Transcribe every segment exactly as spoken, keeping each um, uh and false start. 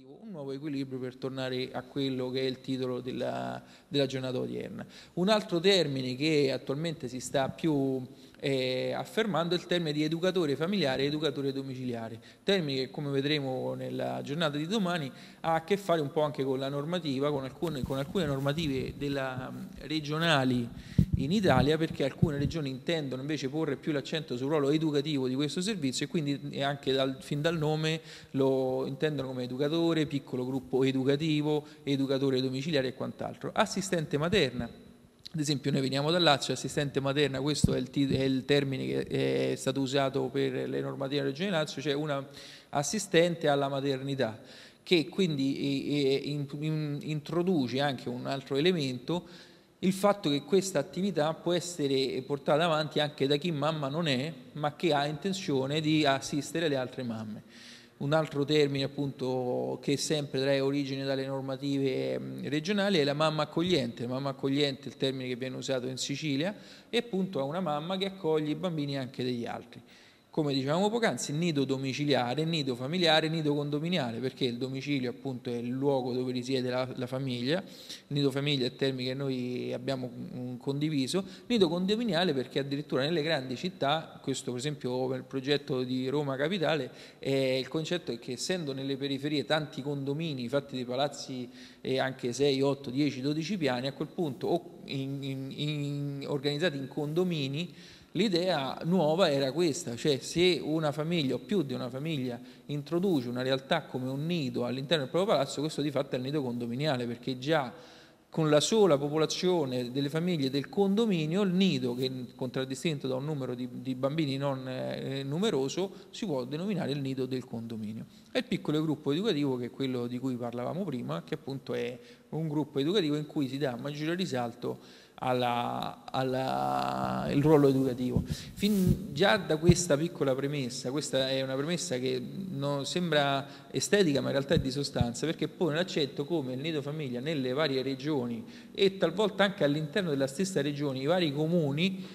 Un nuovo equilibrio per tornare a quello che è il titolo della, della giornata odierna. Un altro termine che attualmente si sta più eh, affermando è il termine di educatore familiare e educatore domiciliare, termine che, come vedremo nella giornata di domani, ha a che fare un po' anche con la normativa, con alcune, con alcune normative della, regionali in Italia, perché alcune regioni intendono invece porre più l'accento sul ruolo educativo di questo servizio e quindi anche dal, fin dal nome lo intendono come educatore, piccolo gruppo educativo, educatore domiciliare e quant'altro. Assistente materna. Ad esempio noi veniamo dal Lazio, assistente materna, questo è il, è il termine che è stato usato per le normative della Regione Lazio, cioè una assistente alla maternità, che quindi in, in, introduce anche un altro elemento, il fatto che questa attività può essere portata avanti anche da chi mamma non è, ma che ha intenzione di assistere le altre mamme. Un altro termine appunto che sempre trae origine dalle normative regionali è la mamma accogliente. La mamma accogliente è il termine che viene usato in Sicilia e appunto è una mamma che accoglie i bambini anche degli altri. Come dicevamo poc'anzi, nido domiciliare, nido familiare, nido condominiale, perché il domicilio appunto è il luogo dove risiede la, la famiglia, il nido famiglia è il termine che noi abbiamo condiviso, nido condominiale perché addirittura nelle grandi città, questo per esempio per il progetto di Roma Capitale, eh, il concetto è che essendo nelle periferie tanti condomini fatti di palazzi eh, anche sei, otto, dieci, dodici piani, a quel punto o in, in, in, organizzati in condomini. L'idea nuova era questa, cioè se una famiglia o più di una famiglia introduce una realtà come un nido all'interno del proprio palazzo, questo di fatto è il nido condominiale, perché già con la sola popolazione delle famiglie del condominio, il nido, che è contraddistinto da un numero di, di bambini non eh, numeroso, si può denominare il nido del condominio. E il piccolo gruppo educativo, che è quello di cui parlavamo prima, che appunto è un gruppo educativo in cui si dà maggiore risalto Alla, alla, il ruolo educativo. Fin già da questa piccola premessa, questa è una premessa che non sembra estetica ma in realtà è di sostanza, perché pone l'accento come il nido famiglia nelle varie regioni e talvolta anche all'interno della stessa regione i vari comuni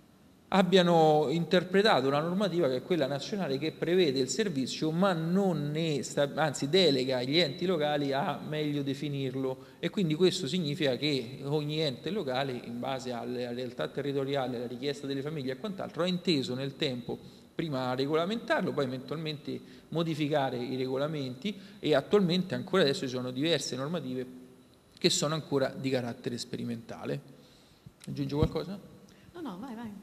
abbiano interpretato una normativa che è quella nazionale che prevede il servizio ma non ne sta, anzi delega agli enti locali a meglio definirlo, e quindi questo significa che ogni ente locale in base alla realtà territoriale, alla richiesta delle famiglie e quant'altro ha inteso nel tempo prima regolamentarlo, poi eventualmente modificare i regolamenti, e attualmente ancora adesso ci sono diverse normative che sono ancora di carattere sperimentale. Aggiungo qualcosa? No, no, vai, vai.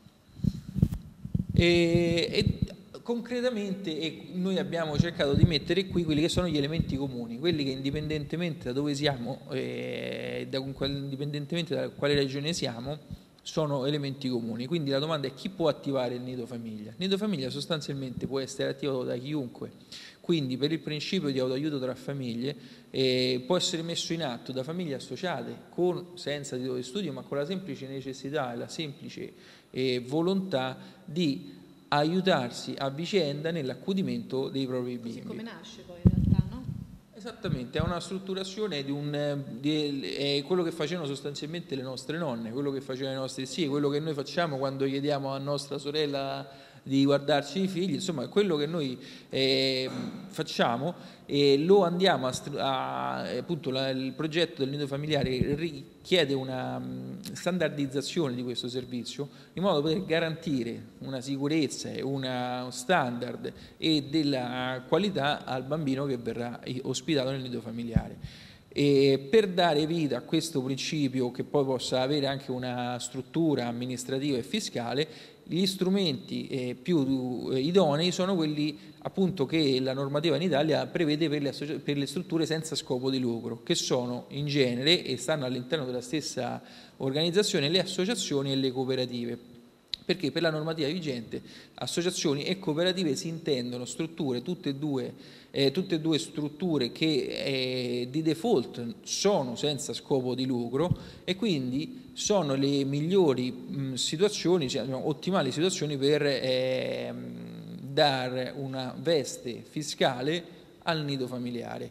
E, e concretamente e noi abbiamo cercato di mettere qui quelli che sono gli elementi comuni, quelli che indipendentemente da dove siamo, eh, da, indipendentemente da quale regione siamo, sono elementi comuni. Quindi la domanda è: chi può attivare il nido famiglia? Il nido famiglia sostanzialmente può essere attivato da chiunque, quindi per il principio di autoaiuto tra famiglie eh, può essere messo in atto da famiglie associate con, senza titolo di studio, ma con la semplice necessità e la semplice eh, volontà di aiutarsi a vicenda nell'accudimento dei propri bimbi. Così come nasce poi in realtà, no? Esattamente, è una strutturazione di, un, di è quello che facevano sostanzialmente le nostre nonne, quello che facevano i nostri zii, quello che noi facciamo quando chiediamo a nostra sorella di guardarci i figli, insomma quello che noi eh, facciamo e lo andiamo a, a appunto la, il progetto del nido familiare richiede una standardizzazione di questo servizio in modo da poter garantire una sicurezza e una standard e della qualità al bambino che verrà ospitato nel nido familiare. E per dare vita a questo principio, che poi possa avere anche una struttura amministrativa e fiscale, gli strumenti eh, più eh, idonei sono quelli appunto che la normativa in Italia prevede per le, per le strutture senza scopo di lucro, che sono in genere e stanno all'interno della stessa organizzazione le associazioni e le cooperative. Perché per la normativa vigente associazioni e cooperative si intendono strutture, tutte e due, eh, tutte e due strutture che eh, di default sono senza scopo di lucro e quindi sono le migliori mh, situazioni, cioè, ottimali situazioni per eh, dare una veste fiscale al nido familiare.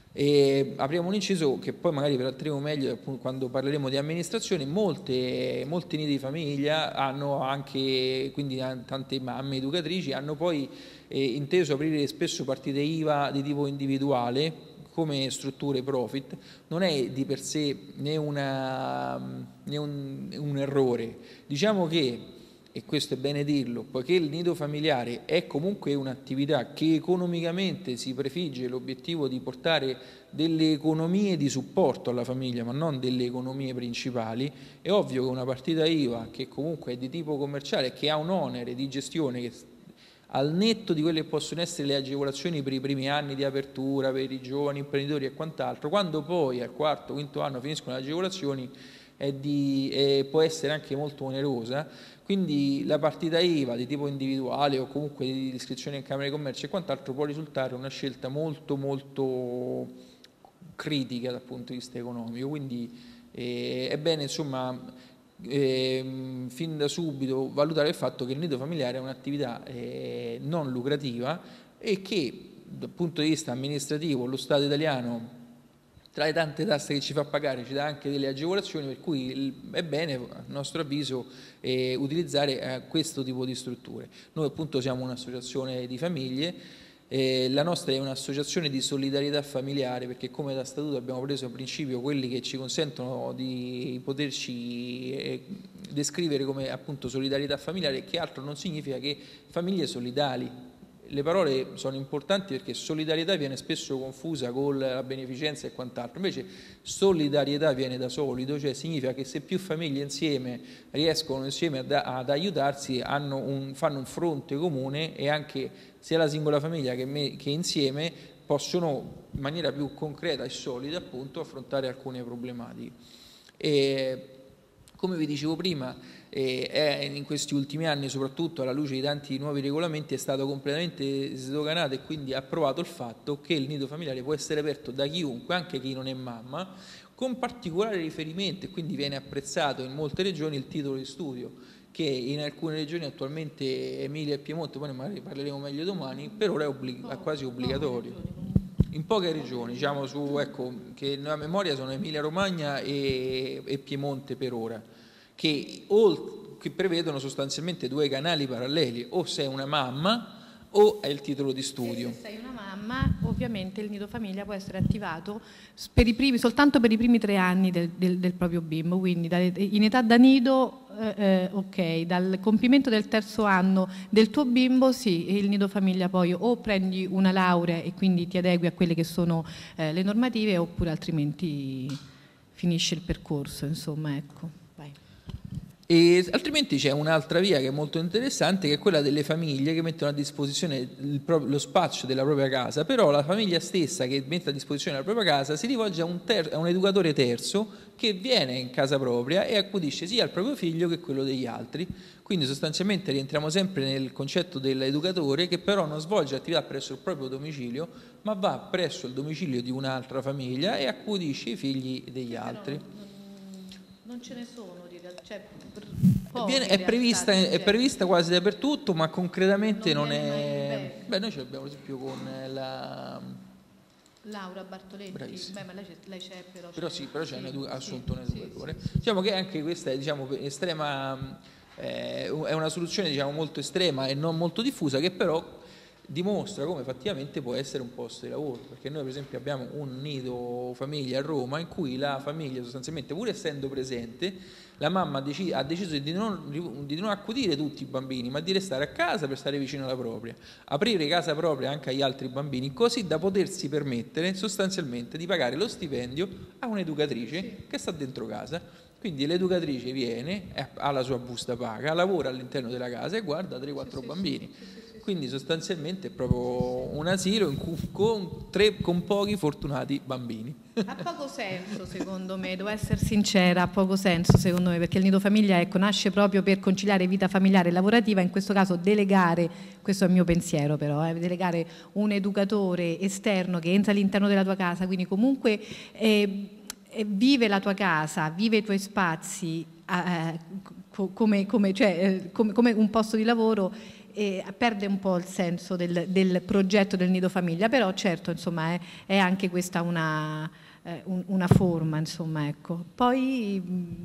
E apriamo un inciso che poi magari tratteremo meglio quando parleremo di amministrazione. Molte, molti nidi di famiglia hanno anche, quindi tante mamme educatrici, hanno poi eh, inteso aprire spesso partite I V A di tipo individuale come strutture profit. Non è di per sé né, una, né un, un errore. Diciamo che, e questo è bene dirlo, poiché il nido familiare è comunque un'attività che economicamente si prefigge l'obiettivo di portare delle economie di supporto alla famiglia, ma non delle economie principali, è ovvio che una partita I V A che comunque è di tipo commerciale e che ha un onere di gestione che, al netto di quelle che possono essere le agevolazioni per i primi anni di apertura, per i giovani imprenditori e quant'altro, quando poi al quarto, quinto anno finiscono le agevolazioni è di, è, può essere anche molto onerosa. Quindi la partita I V A di tipo individuale o comunque di iscrizione in Camera di Commercio e quant'altro può risultare una scelta molto molto critica dal punto di vista economico. Quindi eh, è bene insomma eh, fin da subito valutare il fatto che il nido familiare è un'attività eh, non lucrativa e che dal punto di vista amministrativo lo Stato italiano, tra le tante tasse che ci fa pagare, ci dà anche delle agevolazioni, per cui è bene, a nostro avviso, eh, utilizzare eh, questo tipo di strutture. Noi appunto siamo un'associazione di famiglie, eh, la nostra è un'associazione di solidarietà familiare, perché come da statuto abbiamo preso a principio quelli che ci consentono di poterci eh, descrivere come appunto solidarietà familiare, che altro non significa che famiglie solidali. Le parole sono importanti perché solidarietà viene spesso confusa con la beneficenza e quant'altro, invece solidarietà viene da solido, cioè significa che se più famiglie insieme riescono insieme ad, ad aiutarsi, hanno un, fanno un fronte comune e anche sia la singola famiglia che, me, che insieme possono in maniera più concreta e solida appunto affrontare alcune problematiche. E, come vi dicevo prima, eh, in questi ultimi anni, soprattutto alla luce di tanti nuovi regolamenti, è stato completamente sdoganato e quindi approvato il fatto che il nido familiare può essere aperto da chiunque, anche chi non è mamma, con particolare riferimento, e quindi viene apprezzato in molte regioni il titolo di studio, che in alcune regioni attualmente, Emilia e Piemonte, poi ne magari parleremo meglio domani, per ora è, obblig- è quasi obbligatorio. In poche regioni, diciamo su, ecco, che nella memoria sono Emilia Romagna e, e Piemonte per ora, che, o, che prevedono sostanzialmente due canali paralleli, o sei una mamma o è il titolo di studio. E se sei una mamma, ovviamente il nido famiglia può essere attivato per i primi, soltanto per i primi tre anni del, del, del proprio bimbo, quindi da, in età da nido, eh, ok, dal compimento del terzo anno del tuo bimbo, sì, il nido famiglia poi o prendi una laurea e quindi ti adegui a quelle che sono eh, le normative, oppure altrimenti finisce il percorso, insomma, ecco. Vai. E altrimenti c'è un'altra via che è molto interessante, che è quella delle famiglie che mettono a disposizione il pro- lo spazio della propria casa, però la famiglia stessa che mette a disposizione la propria casa si rivolge a un, ter- a un educatore terzo che viene in casa propria e accudisce sia il proprio figlio che quello degli altri. Quindi sostanzialmente rientriamo sempre nel concetto dell'educatore che però non svolge attività presso il proprio domicilio, ma va presso il domicilio di un'altra famiglia e accudisce i figli degli altri. Non, non ce ne sono. Cioè, Viene, è, prevista, è prevista quasi dappertutto, ma concretamente non, non è. Beh, noi ce l'abbiamo ad esempio con la Laura Bartoletti. Beh, ma lei, lei c'è però. Però sì, però c'è sì, un assunto sì, un educatore. Sì, sì, diciamo che anche questa è diciamo, estrema, eh, è una soluzione diciamo, molto estrema e non molto diffusa, che però dimostra come effettivamente può essere un posto di lavoro, perché noi per esempio abbiamo un nido famiglia a Roma in cui la famiglia sostanzialmente, pur essendo presente, la mamma ha deciso di non, di non accudire tutti i bambini, ma di restare a casa per stare vicino alla propria, aprire casa propria anche agli altri bambini, così da potersi permettere sostanzialmente di pagare lo stipendio a un'educatrice sì. che sta dentro casa. Quindi l'educatrice viene, ha la sua busta paga, lavora all'interno della casa e guarda tre quattro sì, bambini. Sì, sì, sì. Quindi sostanzialmente è proprio un asilo in cui, con, tre, con pochi fortunati bambini. Ha poco senso secondo me, devo essere sincera, ha poco senso secondo me, perché il nido famiglia ecco, nasce proprio per conciliare vita familiare e lavorativa, in questo caso delegare, questo è il mio pensiero però, eh, delegare un educatore esterno che entra all'interno della tua casa, quindi comunque eh, vive la tua casa, vive i tuoi spazi eh, come, come, cioè, come, come un posto di lavoro e perde un po' il senso del, del progetto del nido famiglia, però certo insomma è, è anche questa una, eh, un, una forma, insomma, ecco. Poi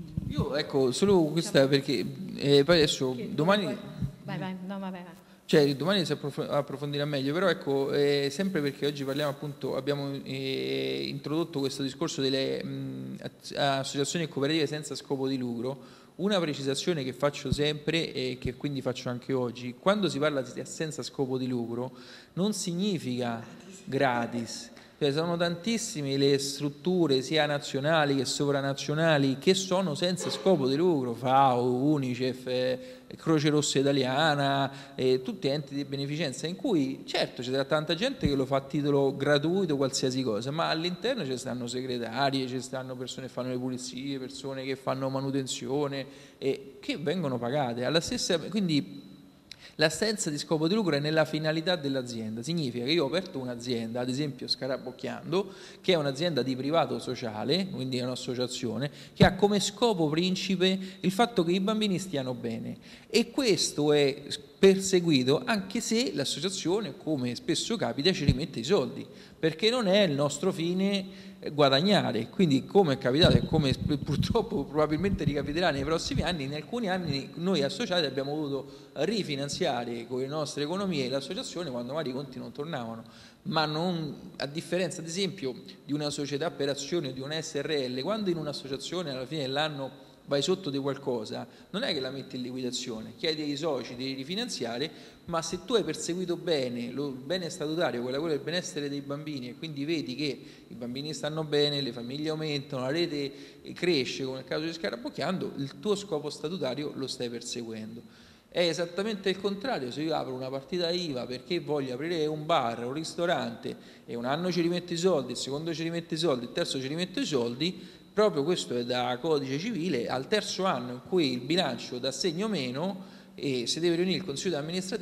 io ecco solo questa perché eh, poi adesso domani vai, vai, no, vabbè, vai. Cioè, domani si approfondirà meglio, però ecco, eh, sempre perché oggi parliamo appunto, abbiamo eh, introdotto questo discorso delle mh, associazioni e cooperative senza scopo di lucro, una precisazione che faccio sempre e che quindi faccio anche oggi: quando si parla di senza scopo di lucro non significa gratis. Cioè, sono tantissime le strutture sia nazionali che sovranazionali che sono senza scopo di lucro, FAO, UNICEF, eh, Croce Rossa Italiana, eh, tutti enti di beneficenza, in cui certo c'è tanta gente che lo fa a titolo gratuito, qualsiasi cosa, ma all'interno ci stanno segretarie, ci stanno persone che fanno le pulizie, persone che fanno manutenzione e che vengono pagate alla stessa, quindi l'assenza di scopo di lucro è nella finalità dell'azienda. Significa che io ho aperto un'azienda, ad esempio Scarabocchiando, che è un'azienda di privato sociale, quindi è un'associazione, che ha come scopo principe il fatto che i bambini stiano bene. E questo è perseguito anche se l'associazione, come spesso capita, ci rimette i soldi, perché non è il nostro fine guadagnare. Quindi, come è capitato e come purtroppo probabilmente ricapiterà nei prossimi anni, in alcuni anni noi associati abbiamo dovuto rifinanziare con le nostre economie l'associazione quando magari i conti non tornavano, ma non, a differenza ad esempio di una società per azioni o di una S R L, quando in un'associazione alla fine dell'anno vai sotto di qualcosa, non è che la metti in liquidazione, chiedi ai soci di rifinanziare, ma se tu hai perseguito bene il bene statutario, quello è il benessere dei bambini, e quindi vedi che i bambini stanno bene, le famiglie aumentano, la rete cresce, come nel caso di Scarabocchiando, il tuo scopo statutario lo stai perseguendo. È esattamente il contrario: se io apro una partita I V A perché voglio aprire un bar, un ristorante, e un anno ci rimetto i soldi, il secondo ci rimette i soldi, il terzo ci rimetto i soldi, proprio questo è da codice civile, al terzo anno in cui il bilancio dà segno meno e si deve riunire il consiglio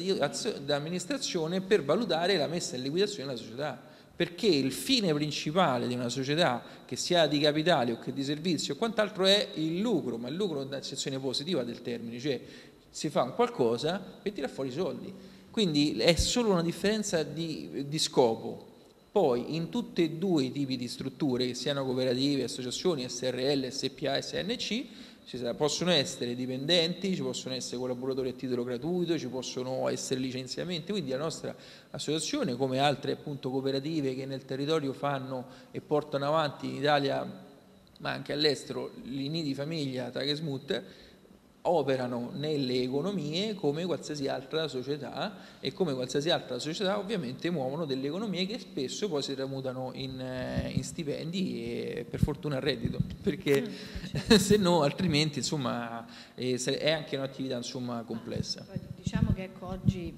d'amministrazione per valutare la messa in liquidazione della società, perché il fine principale di una società, che sia di capitale o che di servizio o quant'altro, è il lucro, ma il lucro è un'accezione positiva del termine, cioè si fa un qualcosa per tirare fuori i soldi, quindi è solo una differenza di, di scopo. Poi in tutti e due i tipi di strutture, che siano cooperative, associazioni, S R L, S P A, S N C, ci possono essere dipendenti, ci possono essere collaboratori a titolo gratuito, ci possono essere licenziamenti, quindi la nostra associazione, come altre appunto cooperative che nel territorio fanno e portano avanti in Italia ma anche all'estero i nidi famiglia Tagesmutter, operano nelle economie come qualsiasi altra società, e come qualsiasi altra società ovviamente muovono delle economie che spesso poi si tramutano in, in stipendi e per fortuna reddito, perché se no altrimenti insomma è anche un'attività insomma complessa. Diciamo che ecco, oggi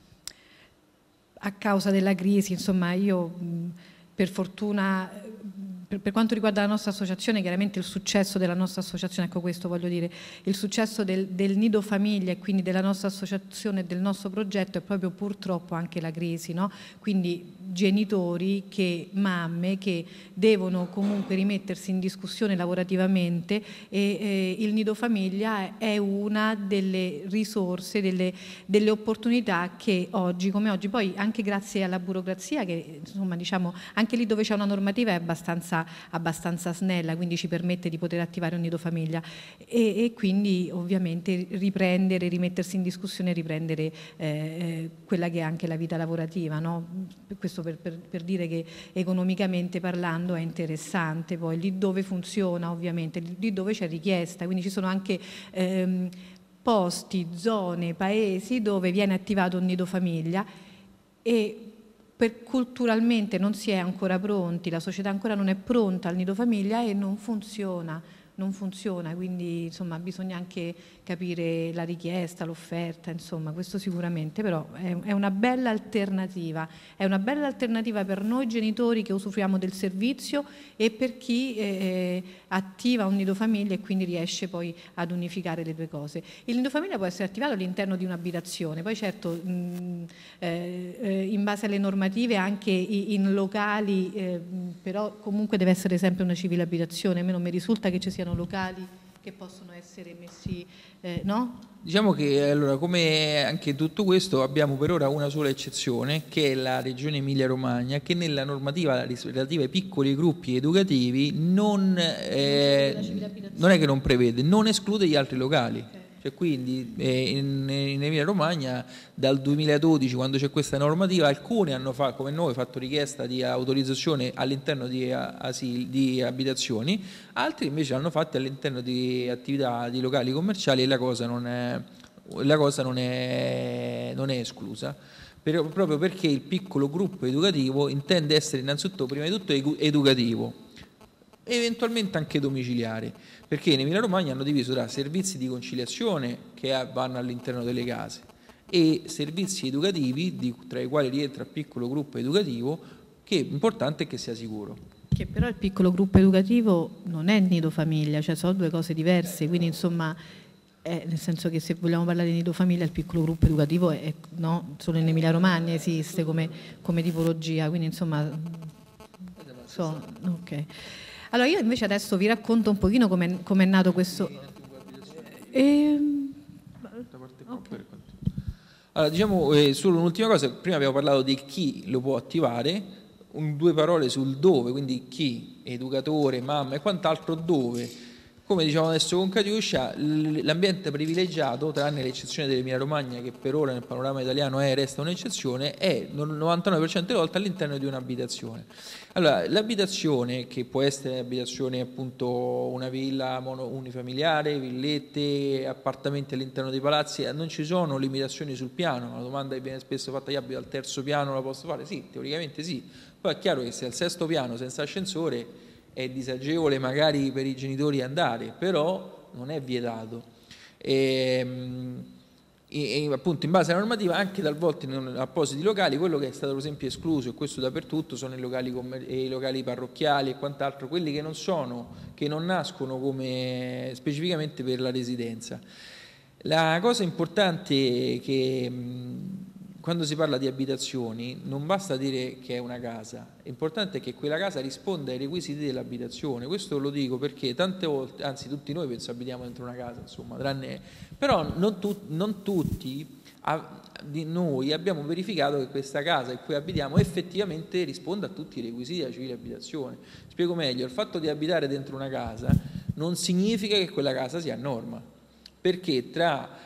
a causa della crisi insomma io per fortuna, Per, per quanto riguarda la nostra associazione, chiaramente il successo della nostra associazione, ecco questo voglio dire, il successo del, del nido famiglia e quindi della nostra associazione e del nostro progetto è proprio purtroppo anche la crisi, no? Quindi genitori, che, mamme che devono comunque rimettersi in discussione lavorativamente e eh, il nido famiglia è una delle risorse, delle, delle opportunità che oggi come oggi, poi anche grazie alla burocrazia che insomma diciamo anche lì dove c'è una normativa è abbastanza abbastanza snella, quindi ci permette di poter attivare un nido famiglia e, e quindi ovviamente riprendere, rimettersi in discussione, riprendere eh, quella che è anche la vita lavorativa, no? Questo per, per, per dire che economicamente parlando è interessante, poi lì dove funziona ovviamente, lì dove c'è richiesta, quindi ci sono anche ehm, posti, zone, paesi dove viene attivato un nido famiglia e per culturalmente non si è ancora pronti, la società ancora non è pronta al nido famiglia e non funziona, non funziona, quindi insomma bisogna anche capire la richiesta, l'offerta, insomma questo sicuramente, però è, è una bella alternativa, è una bella alternativa per noi genitori che usufruiamo del servizio e per chi eh, attiva un nido famiglia e quindi riesce poi ad unificare le due cose. Il nido famiglia può essere attivato all'interno di un'abitazione, poi certo mh, eh, in base alle normative anche in locali, eh, però comunque deve essere sempre una civile abitazione, a me non mi risulta che ci siano locali che possono essere messi, eh, no? Diciamo che allora, come anche tutto questo, abbiamo per ora una sola eccezione, che è la Regione Emilia-Romagna, che nella normativa relativa ai piccoli gruppi educativi non, eh, non è che non prevede, non esclude gli altri locali. Okay. Cioè, quindi eh, in, in Emilia-Romagna dal duemiladodici, quando c'è questa normativa, alcune hanno fatto, come noi, fatto richiesta di autorizzazione all'interno di, asili, di abitazioni, altri invece hanno fatto all'interno di attività di locali commerciali, e la cosa non è, la cosa non è, non è esclusa, per, proprio perché il piccolo gruppo educativo intende essere innanzitutto, prima di tutto, educativo, eventualmente anche domiciliare, perché in Emilia Romagna hanno diviso tra servizi di conciliazione che vanno all'interno delle case e servizi educativi, di, tra i quali rientra il piccolo gruppo educativo, che è importante che sia sicuro. Che però il piccolo gruppo educativo non è nido famiglia, cioè sono due cose diverse, quindi insomma, eh, nel senso che se vogliamo parlare di nido famiglia, il piccolo gruppo educativo è, no, solo in Emilia Romagna esiste come, come tipologia, quindi insomma, so, ok. Allora io invece adesso vi racconto un pochino come è nato questo. Ehm... Okay. Allora, diciamo eh, solo un'ultima cosa, prima abbiamo parlato di chi lo può attivare, un, due parole sul dove, quindi chi, educatore, mamma e quant'altro, dove. Come diciamo adesso con Catiuscia, l'ambiente privilegiato, tranne l'eccezione dell'Emilia Romagna, che per ora nel panorama italiano è resta un'eccezione, è il novantanove per cento delle volte all'interno di un'abitazione. Allora, l'abitazione, che può essere abitazione appunto una villa mono, unifamiliare, villette, appartamenti all'interno dei palazzi, non ci sono limitazioni sul piano. La domanda che viene spesso fatta: io abito al terzo piano, la posso fare? Sì, teoricamente sì. Poi è chiaro che se al sesto piano senza ascensore è disagevole magari per i genitori andare, però non è vietato. E, e, e appunto in base alla normativa, anche talvolta in appositi locali, quello che è stato per esempio escluso, e questo dappertutto, sono i locali, i locali parrocchiali e quant'altro, quelli che non sono, che non nascono come specificamente per la residenza. La cosa importante è che quando si parla di abitazioni non basta dire che è una casa, è importante che quella casa risponda ai requisiti dell'abitazione. Questo lo dico perché tante volte, anzi tutti noi penso abitiamo dentro una casa, insomma, tranne, però non, tu, non tutti a, di noi abbiamo verificato che questa casa in cui abitiamo effettivamente risponda a tutti i requisiti della civile abitazione. Spiego meglio: il fatto di abitare dentro una casa non significa che quella casa sia a norma, perché tra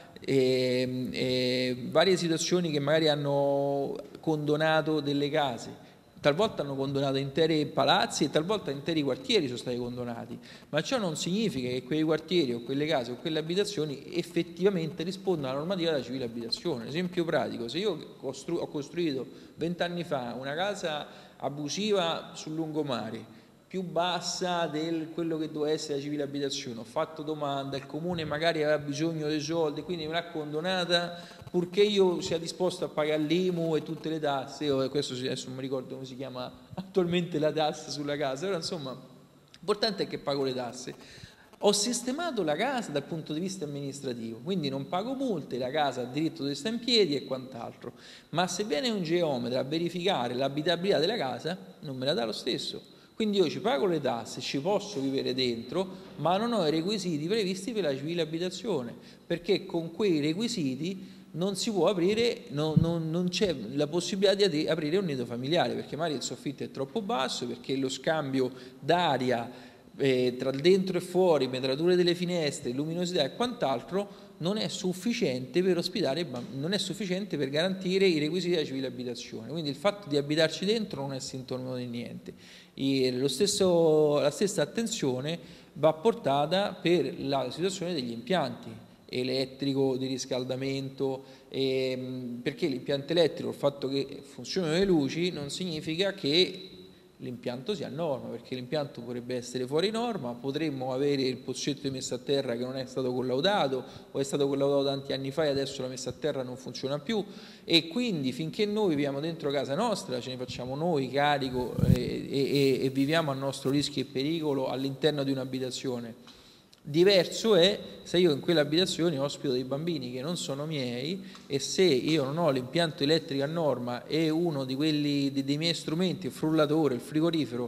E, e varie situazioni che magari hanno condonato delle case, talvolta hanno condonato interi palazzi e talvolta interi quartieri sono stati condonati, ma ciò non significa che quei quartieri o quelle case o quelle abitazioni effettivamente rispondono alla normativa della civile abitazione. Esempio pratico: se io costru- ho costruito vent'anni fa una casa abusiva sul lungomare, più bassa di quello che doveva essere la civile abitazione, ho fatto domanda, il comune magari aveva bisogno dei soldi, quindi me l'ha condonata, purché io sia disposto a pagare l'I M U e tutte le tasse, o questo adesso non mi ricordo come si chiama attualmente la tassa sulla casa, però insomma l'importante è che pago le tasse. Ho sistemato la casa dal punto di vista amministrativo, quindi non pago multe, la casa ha diritto di stare in piedi e quant'altro, ma se viene un geometra a verificare l'abitabilità della casa non me la dà lo stesso. Quindi io ci pago le tasse, ci posso vivere dentro, ma non ho i requisiti previsti per la civile abitazione, perché con quei requisiti non si può aprire, non, non, non c'è la possibilità di aprire un nido familiare, perché magari il soffitto è troppo basso, perché lo scambio d'aria eh, tra dentro e fuori, metrature delle finestre, luminosità e quant'altro non è sufficiente per ospitare, non è sufficiente per garantire i requisiti della civile abitazione. Quindi il fatto di abitarci dentro non è sintomo di niente. E lo stesso, la stessa attenzione va portata per la situazione degli impianti elettrico, di riscaldamento, ehm, perché l'impianto elettrico, il fatto che funzionino le luci, non significa che l'impianto sia a norma, perché l'impianto potrebbe essere fuori norma, potremmo avere il pozzetto di messa a terra che non è stato collaudato o è stato collaudato tanti anni fa e adesso la messa a terra non funziona più, e quindi finché noi viviamo dentro casa nostra, ce ne facciamo noi carico e, e, e viviamo a nostro rischio e pericolo all'interno di un'abitazione. Diverso è se io in quell'abitazione ospito dei bambini che non sono miei, e se io non ho l'impianto elettrico a norma e uno di quelli dei miei strumenti, il frullatore, il frigorifero,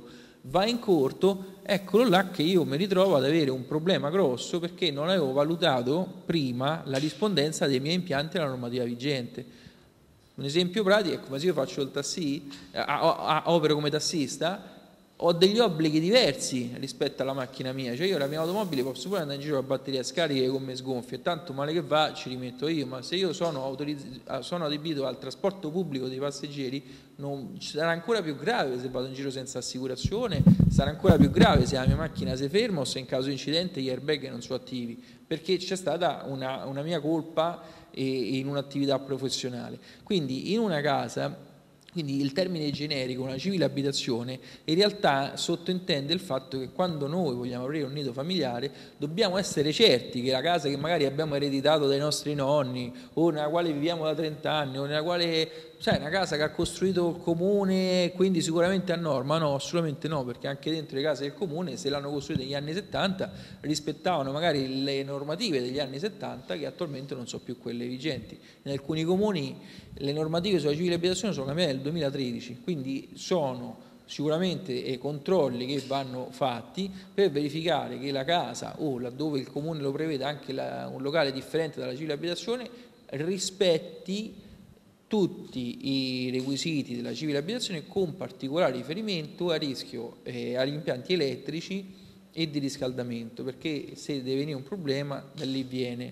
va in corto, eccolo là che io mi ritrovo ad avere un problema grosso perché non avevo valutato prima la rispondenza dei miei impianti alla normativa vigente. Un esempio pratico è come se io faccio il tassi, opero come tassista, ho degli obblighi diversi rispetto alla macchina mia, cioè io la mia automobile posso pure andare in giro a batteria scarica e gomme sgonfie, tanto male che va ci rimetto io, ma se io sono, autorizz- sono adibito al trasporto pubblico dei passeggeri non, sarà ancora più grave se vado in giro senza assicurazione, sarà ancora più grave se la mia macchina si ferma o se in caso di incidente gli airbag non sono attivi, perché c'è stata una, una mia colpa in un'attività professionale. Quindi in una casa, quindi il termine generico, una civile abitazione, in realtà sottintende il fatto che quando noi vogliamo aprire un nido familiare dobbiamo essere certi che la casa che magari abbiamo ereditato dai nostri nonni o nella quale viviamo da trenta anni o nella quale, sai, una casa che ha costruito il comune, quindi sicuramente a norma, no, assolutamente no, perché anche dentro le case del comune, se l'hanno costruita negli anni settanta, rispettavano magari le normative degli anni settanta che attualmente non sono più quelle vigenti. In alcuni comuni le normative sulla civile abitazione sono cambiate nel duemilatredici, quindi sono sicuramente eh, controlli che vanno fatti per verificare che la casa o laddove il comune lo prevede anche la, un locale differente dalla civile abitazione rispetti tutti i requisiti della civile abitazione con particolare riferimento a rischio eh, agli impianti elettrici e di riscaldamento, perché se deve venire un problema da lì viene.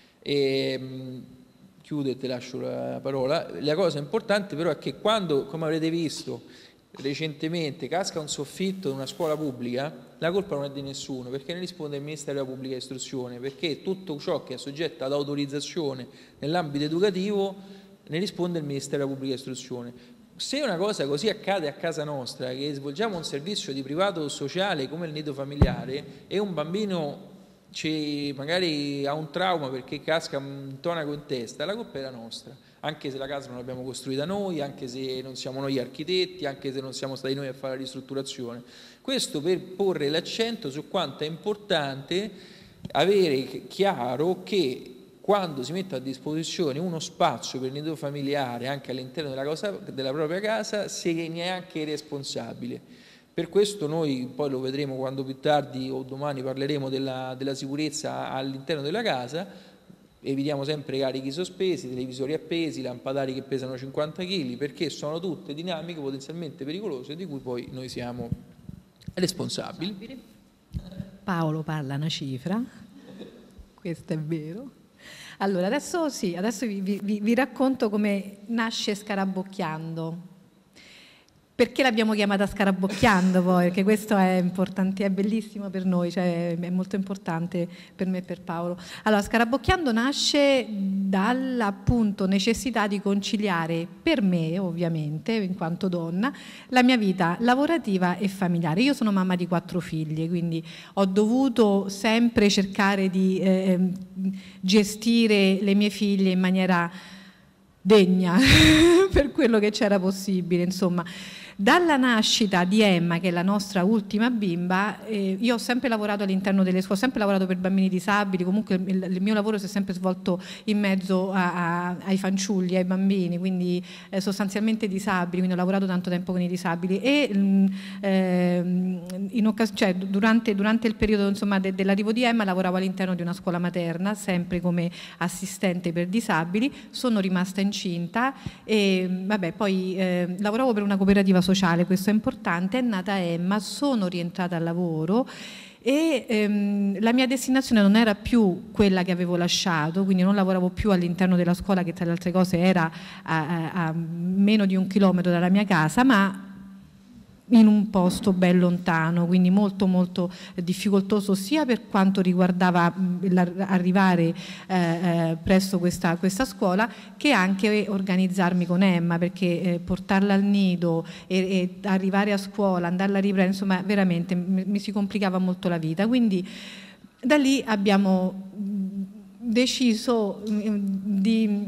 E, mh, chiudo e ti lascio la parola. La cosa importante però è che quando, come avrete visto recentemente, casca un soffitto in una scuola pubblica, la colpa non è di nessuno, perché ne risponde il Ministero della Pubblica Istruzione, perché tutto ciò che è soggetto ad autorizzazione nell'ambito educativo ne risponde il Ministero della Pubblica Istruzione. Se una cosa così accade a casa nostra, che svolgiamo un servizio di privato o sociale come il nido familiare e un bambino magari ha un trauma perché casca un tonaco in testa, la colpa è la nostra, anche se la casa non l'abbiamo costruita noi, anche se non siamo noi architetti, anche se non siamo stati noi a fare la ristrutturazione. Questo per porre l'accento su quanto è importante avere chiaro che quando si mette a disposizione uno spazio per il nido familiare anche all'interno della, cosa, della propria casa, se ne è anche responsabile. Per questo noi poi lo vedremo quando più tardi o domani parleremo della, della sicurezza all'interno della casa, evitiamo sempre carichi sospesi, televisori appesi, lampadari che pesano cinquanta chili, perché sono tutte dinamiche potenzialmente pericolose di cui poi noi siamo responsabili. Paolo parla una cifra, questo è vero. Allora, adesso sì, adesso vi, vi, vi racconto come nasce Scarabocchiando. Perché l'abbiamo chiamata Scarabocchiando poi? Perché questo è importante, è bellissimo per noi, cioè è molto importante per me e per Paolo. Allora, Scarabocchiando nasce dalla appunto necessità di conciliare per me, ovviamente, in quanto donna, la mia vita lavorativa e familiare. Io sono mamma di quattro figlie, quindi ho dovuto sempre cercare di eh, gestire le mie figlie in maniera degna per quello che c'era possibile, insomma. Dalla nascita di Emma, che è la nostra ultima bimba, eh, io ho sempre lavorato all'interno delle scuole, ho sempre lavorato per bambini disabili, comunque il, il mio lavoro si è sempre svolto in mezzo a, a, ai fanciulli, ai bambini, quindi eh, sostanzialmente disabili, quindi ho lavorato tanto tempo con i disabili e eh, in occas- cioè, durante, durante il periodo insomma, de, dell'arrivo di Emma lavoravo all'interno di una scuola materna, sempre come assistente per disabili, sono rimasta incinta e vabbè, poi eh, lavoravo per una cooperativa sociale, questo è importante, è nata Emma, sono rientrata al lavoro e ehm, la mia destinazione non era più quella che avevo lasciato, quindi non lavoravo più all'interno della scuola che tra le altre cose era a, a, a meno di un chilometro dalla mia casa, ma in un posto ben lontano, quindi molto molto difficoltoso sia per quanto riguardava arrivare eh, eh, presso questa, questa scuola che anche organizzarmi con Emma, perché eh, portarla al nido e, e arrivare a scuola, andarla a riprendere, insomma veramente mi, mi si complicava molto la vita, quindi da lì abbiamo deciso di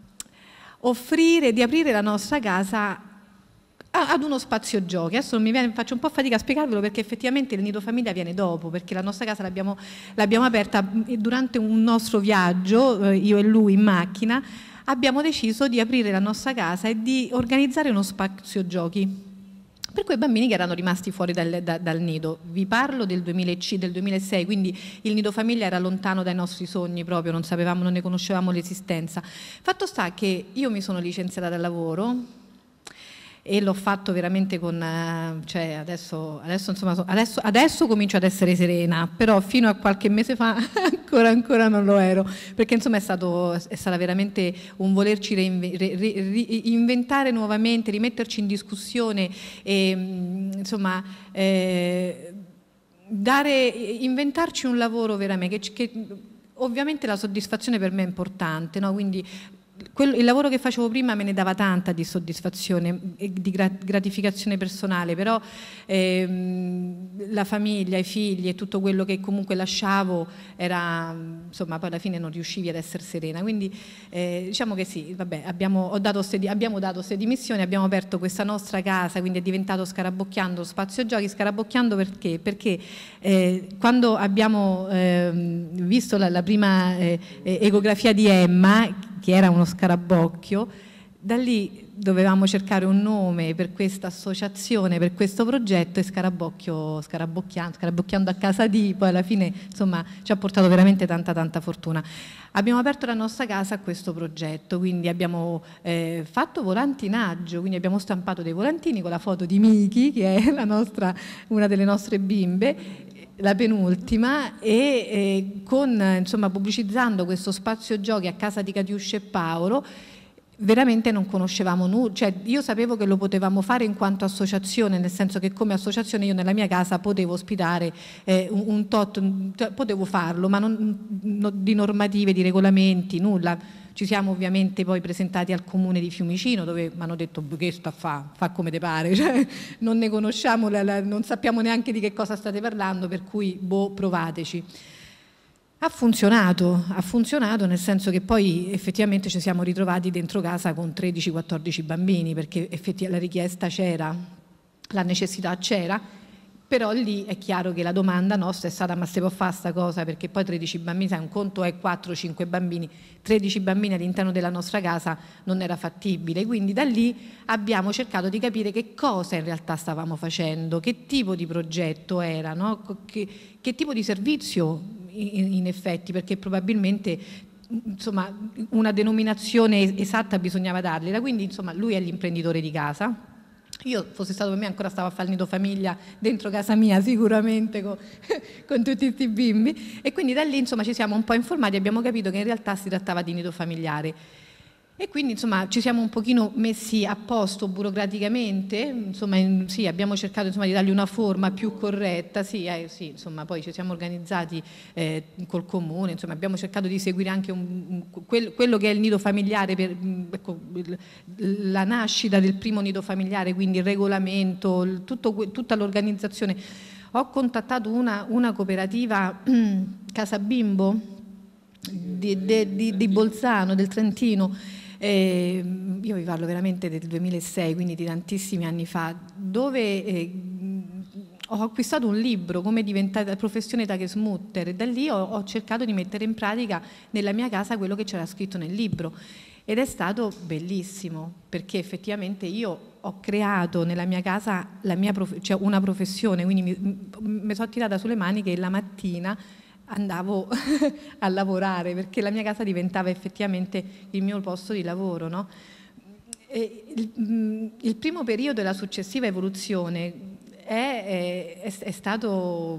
offrire, di aprire la nostra casa ad uno spazio giochi. Adesso mi viene, faccio un po' fatica a spiegarvelo perché effettivamente il nido famiglia viene dopo, perché la nostra casa l'abbiamo, l'abbiamo aperta durante un nostro viaggio, io e lui in macchina, abbiamo deciso di aprire la nostra casa e di organizzare uno spazio giochi. per quei bambini che erano rimasti fuori dal, da, dal nido. Vi parlo del, duemilacinque, del duemilasei, quindi il nido famiglia era lontano dai nostri sogni proprio, non sapevamo, non ne conoscevamo l'esistenza. Fatto sta che io mi sono licenziata dal lavoro e l'ho fatto veramente con, cioè adesso, adesso, insomma, adesso, adesso comincio ad essere serena, però fino a qualche mese fa ancora, ancora non lo ero, perché insomma è stato è stata veramente un volerci reinventare nuovamente, rimetterci in discussione e insomma eh, dare, inventarci un lavoro veramente che, che ovviamente la soddisfazione per me è importante, no? Quindi Quello, il lavoro che facevo prima me ne dava tanta di soddisfazione e di gratificazione personale, però ehm, la famiglia, i figli e tutto quello che comunque lasciavo era, insomma, poi alla fine non riuscivi ad essere serena. Quindi eh, diciamo che sì, vabbè, abbiamo, ho dato ste, abbiamo dato queste dimissioni, abbiamo aperto questa nostra casa, quindi è diventato Scarabocchiando Spazio Giochi. Scarabocchiando perché? Perché eh, quando abbiamo eh, visto la, la prima eh, ecografia di Emma, che era uno scarabocchio, da lì dovevamo cercare un nome per questa associazione, per questo progetto, e Scarabocchio, Scarabocchiando, Scarabocchiando a casa di, poi alla fine insomma ci ha portato veramente tanta tanta fortuna. Abbiamo aperto la nostra casa a questo progetto, quindi abbiamo eh, fatto volantinaggio, quindi abbiamo stampato dei volantini con la foto di Miki, che è la nostra, una delle nostre bimbe, la penultima, e eh, con, insomma, pubblicizzando questo spazio giochi a casa di Catiuscia e Paolo. Veramente non conoscevamo nulla, cioè io sapevo che lo potevamo fare in quanto associazione, nel senso che come associazione io nella mia casa potevo ospitare eh, un, un tot, potevo farlo, ma non, no, di normative, di regolamenti, nulla. Ci siamo ovviamente poi presentati al comune di Fiumicino, dove mi hanno detto che sta a fa, fa come te pare, cioè, non ne conosciamo, la, la, non sappiamo neanche di che cosa state parlando, per cui boh, provateci. Ha funzionato, ha funzionato nel senso che poi effettivamente ci siamo ritrovati dentro casa con tredici quattordici bambini, perché effettivamente la richiesta c'era, la necessità c'era, però lì è chiaro che la domanda nostra è stata: ma se può fare sta cosa? Perché poi tredici bambini, sai, un conto è quattro cinque bambini, tredici bambini all'interno della nostra casa non era fattibile, quindi da lì abbiamo cercato di capire che cosa in realtà stavamo facendo, che tipo di progetto era, no? che, che tipo di servizio in, in effetti, perché probabilmente insomma una denominazione esatta bisognava dargliela. Quindi insomma lui è l'imprenditore di casa. Io, fosse stato per me, ancora stavo a fare il nido famiglia dentro casa mia sicuramente con, con tutti questi bimbi, e quindi da lì insomma ci siamo un po' informati e abbiamo capito che in realtà si trattava di nido familiare. E quindi insomma ci siamo un pochino messi a posto burocraticamente, insomma in, sì, abbiamo cercato insomma di dargli una forma più corretta, sì, eh, sì, insomma poi ci siamo organizzati eh, col comune, insomma abbiamo cercato di seguire anche un, un, quel, quello che è il nido familiare, per, ecco, la nascita del primo nido familiare, quindi il regolamento, il, tutto, tutta l'organizzazione. Ho contattato una, una cooperativa Casa Bimbo di, di, di, di Bolzano, del Trentino. Eh, io vi parlo veramente del duemilasei, quindi di tantissimi anni fa, dove eh, ho acquistato un libro, Come diventare professione Tagesmutter, e da lì ho, ho cercato di mettere in pratica nella mia casa quello che c'era scritto nel libro, ed è stato bellissimo, perché effettivamente io ho creato nella mia casa la mia prof- cioè una professione, quindi mi, mi sono tirata sulle maniche e la mattina andavo a lavorare, perché la mia casa diventava effettivamente il mio posto di lavoro, no? E il, il primo periodo e la successiva evoluzione è, è, è stato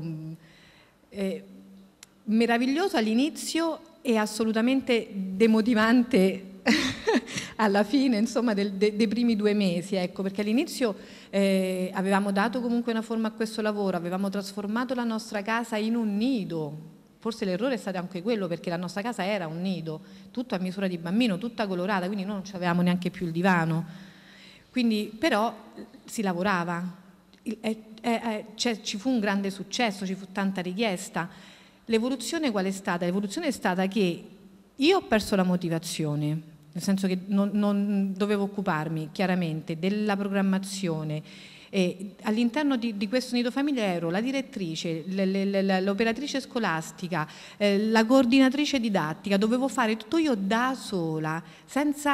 è meraviglioso all'inizio e assolutamente demotivante alla fine, insomma, del, de, dei primi due mesi, ecco, perché all'inizio eh, avevamo dato comunque una forma a questo lavoro, avevamo trasformato la nostra casa in un nido. Forse l'errore è stato anche quello, perché la nostra casa era un nido, tutto a misura di bambino, tutta colorata, quindi noi non avevamo neanche più il divano. Quindi, però si lavorava, e, e, e, cioè, ci fu un grande successo, ci fu tanta richiesta. L'evoluzione qual è stata? L'evoluzione è stata che io ho perso la motivazione, nel senso che non, non dovevo occuparmi chiaramente della programmazione. E all'interno di, di questo nido famiglia ero la direttrice, le, le, l'operatrice scolastica, eh, la coordinatrice didattica, dovevo fare tutto io da sola, senza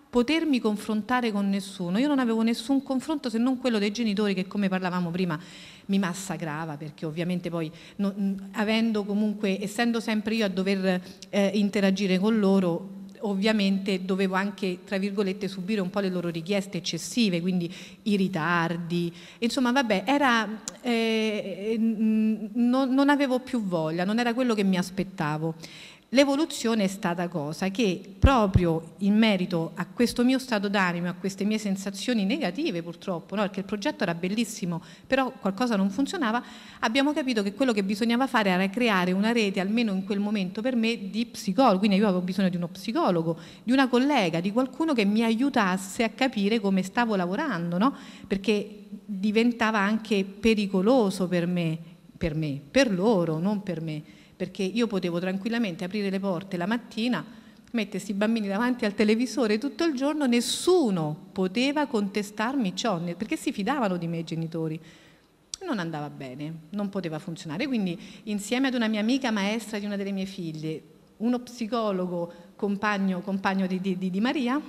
potermi confrontare con nessuno. Io non avevo nessun confronto se non quello dei genitori che, come parlavamo prima, mi massacrava, perché ovviamente poi non, avendo comunque, essendo sempre io a dover eh, interagire con loro, ovviamente dovevo anche, tra virgolette, subire un po' le loro richieste eccessive, quindi i ritardi, insomma vabbè, era, eh, non, non avevo più voglia, non era quello che mi aspettavo. L'evoluzione è stata cosa che proprio in merito a questo mio stato d'animo, a queste mie sensazioni negative purtroppo, no? Perché il progetto era bellissimo, però qualcosa non funzionava, abbiamo capito che quello che bisognava fare era creare una rete, almeno in quel momento per me, di psicologo. Quindi io avevo bisogno di uno psicologo, di una collega, di qualcuno che mi aiutasse a capire come stavo lavorando, no? Perché diventava anche pericoloso per me, per me, per loro, non per me. Perché io potevo tranquillamente aprire le porte la mattina, mettersi i bambini davanti al televisore tutto il giorno, nessuno poteva contestarmi ciò, perché si fidavano di me i genitori. Non andava bene, non poteva funzionare, quindi insieme ad una mia amica maestra di una delle mie figlie, uno psicologo compagno, compagno di, di, di Maria,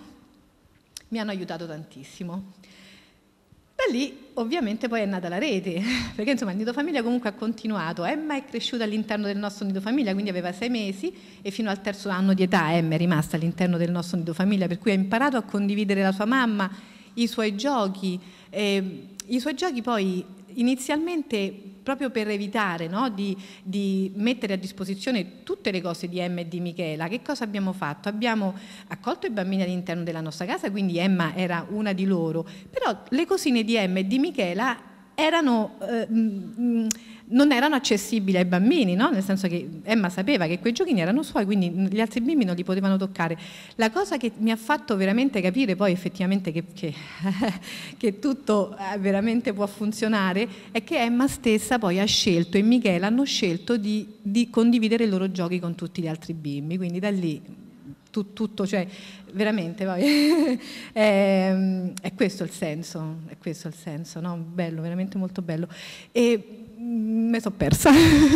mi hanno aiutato tantissimo. Da lì ovviamente poi è nata la rete, perché insomma il nido famiglia comunque ha continuato. Emma è cresciuta all'interno del nostro nido famiglia, quindi aveva sei mesi e fino al terzo anno di età Emma è rimasta all'interno del nostro nido famiglia, per cui ha imparato a condividere la sua mamma, i suoi giochi. Eh, i suoi giochi poi inizialmente, proprio per evitare, no, di, di mettere a disposizione tutte le cose di Emma e di Michela, che cosa abbiamo fatto? Abbiamo accolto i bambini all'interno della nostra casa, quindi Emma era una di loro, però le cosine di Emma e di Michela erano, eh, mh, non erano accessibili ai bambini, no? Nel senso che Emma sapeva che quei giochini erano suoi, quindi gli altri bimbi non li potevano toccare. La cosa che mi ha fatto veramente capire poi effettivamente che, che, che tutto veramente può funzionare è che Emma stessa poi ha scelto e Michela hanno scelto di, di condividere i loro giochi con tutti gli altri bimbi, quindi da lì tutto, tutto cioè veramente poi è, è questo il senso, è questo il senso, no? Bello, veramente molto bello. E mi sono persa.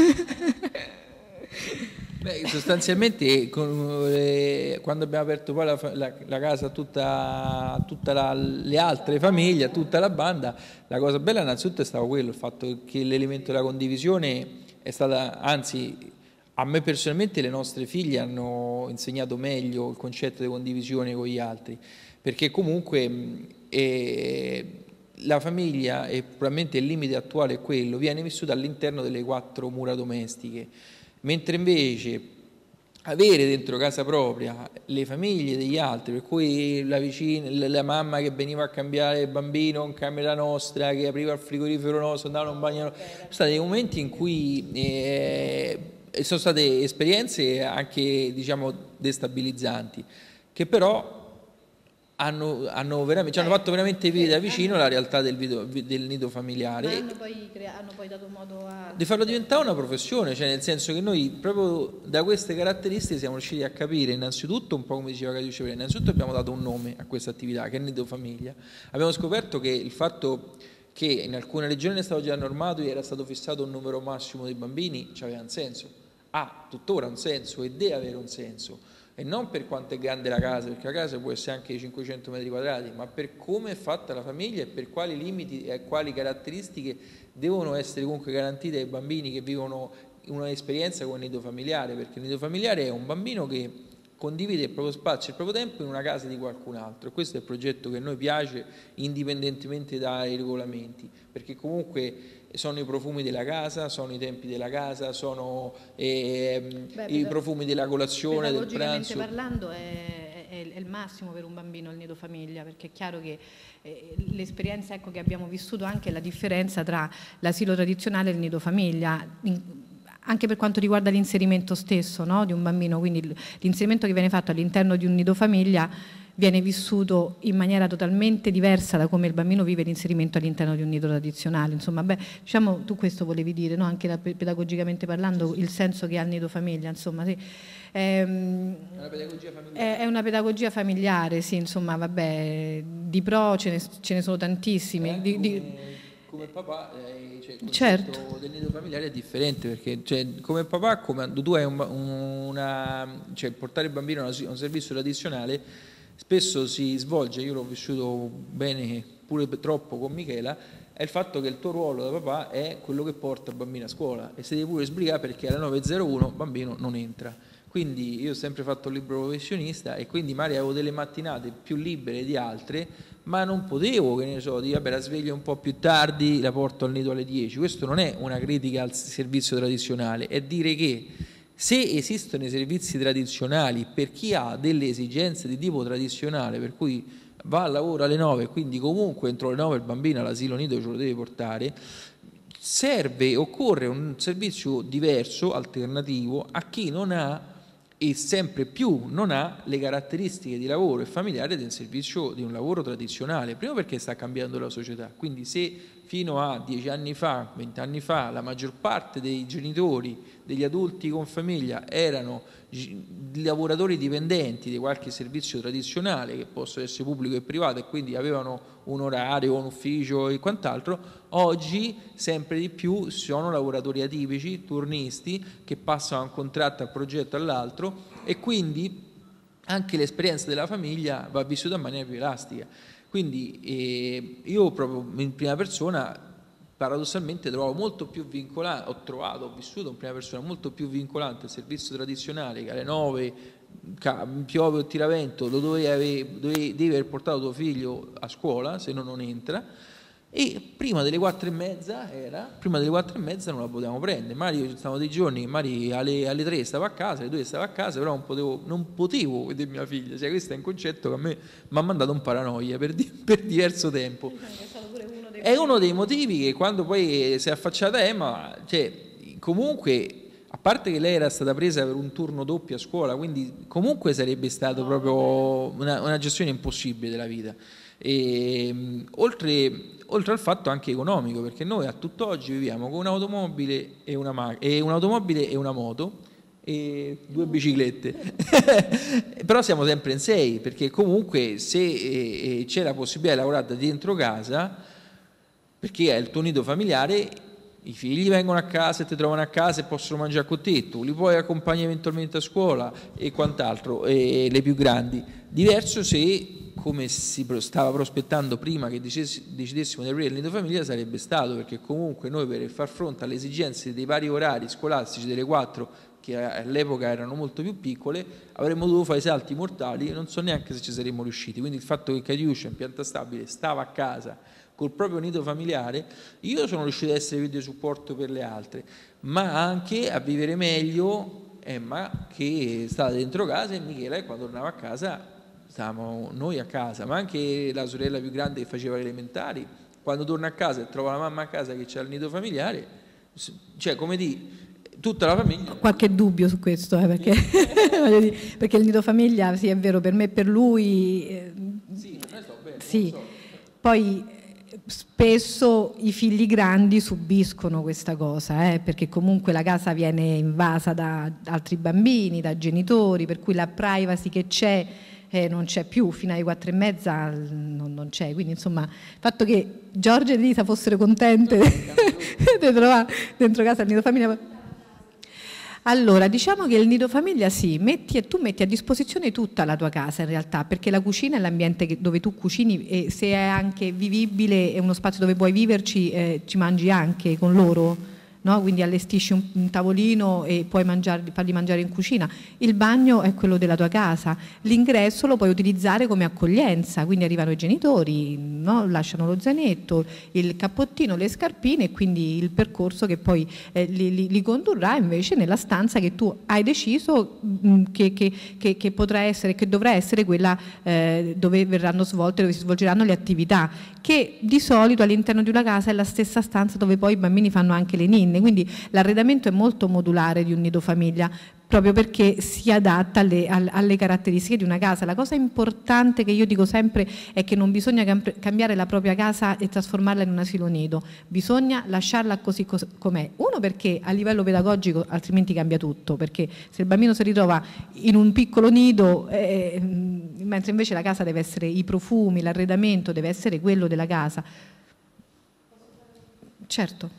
Beh, sostanzialmente con, eh, quando abbiamo aperto poi la, la, la casa a tutta, tutta la, le altre famiglie, a tutta la banda, la cosa bella innanzitutto è stato quello, il fatto che l'elemento della condivisione è stata, anzi a me personalmente le nostre figlie hanno insegnato meglio il concetto di condivisione con gli altri, perché comunque eh, la famiglia, e probabilmente il limite attuale è quello, viene vissuta all'interno delle quattro mura domestiche, mentre invece avere dentro casa propria le famiglie degli altri, per cui la vicina, la mamma che veniva a cambiare il bambino in camera nostra, che apriva il frigorifero nostro, andava in bagno, sono stati dei momenti in cui eh, sono state esperienze anche, diciamo, destabilizzanti, che però hanno, hanno, veramente, ci hanno fatto veramente vedere da vicino la realtà del, video, del nido familiare. Ma hanno poi, crea- hanno poi dato modo a... di farlo diventare una professione, cioè nel senso che noi proprio da queste caratteristiche siamo riusciti a capire innanzitutto, un po' come diceva Caduce prima, innanzitutto abbiamo dato un nome a questa attività che è il nido famiglia. Abbiamo scoperto che il fatto che in alcune regioni è stato già normato e era stato fissato un numero massimo di bambini aveva un senso, ha tuttora un senso e deve avere un senso, e non per quanto è grande la casa, perché la casa può essere anche cinquecento metri quadrati, ma per come è fatta la famiglia e per quali limiti e quali caratteristiche devono essere comunque garantite ai bambini che vivono un'esperienza con il nido familiare, perché il nido familiare è un bambino che condivide il proprio spazio e il proprio tempo in una casa di qualcun altro, e questo è il progetto che a noi piace indipendentemente dai regolamenti, perché comunque sono i profumi della casa, sono i tempi della casa, sono eh, Beh, i profumi della colazione, del pranzo. Pedagogicamente parlando è, è, è il massimo per un bambino il nido famiglia, perché è chiaro che eh, l'esperienza, ecco, che abbiamo vissuto anche è la differenza tra l'asilo tradizionale e il nido famiglia, in, anche per quanto riguarda l'inserimento stesso, no, di un bambino, quindi l'inserimento che viene fatto all'interno di un nido famiglia viene vissuto in maniera totalmente diversa da come il bambino vive l'inserimento all'interno di un nido tradizionale. Insomma, beh, diciamo, tu questo volevi dire, no? Anche da, pedagogicamente parlando, il senso che ha il nido famiglia, insomma, sì. È una pedagogia familiare. È una pedagogia familiare, sì, insomma, vabbè, di pro ce ne, ce ne sono tantissimi. Eh, di, come, di... come papà, eh, cioè, il certo, del nido familiare è differente, perché cioè, come papà, come tu hai un, una, cioè, portare il bambino a un servizio tradizionale spesso si svolge, io l'ho vissuto bene pure troppo con Michela, è il fatto che il tuo ruolo da papà è quello che porta il bambino a scuola e se devi pure sbrigare perché alle nove e zero uno il bambino non entra. Quindi io ho sempre fatto il libero professionista e quindi magari avevo delle mattinate più libere di altre, ma non potevo, che ne so, dire vabbè la sveglio un po' più tardi, la porto al nido alle dieci. Questo non è una critica al servizio tradizionale, è dire che se esistono i servizi tradizionali per chi ha delle esigenze di tipo tradizionale, per cui va al lavoro alle nove, quindi comunque entro le nove il bambino all'asilo nido ce lo deve portare, serve, occorre un servizio diverso, alternativo, a chi non ha e sempre più non ha le caratteristiche di lavoro e familiare del servizio di un lavoro tradizionale, prima perché sta cambiando la società, quindi se fino a dieci anni fa, venti anni fa, la maggior parte dei genitori, degli adulti con famiglia erano lavoratori dipendenti di qualche servizio tradizionale, che possono essere pubblico e privato, e quindi avevano un orario, un ufficio e quant'altro, oggi sempre di più sono lavoratori atipici, turnisti, che passano da un contratto al progetto all'altro e quindi anche l'esperienza della famiglia va vissuta in maniera più elastica. Quindi eh, io proprio in prima persona paradossalmente trovo molto più vincolante, ho trovato, ho vissuto in prima persona molto più vincolante il servizio tradizionale che alle nove piove o tiravento lo dovevi aver, dovevi, devi aver portato tuo figlio a scuola, se no non entra, e prima delle quattro e mezza era, prima delle quattro e mezza non la potevamo prendere. Mario, ci stavano dei giorni, Mario alle, alle tre stava a casa, alle due stava a casa, però non potevo, non potevo vedere mia figlia, cioè questo è un concetto che a me mi ha mandato un paranoia per, di, per diverso tempo. È uno dei motivi che quando poi si è affacciata Emma, cioè comunque, a parte che lei era stata presa per un turno doppio a scuola, quindi comunque sarebbe stato proprio una, una gestione impossibile della vita. E, oltre, oltre al fatto anche economico, perché noi a tutt'oggi viviamo con un'automobile e una, ma- e un'automobile e una moto e due biciclette però siamo sempre in sei, perché comunque se eh, eh, c'è la possibilità di lavorare da dentro casa, perché è il tuo nido familiare, i figli vengono a casa e ti trovano a casa e possono mangiare con te, tu li puoi accompagnare eventualmente a scuola e quant'altro, e le più grandi. Diverso se, come si stava prospettando prima che decidessimo di aprire il nido famiglia, sarebbe stato, perché comunque noi per far fronte alle esigenze dei vari orari scolastici delle quattro, che all'epoca erano molto più piccole, avremmo dovuto fare i salti mortali e non so neanche se ci saremmo riusciti. Quindi il fatto che Catiuscia in pianta stabile stava a casa col proprio nido familiare, io sono riuscito ad essere video supporto per le altre, ma anche a vivere meglio Emma, che stava dentro casa, e Michela, e quando tornava a casa stavamo noi a casa, ma anche la sorella più grande che faceva le elementari, quando torna a casa e trova la mamma a casa che c'ha il nido familiare, cioè come di tutta la famiglia. Ho qualche dubbio su questo, eh, perché, perché il nido famiglia, sì, è vero, per me e per lui, eh, sì, sto bene, sì. so. Poi spesso i figli grandi subiscono questa cosa, eh, perché comunque la casa viene invasa da altri bambini, da genitori, per cui la privacy che c'è eh, non c'è più, fino alle quattro e mezza non, non c'è. Quindi insomma il fatto che Giorgia e Elisa fossero contente di trovare dentro casa il nido famiglia. Allora, diciamo che il nido famiglia sì, metti, tu metti a disposizione tutta la tua casa in realtà, perché la cucina è l'ambiente dove tu cucini e se è anche vivibile, è uno spazio dove puoi viverci, eh, ci mangi anche con loro, no? Quindi allestisci un, un tavolino e puoi mangiare, farli mangiare in cucina. Il bagno è quello della tua casa, l'ingresso lo puoi utilizzare come accoglienza, quindi arrivano i genitori, no? Lasciano lo zainetto, il cappottino, le scarpine e quindi il percorso che poi eh, li, li, li condurrà invece nella stanza che tu hai deciso mh, che, che, che, che potrà essere, che dovrà essere quella eh, dove verranno svolte, dove si svolgeranno le attività, che di solito all'interno di una casa è la stessa stanza dove poi i bambini fanno anche le ninne. Quindi l'arredamento è molto modulare di un nido famiglia, proprio perché si adatta alle, alle caratteristiche di una casa. La cosa importante che io dico sempre è che non bisogna cambiare la propria casa e trasformarla in un asilo nido, bisogna lasciarla così com'è. Uno, perché a livello pedagogico altrimenti cambia tutto, perché se il bambino si ritrova in un piccolo nido, eh, mentre invece la casa deve essere i profumi, l'arredamento deve essere quello della casa. Certo.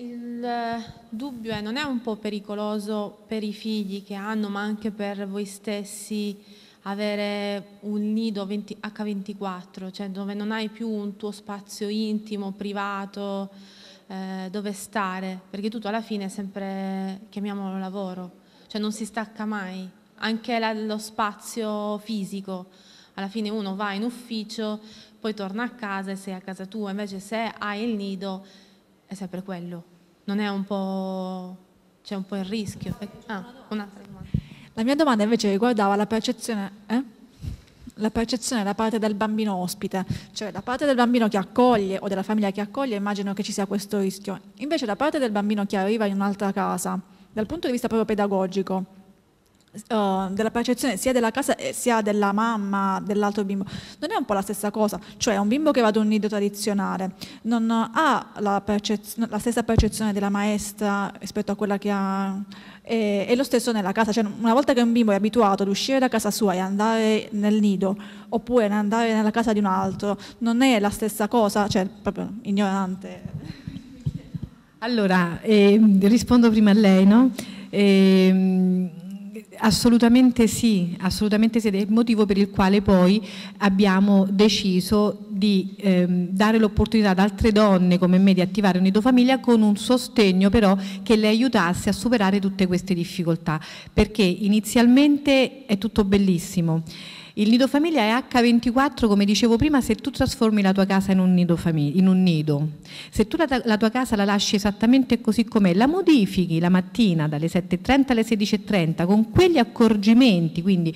Il dubbio è, non è un po' pericoloso per i figli che hanno, ma anche per voi stessi, avere un nido acca ventiquattro, cioè dove non hai più un tuo spazio intimo, privato, eh, dove stare, perché tutto alla fine è sempre, chiamiamolo lavoro, cioè non si stacca mai, anche la, lo spazio fisico, alla fine uno va in ufficio, poi torna a casa e sei a casa tua, invece se hai il nido è sempre quello, non è un po', c'è un po' il rischio. Ah, un'altra domanda. La mia domanda invece riguardava la percezione, eh? la percezione da parte del bambino ospite, cioè da parte del bambino che accoglie o della famiglia che accoglie, immagino che ci sia questo rischio. Invece da parte del bambino che arriva in un'altra casa, dal punto di vista proprio pedagogico, Uh, della percezione sia della casa sia della mamma dell'altro bimbo, non è un po' la stessa cosa? Cioè un bimbo che va ad un nido tradizionale non ha la, percez- la stessa percezione della maestra rispetto a quella che ha, e, e lo stesso nella casa, cioè una volta che un bimbo è abituato ad uscire da casa sua e andare nel nido oppure andare nella casa di un altro, non è la stessa cosa, cioè proprio ignorante. Allora, eh, rispondo prima a lei, no? Eh, Assolutamente sì, assolutamente sì, ed è il motivo per il quale poi abbiamo deciso di ehm, dare l'opportunità ad altre donne come me di attivare un nido famiglia con un sostegno però che le aiutasse a superare tutte queste difficoltà, perché inizialmente è tutto bellissimo. Il nido famiglia è acca ventiquattro, come dicevo prima, se tu trasformi la tua casa in un nido, famiglia, in un nido. Se tu la, la tua casa la lasci esattamente così com'è, la modifichi la mattina dalle sette e trenta alle sedici e trenta con quegli accorgimenti, quindi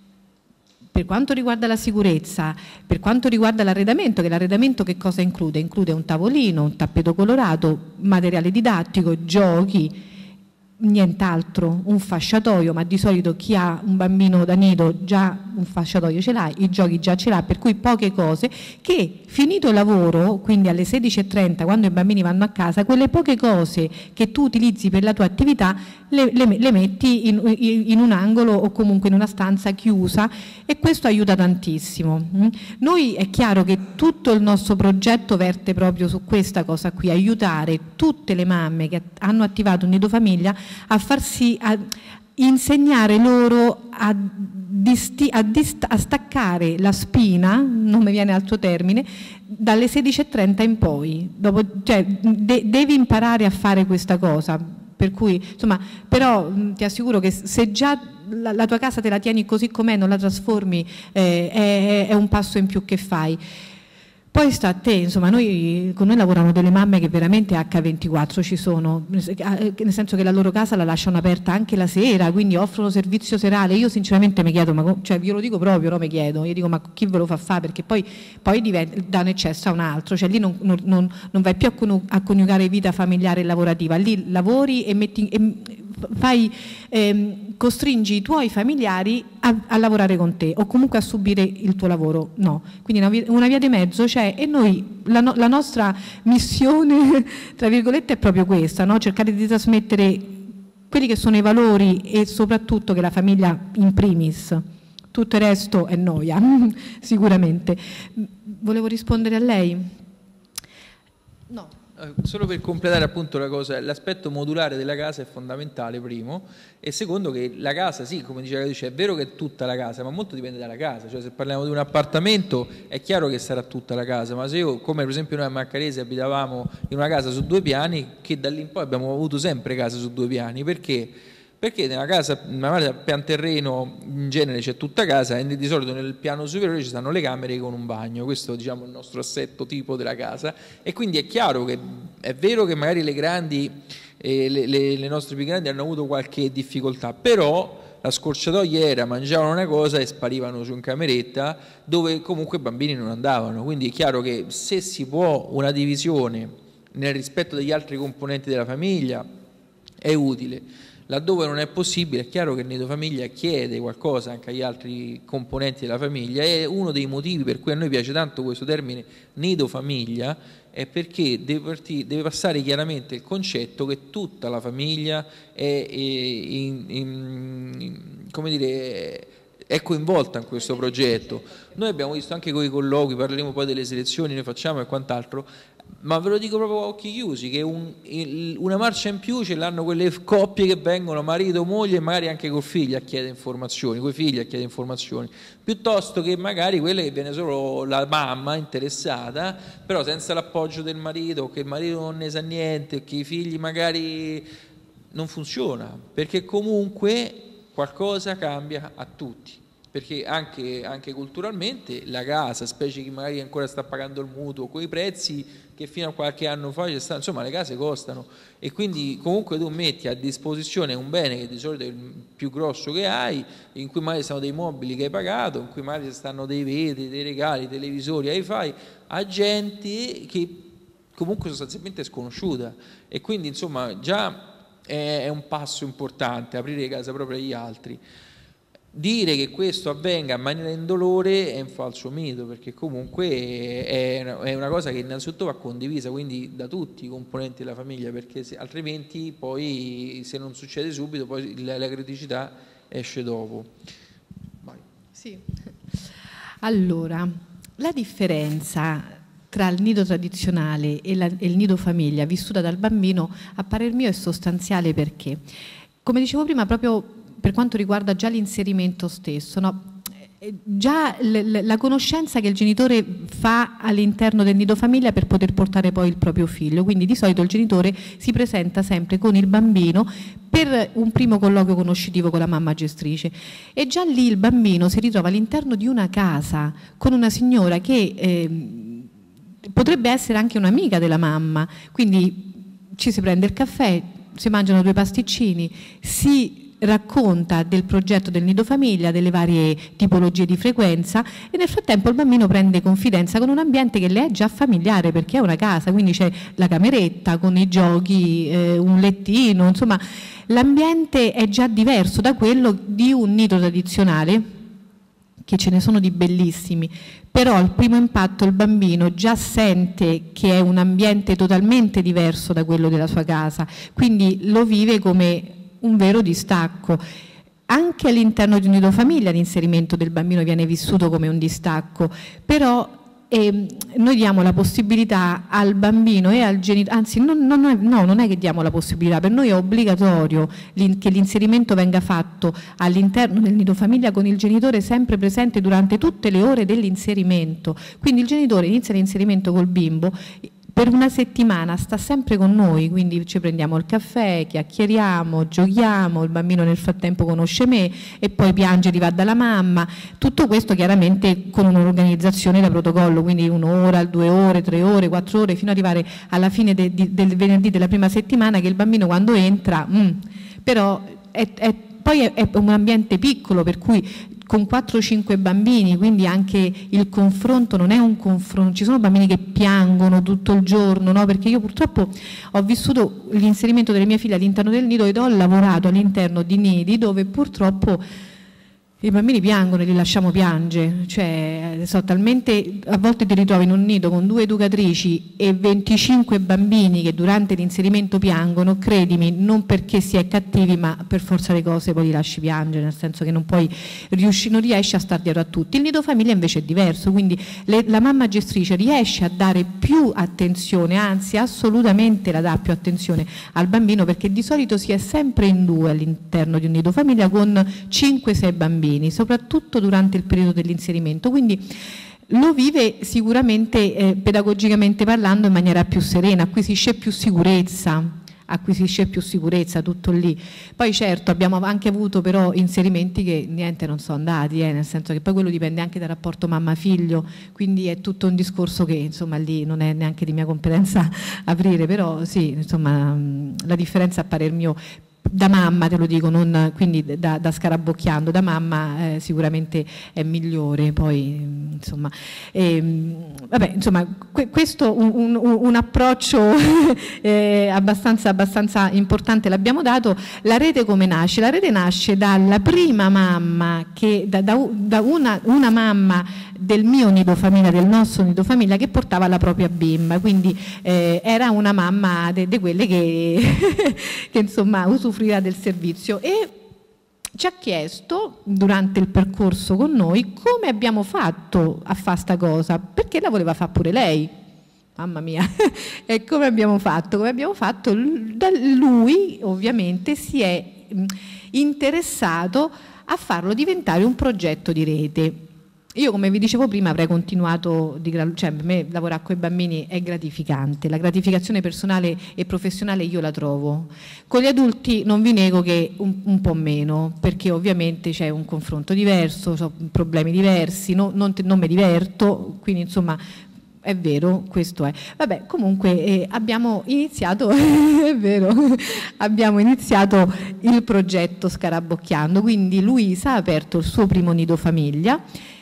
per quanto riguarda la sicurezza, per quanto riguarda l'arredamento, che l'arredamento che cosa include? Include un tavolino, un tappeto colorato, materiale didattico, giochi, nient'altro, un fasciatoio, ma di solito chi ha un bambino da nido già un fasciatoio ce l'ha, i giochi già ce l'ha, per cui poche cose che finito il lavoro, quindi alle sedici e trenta quando i bambini vanno a casa, quelle poche cose che tu utilizzi per la tua attività le, le, le metti in, in un angolo o comunque in una stanza chiusa e questo aiuta tantissimo. Noi è chiaro che tutto il nostro progetto verte proprio su questa cosa qui, aiutare tutte le mamme che hanno attivato un nido famiglia a farsi a insegnare loro a, disti, a, dist, a staccare la spina, non mi viene altro termine, dalle sedici e trenta in poi. Dopo, cioè, de, devi imparare a fare questa cosa, per cui insomma, però ti assicuro che se già la, la tua casa te la tieni così com'è, non la trasformi, eh, è, è un passo in più che fai. Poi sta a te, insomma, noi, con noi lavorano delle mamme che veramente acca ventiquattro ci sono, nel senso che la loro casa la lasciano aperta anche la sera, quindi offrono servizio serale. Io sinceramente mi chiedo, ma cioè, io lo dico proprio, no, mi chiedo, io dico ma chi ve lo fa fare? Perché poi, poi diventa, da un eccesso a un altro, cioè lì non, non, non, non vai più a coniugare vita familiare e lavorativa, lì lavori e metti... E, fai, ehm, costringi i tuoi familiari a, a lavorare con te o comunque a subire il tuo lavoro, no, quindi una via, una via di mezzo c'è e noi la, no, la nostra missione tra virgolette è proprio questa, no? Cercare di trasmettere quelli che sono i valori e soprattutto che la famiglia in primis, tutto il resto è noia sicuramente. Volevo rispondere a lei? No. Solo per completare appunto la cosa, l'aspetto modulare della casa è fondamentale, primo, e secondo che la casa, sì, come diceva Caduce, è vero che è tutta la casa, ma molto dipende dalla casa, cioè se parliamo di un appartamento è chiaro che sarà tutta la casa, ma se io, come per esempio noi a Maccarese abitavamo in una casa su due piani, che da lì in poi abbiamo avuto sempre case su due piani, perché? Perché nella casa, nella pian terreno in genere c'è tutta casa e di solito nel piano superiore ci stanno le camere con un bagno, questo diciamo è il nostro assetto tipo della casa e quindi è chiaro che è vero che magari le grandi, eh, le, le, le nostre più grandi hanno avuto qualche difficoltà, però la scorciatoia era, mangiavano una cosa e sparivano su in cameretta dove comunque i bambini non andavano, quindi è chiaro che se si può una divisione nel rispetto degli altri componenti della famiglia è utile. Laddove non è possibile è chiaro che il nido famiglia chiede qualcosa anche agli altri componenti della famiglia e uno dei motivi per cui a noi piace tanto questo termine nido famiglia è perché deve, partire, deve passare chiaramente il concetto che tutta la famiglia è, è, in, in, in, come dire, è coinvolta in questo progetto. Noi abbiamo visto anche con i colloqui, parleremo poi delle selezioni che noi facciamo e quant'altro, ma ve lo dico proprio a occhi chiusi, che un, il, una marcia in più ce l'hanno quelle coppie che vengono marito, moglie e magari anche col figlio a chiedere informazioni, coi figli a chiedere informazioni, piuttosto che magari quelle che viene solo la mamma interessata, però senza l'appoggio del marito, che il marito non ne sa niente, che i figli magari non funziona, perché comunque qualcosa cambia a tutti. Perché anche, anche culturalmente la casa, specie chi magari ancora sta pagando il mutuo, con i prezzi che fino a qualche anno fa c'è stato, insomma le case costano, e quindi comunque tu metti a disposizione un bene che di solito è il più grosso che hai, in cui magari stanno dei mobili che hai pagato, in cui magari stanno dei vetri, dei regali, televisori, hi-fi, a gente che comunque sostanzialmente è sconosciuta, e quindi insomma già è, è un passo importante aprire casa proprio agli altri. Dire che questo avvenga in maniera indolore è un falso mito, perché comunque è una cosa che innanzitutto va condivisa, quindi da tutti i componenti della famiglia, perché se, altrimenti poi se non succede subito poi la, la criticità esce dopo. Vai. Sì. Allora, la differenza tra il nido tradizionale e, la, e il nido famiglia vissuta dal bambino, a parer mio, è sostanziale, perché, come dicevo prima, proprio per quanto riguarda già l'inserimento stesso, no? Già la conoscenza che il genitore fa all'interno del nido famiglia per poter portare poi il proprio figlio, quindi di solito il genitore si presenta sempre con il bambino per un primo colloquio conoscitivo con la mamma gestrice, e già lì il bambino si ritrova all'interno di una casa con una signora che eh, potrebbe essere anche un'amica della mamma, quindi ci si prende il caffè, si mangiano due pasticcini, si racconta del progetto del nido famiglia, delle varie tipologie di frequenza, e nel frattempo il bambino prende confidenza con un ambiente che le è già familiare, perché è una casa, quindi c'è la cameretta con i giochi, eh, un lettino, insomma l'ambiente è già diverso da quello di un nido tradizionale, che ce ne sono di bellissimi, però al primo impatto il bambino già sente che è un ambiente totalmente diverso da quello della sua casa, quindi lo vive come un vero distacco. Anche all'interno di un nido famiglia l'inserimento del bambino viene vissuto come un distacco, però eh, noi diamo la possibilità al bambino e al genitore, anzi non, non è, no, non è che diamo la possibilità, per noi è obbligatorio che l'inserimento venga fatto all'interno del nido famiglia con il genitore sempre presente durante tutte le ore dell'inserimento. Quindi il genitore inizia l'inserimento col bimbo, per una settimana sta sempre con noi, quindi ci prendiamo il caffè, chiacchieriamo, giochiamo, il bambino nel frattempo conosce me e poi piange, rivà dalla mamma, tutto questo chiaramente con un'organizzazione da protocollo, quindi un'ora, due ore, tre ore, quattro ore, fino ad arrivare alla fine de, de, del venerdì della prima settimana, che il bambino quando entra, mm, però è, è, poi è, è un ambiente piccolo, per cui con quattro o cinque bambini, quindi anche il confronto non è un confronto, ci sono bambini che piangono tutto il giorno, no? Perché io purtroppo ho vissuto l'inserimento delle mie figlie all'interno del nido ed ho lavorato all'interno di nidi dove purtroppo i bambini piangono e li lasciamo piangere, cioè so, talmente a volte ti ritrovi in un nido con due educatrici e venticinque bambini che durante l'inserimento piangono, credimi, non perché si è cattivi, ma per forza le cose poi li lasci piangere, nel senso che non puoi riusci, non riesci a star dietro a tutti. Il nido famiglia invece è diverso, quindi le, la mamma gestrice riesce a dare più attenzione, anzi assolutamente la dà più attenzione al bambino, perché di solito si è sempre in due all'interno di un nido famiglia con cinque sei bambini, soprattutto durante il periodo dell'inserimento, quindi lo vive sicuramente eh, pedagogicamente parlando in maniera più serena, acquisisce più sicurezza, acquisisce più sicurezza, tutto lì. Poi certo abbiamo anche avuto però inserimenti che niente non sono andati, eh, nel senso che poi quello dipende anche dal rapporto mamma-figlio, quindi è tutto un discorso che insomma lì non è neanche di mia competenza aprire, però sì, insomma la differenza a parer mio da mamma, te lo dico, non, quindi da, da scarabocchiando, da mamma eh, sicuramente è migliore, poi insomma, ehm, vabbè, insomma que, questo un, un, un approccio eh, abbastanza, abbastanza importante l'abbiamo dato. La rete come nasce? La rete nasce dalla prima mamma, che, da, da, da una, una mamma del mio nido famiglia, del nostro nido famiglia, che portava la propria bimba, quindi eh, era una mamma di quelle che, che insomma usufruiva del servizio, e ci ha chiesto durante il percorso con noi come abbiamo fatto a fare sta cosa, perché la voleva fare pure lei. mamma mia, e come abbiamo fatto? Come abbiamo fatto? Lui ovviamente si è interessato a farlo diventare un progetto di rete. Io, come vi dicevo prima, avrei continuato, di, cioè per me lavorare con i bambini è gratificante, la gratificazione personale e professionale io la trovo. Con gli adulti non vi nego che un, un po' meno, perché ovviamente c'è un confronto diverso, so, problemi diversi, no, non, non mi diverto, quindi insomma è vero, questo è. Vabbè, comunque eh, abbiamo iniziato, è vero, abbiamo iniziato il progetto Scarabocchiando, quindi Luisa ha aperto il suo primo nido famiglia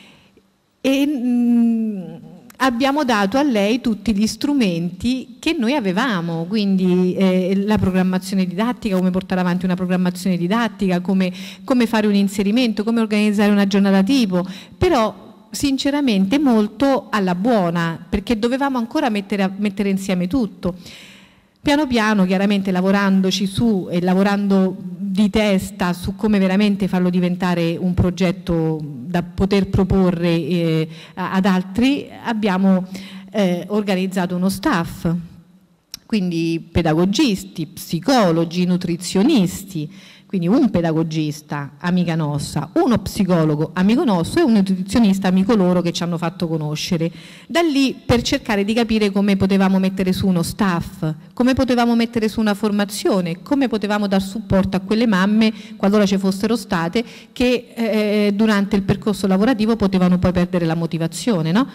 e mh, abbiamo dato a lei tutti gli strumenti che noi avevamo, quindi eh, la programmazione didattica, come portare avanti una programmazione didattica, come, come fare un inserimento, come organizzare una giornata tipo, però sinceramente molto alla buona, perché dovevamo ancora mettere, mettere insieme tutto. Piano piano, chiaramente lavorandoci su e lavorando di testa su come veramente farlo diventare un progetto da poter proporre eh, ad altri, abbiamo eh, organizzato uno staff, quindi pedagogisti, psicologi, nutrizionisti, quindi un pedagogista, amica nostra, uno psicologo, amico nostro, e un nutrizionista, amico loro, che ci hanno fatto conoscere. Da lì, per cercare di capire come potevamo mettere su uno staff, come potevamo mettere su una formazione, come potevamo dar supporto a quelle mamme, qualora ci fossero state, che eh, durante il percorso lavorativo potevano poi perdere la motivazione, no?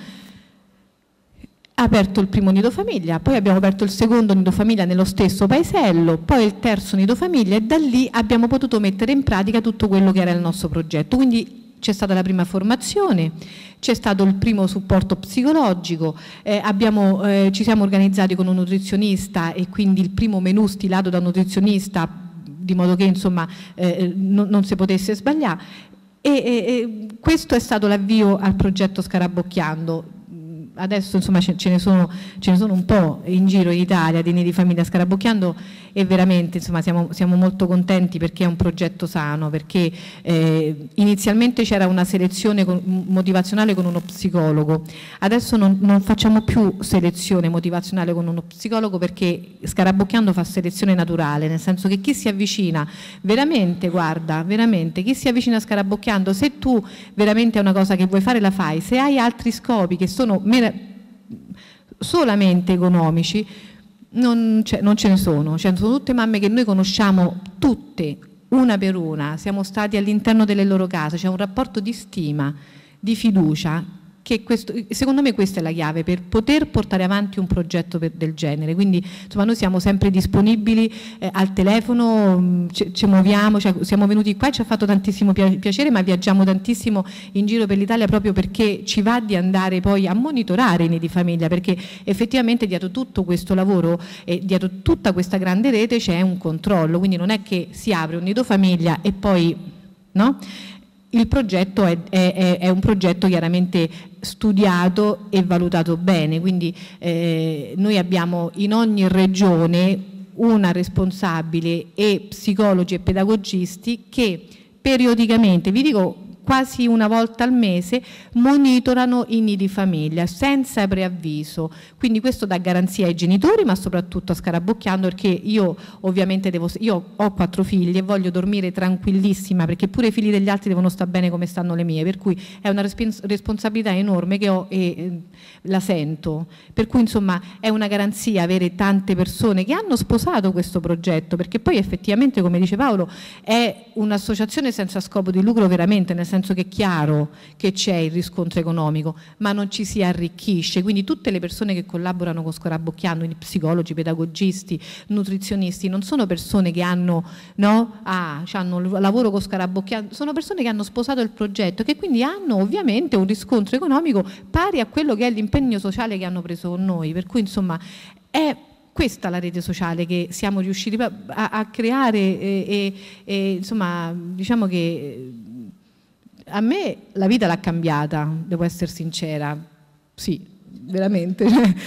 Ha aperto il primo nido famiglia, poi abbiamo aperto il secondo nido famiglia nello stesso paesello, poi il terzo nido famiglia, e da lì abbiamo potuto mettere in pratica tutto quello che era il nostro progetto. Quindi c'è stata la prima formazione, c'è stato il primo supporto psicologico, eh, abbiamo, eh, ci siamo organizzati con un nutrizionista, e quindi il primo menù stilato da un nutrizionista, di modo che insomma eh, non, non si potesse sbagliare, e, e, e questo è stato l'avvio al progetto Scarabocchiando. Adesso insomma ce ne sono, ce ne sono un po' in giro in Italia di nidi famiglia Scarabocchiando, e veramente insomma siamo, siamo molto contenti, perché è un progetto sano, perché eh, inizialmente c'era una selezione con, motivazionale con uno psicologo, adesso non, non facciamo più selezione motivazionale con uno psicologo, perché Scarabocchiando fa selezione naturale, nel senso che chi si avvicina veramente, guarda, veramente chi si avvicina a Scarabocchiando, se tu veramente è una cosa che vuoi fare la fai, se hai altri scopi che sono solamente economici, non, non ce ne sono, cioè, sono tutte mamme che noi conosciamo tutte, una per una, siamo stati all'interno delle loro case, c'è un rapporto di stima, di fiducia, che questo, secondo me questa è la chiave per poter portare avanti un progetto per, del genere. Quindi insomma noi siamo sempre disponibili eh, al telefono, ci, ci muoviamo, cioè, siamo venuti qua e ci ha fatto tantissimo piacere, ma viaggiamo tantissimo in giro per l'Italia proprio perché ci va di andare poi a monitorare i nidi famiglia, perché effettivamente dietro tutto questo lavoro e dietro tutta questa grande rete c'è un controllo, quindi non è che si apre un nido famiglia e poi no? Il progetto è, è, è un progetto chiaramente studiato e valutato bene, quindi eh, noi abbiamo in ogni regione una responsabile e psicologi e pedagogisti che periodicamente, vi dico quasi una volta al mese, monitorano i nidi famiglia senza preavviso, quindi questo dà garanzia ai genitori ma soprattutto a Scarabocchiando, perché io ovviamente devo, io ho quattro figli e voglio dormire tranquillissima, perché pure i figli degli altri devono stare bene come stanno le mie, per cui è una responsabilità enorme che ho e eh, la sento, per cui insomma è una garanzia avere tante persone che hanno sposato questo progetto, perché poi effettivamente, come dice Paolo, è un'associazione senza scopo di lucro veramente, nel senso che è chiaro che c'è il riscontro economico, ma non ci si arricchisce, quindi tutte le persone che collaborano con Scarabocchiando, psicologi, pedagogisti, nutrizionisti, non sono persone che hanno, no, ah, hanno lavoro con Scarabocchiando, sono persone che hanno sposato il progetto, che quindi hanno ovviamente un riscontro economico pari a quello che è l'impegno sociale che hanno preso con noi, per cui insomma è questa la rete sociale che siamo riusciti a, a creare e, e, e insomma diciamo che a me la vita l'ha cambiata, devo essere sincera, sì, veramente,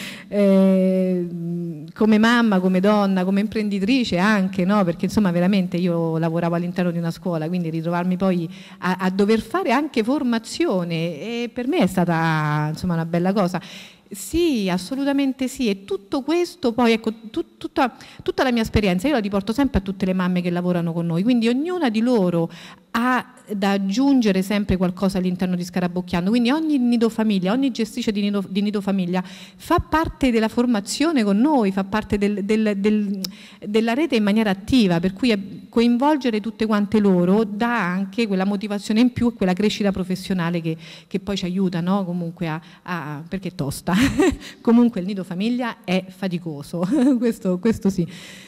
eh, come mamma, come donna, come imprenditrice anche, no? Perché insomma veramente io lavoravo all'interno di una scuola, quindi ritrovarmi poi a, a dover fare anche formazione e per me è stata insomma una bella cosa. Sì, assolutamente sì, e tutto questo poi, ecco, tut, tutta, tutta la mia esperienza io la riporto sempre a tutte le mamme che lavorano con noi, quindi ognuna di loro ha da aggiungere sempre qualcosa all'interno di Scarabocchiando, quindi ogni nido famiglia, ogni gestrice di nido, di nido famiglia fa parte della formazione con noi, fa parte del, del, del, della rete in maniera attiva, per cui coinvolgere tutte quante loro dà anche quella motivazione in più e quella crescita professionale che, che poi ci aiuta, no? Comunque a, a, perché è tosta. Comunque il nido famiglia è faticoso, questo, questo sì.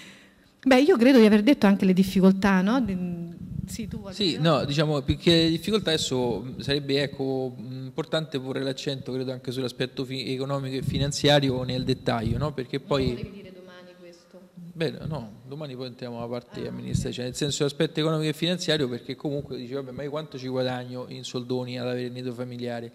Beh, io credo di aver detto anche le difficoltà, no? Sì, tu vuoi sì dire? no, diciamo, più che le difficoltà adesso sarebbe, ecco, importante porre l'accento, credo, anche sull'aspetto fi- economico e finanziario nel dettaglio, no? Perché poi... Non volevi dire domani questo? Beh, no, domani poi entriamo alla parte ah, amministrativa, cioè nel senso l'aspetto economico e finanziario, perché comunque dici, vabbè, ma io quanto ci guadagno in soldoni ad avere il nido familiare?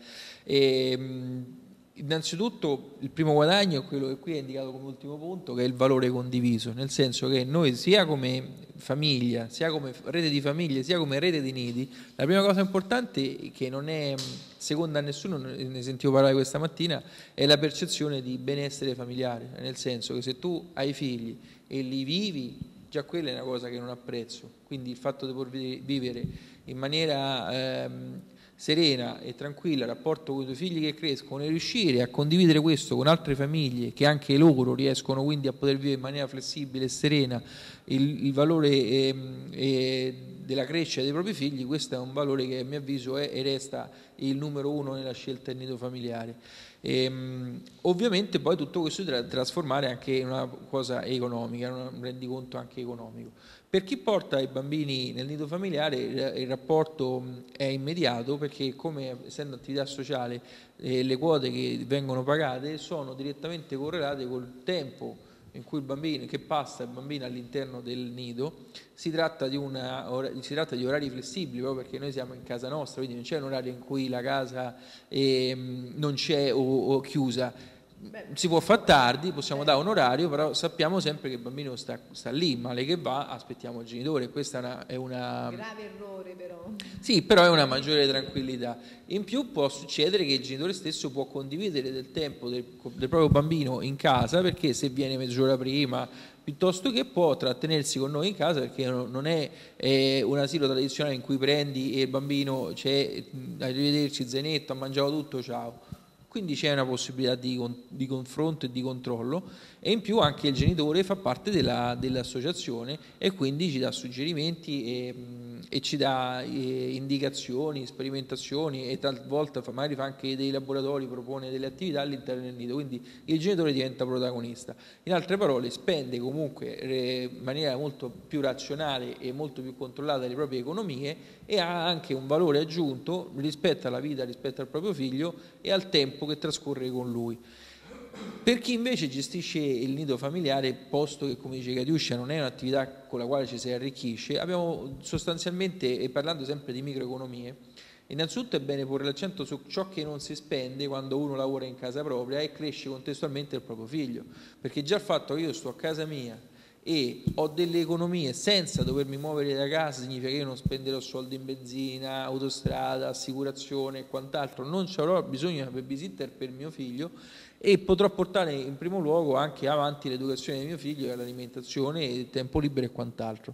E, mh, innanzitutto il primo guadagno è quello che qui è indicato come ultimo punto, che è il valore condiviso, nel senso che noi sia come famiglia, sia come rete di famiglie, sia come rete di nidi, la prima cosa importante, che non è seconda a nessuno, ne sentivo parlare questa mattina, è la percezione di benessere familiare, nel senso che se tu hai figli e li vivi, già quella è una cosa che non apprezzo, quindi il fatto di poter vivere in maniera ehm, serena e tranquilla il rapporto con i tuoi figli che crescono e riuscire a condividere questo con altre famiglie che anche loro riescono quindi a poter vivere in maniera flessibile e serena il, il valore eh, eh, della crescita dei propri figli, questo è un valore che a mio avviso è e resta il numero uno nella scelta del nido familiare. E, um, ovviamente poi tutto questo da trasformare anche in una cosa economica, un rendiconto anche economico. Per chi porta i bambini nel nido familiare il, il rapporto è immediato, perché come essendo attività sociale eh, le quote che vengono pagate sono direttamente correlate col tempo in cui il bambino, che passa il bambino all'interno del nido. Si tratta di, una, si tratta di orari flessibili, proprio perché noi siamo in casa nostra, quindi non c'è un orario in cui la casa eh, non c'è o, o chiusa. Si può fare tardi, possiamo dare un orario, però sappiamo sempre che il bambino sta, sta lì, male che va, aspettiamo il genitore. Questa è una, è una... grave errore, però. Sì, però è una maggiore tranquillità. In più può succedere che il genitore stesso può condividere del tempo del, del proprio bambino in casa, perché se viene mezz'ora prima, piuttosto che può trattenersi con noi in casa, perché non è eh, un asilo tradizionale in cui prendi e il bambino c'è, arrivederci, zainetto, ha mangiato tutto, ciao. Quindi c'è una possibilità di, di confronto e di controllo, e in più anche il genitore fa parte della, dell'associazione e quindi ci dà suggerimenti e, e ci dà e, indicazioni, sperimentazioni, e talvolta fa, magari fa anche dei laboratori, propone delle attività all'interno del nido, quindi il genitore diventa protagonista. In altre parole, spende comunque eh, in maniera molto più razionale e molto più controllata le proprie economie, e ha anche un valore aggiunto rispetto alla vita, rispetto al proprio figlio e al tempo che trascorre con lui. Per chi invece gestisce il nido familiare, posto che, come dice Katiuscia, non è un'attività con la quale ci si arricchisce, abbiamo sostanzialmente, e parlando sempre di microeconomie, innanzitutto è bene porre l'accento su ciò che non si spende quando uno lavora in casa propria e cresce contestualmente il proprio figlio, perché già il fatto che io sto a casa mia e ho delle economie senza dovermi muovere da casa significa che io non spenderò soldi in benzina, autostrada, assicurazione e quant'altro, non ci avrò bisogno di una babysitter per mio figlio, e potrò portare in primo luogo anche avanti l'educazione di mio figlio, l'alimentazione, il tempo libero e quant'altro.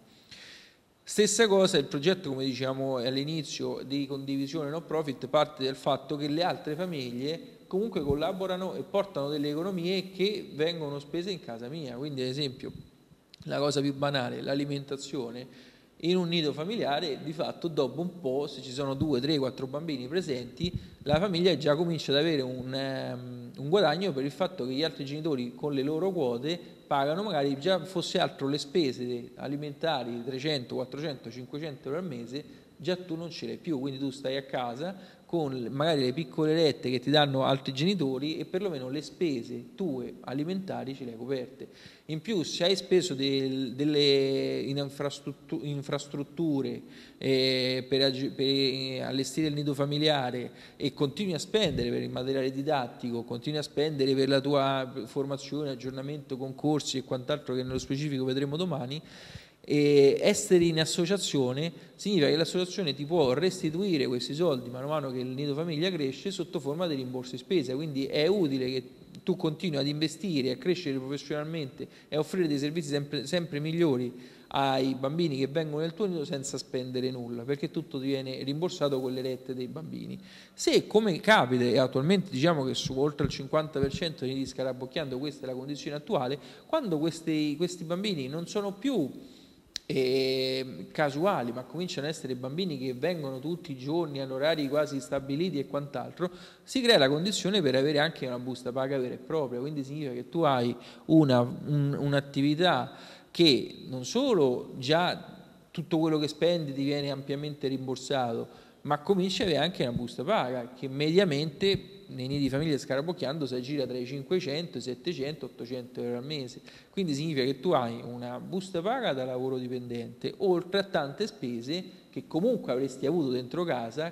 Stessa cosa, il progetto, come dicevamo all'inizio, di condivisione no profit parte dal fatto che le altre famiglie comunque collaborano e portano delle economie che vengono spese in casa mia. Quindi ad esempio la cosa più banale, l'alimentazione in un nido familiare, di fatto dopo un po', se ci sono due, tre, quattro bambini presenti, la famiglia già comincia ad avere un, um, un guadagno, per il fatto che gli altri genitori con le loro quote pagano, magari già fosse altro le spese alimentari trecento, quattrocento, cinquecento euro al mese, già tu non ce l'hai più, quindi tu stai a casa con magari le piccole rette che ti danno altri genitori e perlomeno le spese tue alimentari ce le hai coperte. In più, se hai speso del, delle infrastrutture, infrastrutture eh, per, per allestire il nido familiare, e continui a spendere per il materiale didattico, continui a spendere per la tua formazione, aggiornamento, concorsi e quant'altro che nello specifico vedremo domani, e essere in associazione significa che l'associazione ti può restituire questi soldi man mano che il nido famiglia cresce sotto forma di rimborsi spesa, quindi è utile che tu continui ad investire, a crescere professionalmente e a offrire dei servizi sempre, sempre migliori ai bambini che vengono nel tuo nido senza spendere nulla, perché tutto ti viene rimborsato con le rette dei bambini. Se, come capita, e attualmente diciamo che su oltre il cinquanta per cento dei nidi scarabocchiando questa è la condizione attuale, quando questi, questi bambini non sono più eh, casuali, ma cominciano ad essere bambini che vengono tutti i giorni ad orari quasi stabiliti e quant'altro, si crea la condizione per avere anche una busta paga vera e propria, quindi significa che tu hai una, un, un'attività che non solo già tutto quello che spendi ti viene ampiamente rimborsato, ma cominci ad avere anche una busta paga che mediamente nei nidi famiglia scarabocchiando si aggira tra i cinquecento, settecento, ottocento euro al mese. Quindi significa che tu hai una busta paga da lavoro dipendente, oltre a tante spese che comunque avresti avuto dentro casa,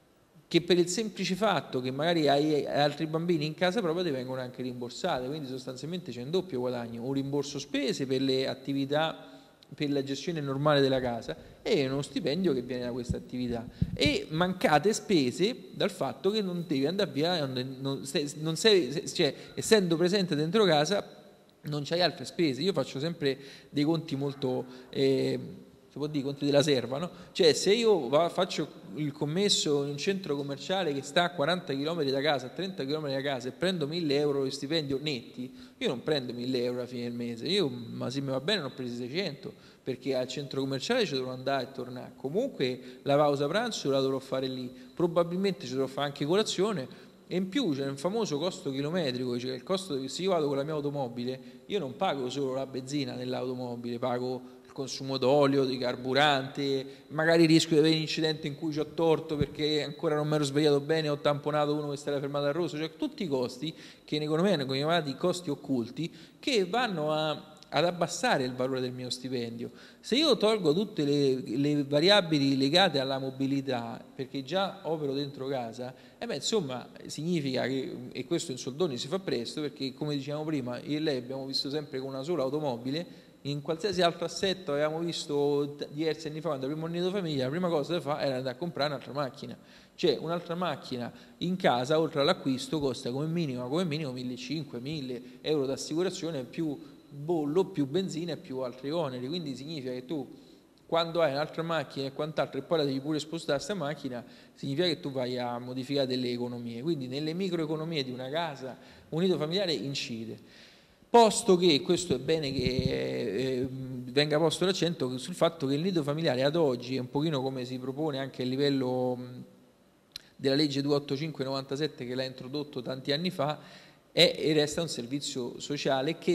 che per il semplice fatto che magari hai altri bambini in casa proprio ti vengono anche rimborsate, quindi sostanzialmente c'è un doppio guadagno, un rimborso spese per le attività, per la gestione normale della casa e uno stipendio che viene da questa attività, e mancate spese dal fatto che non devi andare via, non sei, non sei, cioè, essendo presente dentro casa non c'hai altre spese. Io faccio sempre dei conti molto... Eh, si può dire conti della serva, no? Cioè se io va, faccio il commesso in un centro commerciale che sta a quaranta chilometri da casa, a trenta chilometri da casa e prendo mille euro di stipendio netti, io non prendo mille euro alla fine del mese, io, ma se mi va bene ne ho presi seicento, perché al centro commerciale ci dovrò andare e tornare, comunque la pausa pranzo la dovrò fare lì, probabilmente ci dovrò fare anche colazione, e in più c'è un famoso costo chilometrico, cioè il costo che se io vado con la mia automobile, io non pago solo la benzina nell'automobile, pago consumo d'olio, di carburante, magari rischio di avere un incidente in cui ci ho torto perché ancora non mi ero svegliato bene, ho tamponato uno che stava fermato al rosso, cioè tutti i costi che in economia vengono chiamati costi occulti che vanno a, ad abbassare il valore del mio stipendio. Se io tolgo tutte le, le variabili legate alla mobilità, perché già opero dentro casa, eh beh, insomma significa che, e questo in soldoni si fa presto, perché come dicevamo prima, io e lei abbiamo visto sempre con una sola automobile. In qualsiasi altro assetto avevamo visto diversi anni fa, quando apriamo il nido famiglia, la prima cosa da fare era andare a comprare un'altra macchina. Cioè un'altra macchina in casa, oltre all'acquisto, costa come minimo, come minimo millecinquecento mille euro di assicurazione, più bollo, più benzina e più altri oneri. Quindi significa che tu, quando hai un'altra macchina e quant'altro, e poi la devi pure spostare questa macchina, significa che tu vai a modificare delle economie. Quindi nelle microeconomie di una casa, un nido familiare incide. Posto che, questo è bene che eh, venga posto l'accento sul fatto che il nido familiare ad oggi è un pochino come si propone anche a livello mh, della legge duecentoottantacinque novantasette che l'ha introdotto tanti anni fa, è e resta un servizio sociale che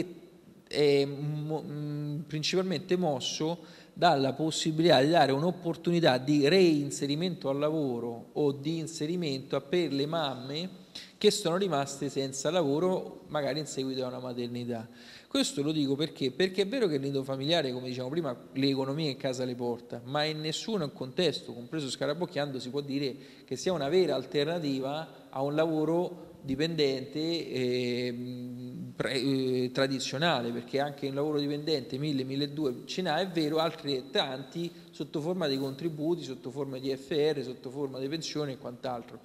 è mo, mh, principalmente mosso dalla possibilità di dare un'opportunità di reinserimento al lavoro o di inserimento per le mamme che sono rimaste senza lavoro magari in seguito a una maternità. Questo lo dico perché? Perché è vero che il nido familiare, come dicevamo prima, le economie in casa le porta, ma in nessun contesto, compreso scarabocchiando, si può dire che sia una vera alternativa a un lavoro dipendente eh, pre, eh, tradizionale, perché anche un lavoro dipendente mille, milleduecento ce n'ha, è vero, altri tanti sotto forma di contributi, sotto forma di F R, sotto forma di pensione e quant'altro.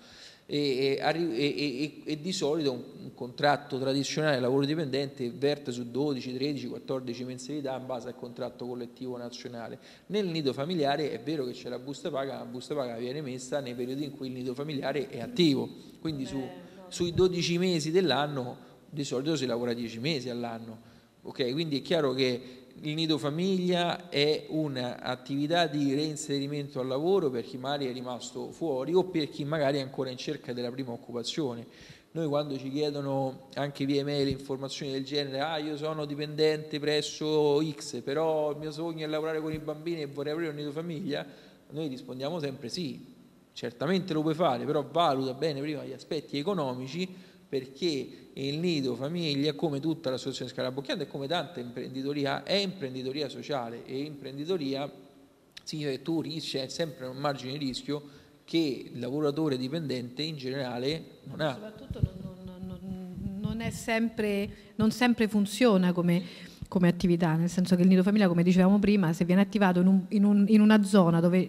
E, e, e, e di solito un, un contratto tradizionale di lavoro dipendente verte su dodici, tredici, quattordici mensilità in base al contratto collettivo nazionale. Nel nido familiare è vero che c'è la busta paga, la busta paga viene messa nei periodi in cui il nido familiare è attivo, quindi su, sui dodici mesi dell'anno di solito si lavora dieci mesi all'anno, ok? Quindi è chiaro che il nido famiglia è un'attività di reinserimento al lavoro per chi magari è rimasto fuori o per chi magari è ancora in cerca della prima occupazione. Noi quando ci chiedono anche via email informazioni del genere, ah io sono dipendente presso X, però il mio sogno è lavorare con i bambini e vorrei aprire un nido famiglia, noi rispondiamo sempre sì, certamente lo puoi fare, però valuta bene prima gli aspetti economici, perché il nido famiglia, come tutta l'associazione Scarabocchiando e come tanta imprenditoria, è imprenditoria sociale, e imprenditoria significa che tu c'è sempre un margine di rischio che il lavoratore dipendente in generale non ha. Soprattutto non, non, non, non è sempre, non sempre funziona come, come attività, nel senso che il nido famiglia, come dicevamo prima, se viene attivato in, un, in, un, in una zona dove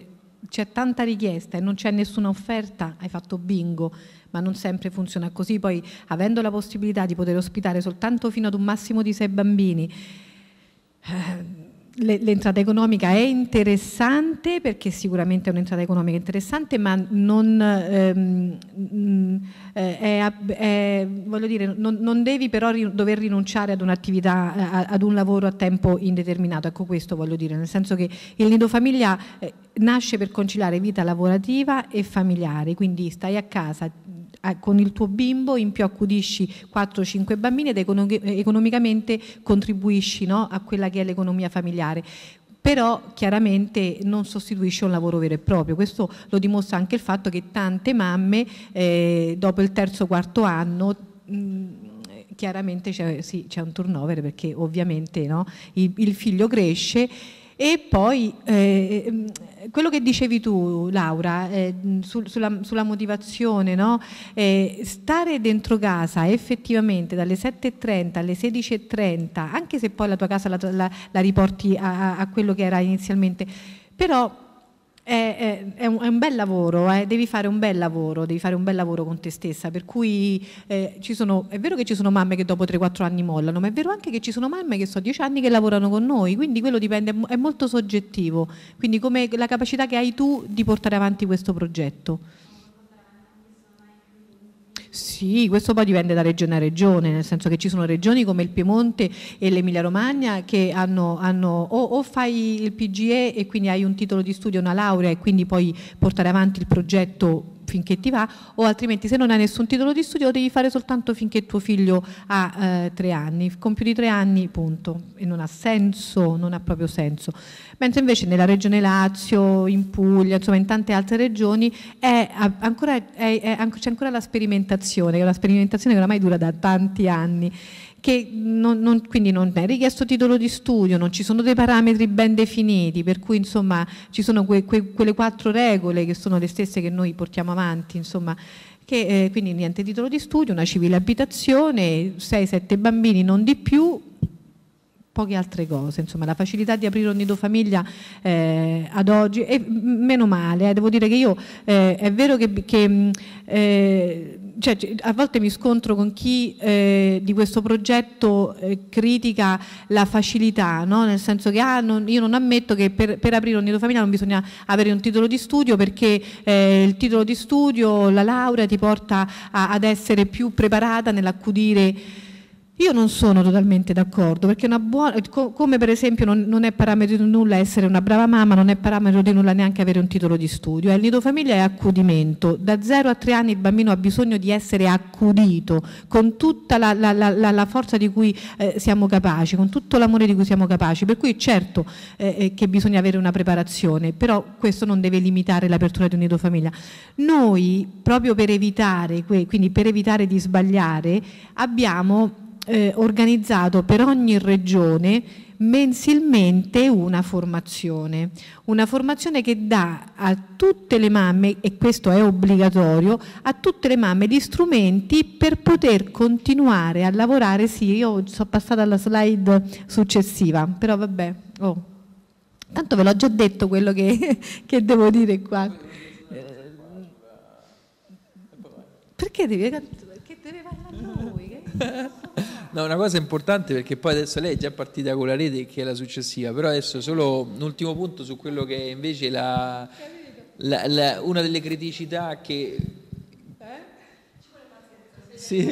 c'è tanta richiesta e non c'è nessuna offerta, hai fatto bingo, ma non sempre funziona così. Poi, avendo la possibilità di poter ospitare soltanto fino ad un massimo di sei bambini, eh, l'entrata economica è interessante, perché sicuramente è un'entrata economica interessante, ma non, ehm, è, è, voglio dire, non, non devi però ri, dover rinunciare ad un'attività, a, ad un lavoro a tempo indeterminato. Ecco, questo voglio dire, nel senso che il nido famiglia eh, nasce per conciliare vita lavorativa e familiare, quindi stai a casa con il tuo bimbo, in più accudisci quattro cinque bambini ed economicamente contribuisci, no, a quella che è l'economia familiare. Però chiaramente non sostituisce un lavoro vero e proprio. Questo lo dimostra anche il fatto che tante mamme eh, dopo il terzo quarto anno mh, chiaramente c'è, sì, c'è un turnover, perché ovviamente, no, il, il figlio cresce. E poi eh, quello che dicevi tu, Laura, eh, sul, sulla, sulla motivazione, no? Eh, stare dentro casa effettivamente dalle sette e trenta alle sedici e trenta, anche se poi la tua casa la, la, la riporti a, a quello che era inizialmente, però è, è, è, un, è un bel lavoro, eh? Devi fare un bel lavoro, devi fare un bel lavoro con te stessa, per cui eh, ci sono, è vero che ci sono mamme che dopo tre quattro anni mollano, ma è vero anche che ci sono mamme che sono dieci anni che lavorano con noi, quindi quello dipende, è molto soggettivo, quindi come la capacità che hai tu di portare avanti questo progetto. Sì, questo poi dipende da regione a regione, nel senso che ci sono regioni come il Piemonte e l'Emilia Romagna che hanno, hanno o, o fai il P G E e quindi hai un titolo di studio, una laurea, e quindi puoi portare avanti il progetto finché ti va, o altrimenti se non hai nessun titolo di studio lo devi fare soltanto finché tuo figlio ha eh, tre anni, con più di tre anni punto, e non ha senso, non ha proprio senso. Mentre invece nella regione Lazio, in Puglia, insomma in tante altre regioni è ancora, è, è, c'è ancora la sperimentazione, che è una sperimentazione che oramai dura da tanti anni, che non, non, quindi non è richiesto titolo di studio, non ci sono dei parametri ben definiti, per cui insomma ci sono que, que, quelle quattro regole che sono le stesse che noi portiamo avanti, insomma, che, eh, quindi niente titolo di studio, una civile abitazione, sei sette bambini, non di più, poche altre cose, insomma la facilità di aprire un nido famiglia eh, ad oggi, e meno male, eh, devo dire che io eh, è vero che, che eh, cioè, a volte mi scontro con chi eh, di questo progetto eh, critica la facilità, no? Nel senso che ah, non, io non ammetto che per, per aprire un nido famiglia non bisogna avere un titolo di studio, perché eh, il titolo di studio, la laurea ti porta a, ad essere più preparata nell'accudire. Io non sono totalmente d'accordo, perché una buona, come per esempio non, non è parametro di nulla essere una brava mamma, non è parametro di nulla neanche avere un titolo di studio. Il nido famiglia è accudimento. Da zero a tre anni il bambino ha bisogno di essere accudito con tutta la, la, la, la forza di cui eh, siamo capaci, con tutto l'amore di cui siamo capaci. Per cui certo eh, che bisogna avere una preparazione, però questo non deve limitare l'apertura di un nido famiglia. Noi, proprio per evitare, quindi per evitare di sbagliare, abbiamo Eh, organizzato per ogni regione mensilmente una formazione, una formazione che dà a tutte le mamme, e questo è obbligatorio, a tutte le mamme gli strumenti per poter continuare a lavorare. Sì, io sono passata alla slide successiva, però vabbè, oh. Tanto ve l'ho già detto quello che, che devo dire qua. Perché devi, perché deve parlare lui? No, una cosa importante, perché poi adesso lei è già partita con la rete, che è la successiva, però adesso solo un ultimo punto su quello che è invece la, la, la, una delle criticità che... Sì.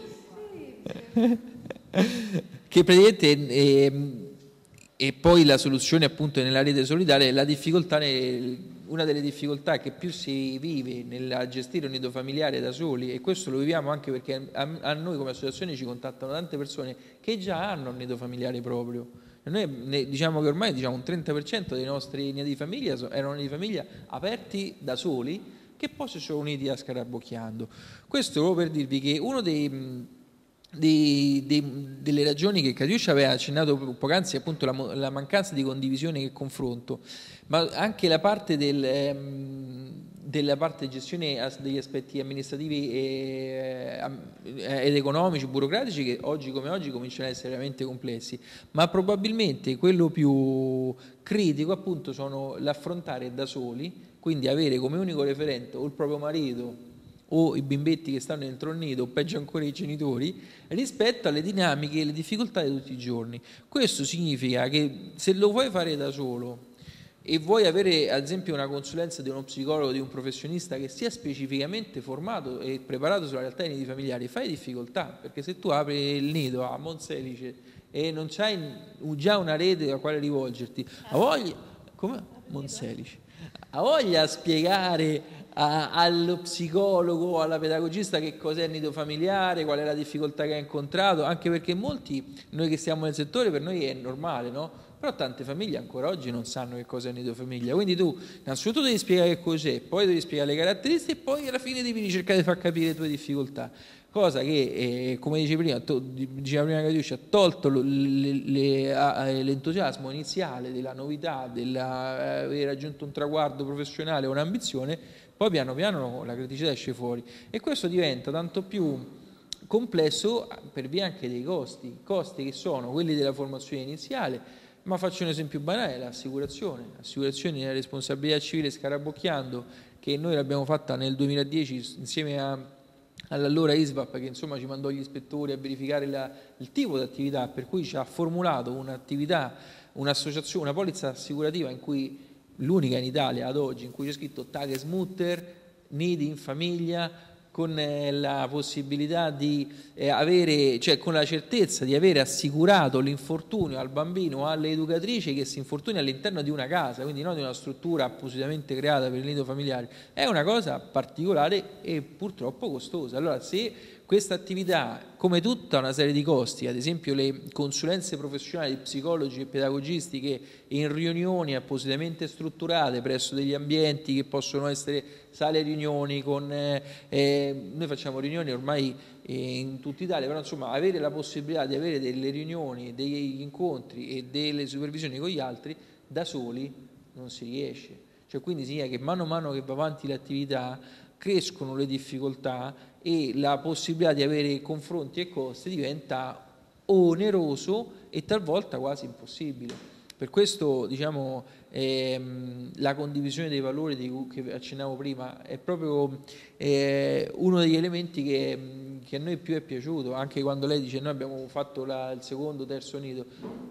Che praticamente eh, e poi la soluzione appunto nella rete solidale, la difficoltà nel, una delle difficoltà che più si vive nel gestire un nido familiare da soli, e questo lo viviamo anche perché a, a noi come associazione ci contattano tante persone che già hanno un nido familiare proprio, e noi ne, diciamo che ormai diciamo, un trenta per cento dei nostri nidi famiglia erano nidi famiglia aperti da soli, che poi si sono uniti a Scarabocchiando. Questo proprio per dirvi che uno dei Di, di, delle ragioni che Catiuscia aveva accennato poc'anzi, appunto la, la mancanza di condivisione e confronto, ma anche la parte del, ehm, della parte di gestione degli aspetti amministrativi e, ed economici, burocratici, che oggi come oggi cominciano ad essere veramente complessi, ma probabilmente quello più critico appunto sono l'affrontare da soli, quindi avere come unico referente o il proprio marito o i bimbetti che stanno dentro il nido, o peggio ancora i genitori, rispetto alle dinamiche e le difficoltà di tutti i giorni. Questo significa che se lo vuoi fare da solo e vuoi avere ad esempio una consulenza di uno psicologo, di un professionista che sia specificamente formato e preparato sulla realtà dei nidi familiari, fai difficoltà, perché se tu apri il nido a Monselice e non c'hai già una rete a quale rivolgerti, a voglia, come? Monselice, a voglia spiegare a, allo psicologo, alla pedagogista che cos'è il nido familiare, qual è la difficoltà che ha incontrato, anche perché molti, noi che stiamo nel settore, per noi è normale, no? Però tante famiglie ancora oggi non sanno che cosa è il nido famiglia, quindi tu innanzitutto devi spiegare che cos'è, poi devi spiegare le caratteristiche e poi alla fine devi cercare di far capire le tue difficoltà, cosa che, eh, come dice prima, to, diceva prima Catiuscia, ha tolto l'entusiasmo iniziale della novità, dell'aver raggiunto un traguardo professionale o un'ambizione, poi piano piano la criticità esce fuori e questo diventa tanto più complesso per via anche dei costi, costi che sono quelli della formazione iniziale. Ma faccio un esempio banale, l'assicurazione, l'assicurazione della responsabilità civile scarabocchiando, che noi l'abbiamo fatta nel duemiladieci insieme a, all'allora I S V A P, che insomma ci mandò gli ispettori a verificare la, il tipo di attività, per cui ci ha formulato un'attività, un'associazione, una polizza assicurativa in cui, l'unica in Italia ad oggi, in cui c'è scritto Tagesmutter, nidi in famiglia, con la possibilità di eh, avere, cioè con la certezza di avere assicurato l'infortunio al bambino o alle educatrici che si infortuni all'interno di una casa, quindi non di una struttura appositamente creata per il nido familiare, è una cosa particolare e purtroppo costosa. Allora, se questa attività, come tutta una serie di costi, ad esempio le consulenze professionali di psicologi e pedagogisti che in riunioni appositamente strutturate presso degli ambienti che possono essere sale riunioni, con, eh, eh, noi facciamo riunioni ormai eh, in tutta Italia, però insomma avere la possibilità di avere delle riunioni, degli incontri e delle supervisioni con gli altri da soli non si riesce. Cioè, quindi significa che mano a mano che va avanti l'attività crescono le difficoltà e la possibilità di avere confronti e costi diventa oneroso e talvolta quasi impossibile. Per questo, diciamo, ehm, la condivisione dei valori di cui che accennavo prima è proprio eh, uno degli elementi che, che a noi più è piaciuto, anche quando lei dice noi abbiamo fatto la, il secondo, terzo nido.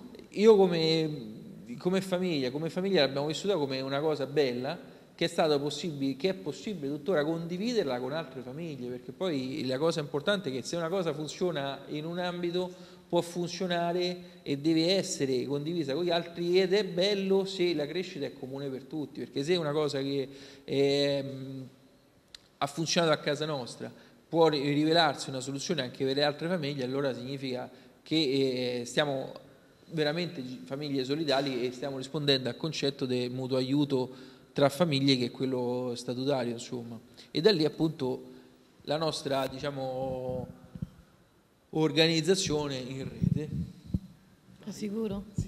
Io come, come famiglia, come famiglia l'abbiamo vissuta come una cosa bella, che è stato possibile, che è possibile tuttora condividerla con altre famiglie, perché poi la cosa importante è che se una cosa funziona in un ambito può funzionare e deve essere condivisa con gli altri, ed è bello se la crescita è comune per tutti, perché se è una cosa che è, ha funzionato a casa nostra può rivelarsi una soluzione anche per le altre famiglie, allora significa che stiamo veramente famiglie solidali e stiamo rispondendo al concetto del mutuo aiuto tra famiglie, che è quello statutario, insomma. E da lì appunto la nostra, diciamo, organizzazione in rete. Sicuro? Sì.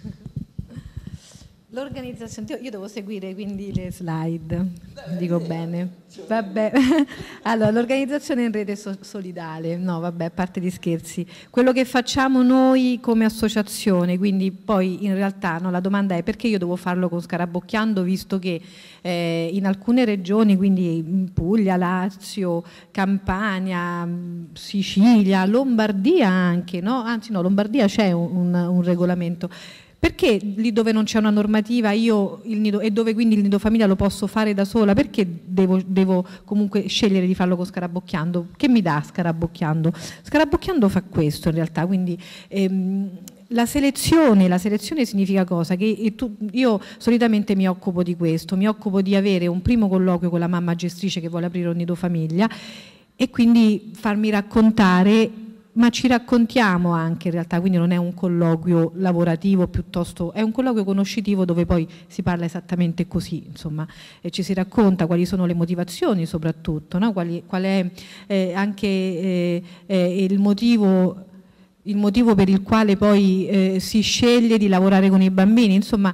L'organizzazione, io devo seguire quindi le slide, dico bene. Vabbè. Allora, l'organizzazione in rete so- solidale, no vabbè, a parte gli scherzi, quello che facciamo noi come associazione, quindi poi in realtà no, la domanda è perché io devo farlo con Scarabocchiando, visto che eh, in alcune regioni, quindi in Puglia, Lazio, Campania, Sicilia, Lombardia anche, no? Anzi no, Lombardia c'è un, un, un regolamento. Perché lì dove non c'è una normativa io il nido, e dove quindi il nido famiglia lo posso fare da sola, perché devo, devo comunque scegliere di farlo con Scarabocchiando? Che mi dà Scarabocchiando? Scarabocchiando fa questo in realtà, quindi ehm, la selezione, la selezione significa cosa? Che tu, io solitamente mi occupo di questo, mi occupo di avere un primo colloquio con la mamma gestrice che vuole aprire un nido famiglia e quindi farmi raccontare, ma ci raccontiamo anche in realtà, quindi non è un colloquio lavorativo, piuttosto è un colloquio conoscitivo dove poi si parla esattamente così, insomma, e ci si racconta quali sono le motivazioni soprattutto, no? Quali, qual è eh, anche eh, eh, il motivo il motivo per il quale poi eh, si sceglie di lavorare con i bambini, insomma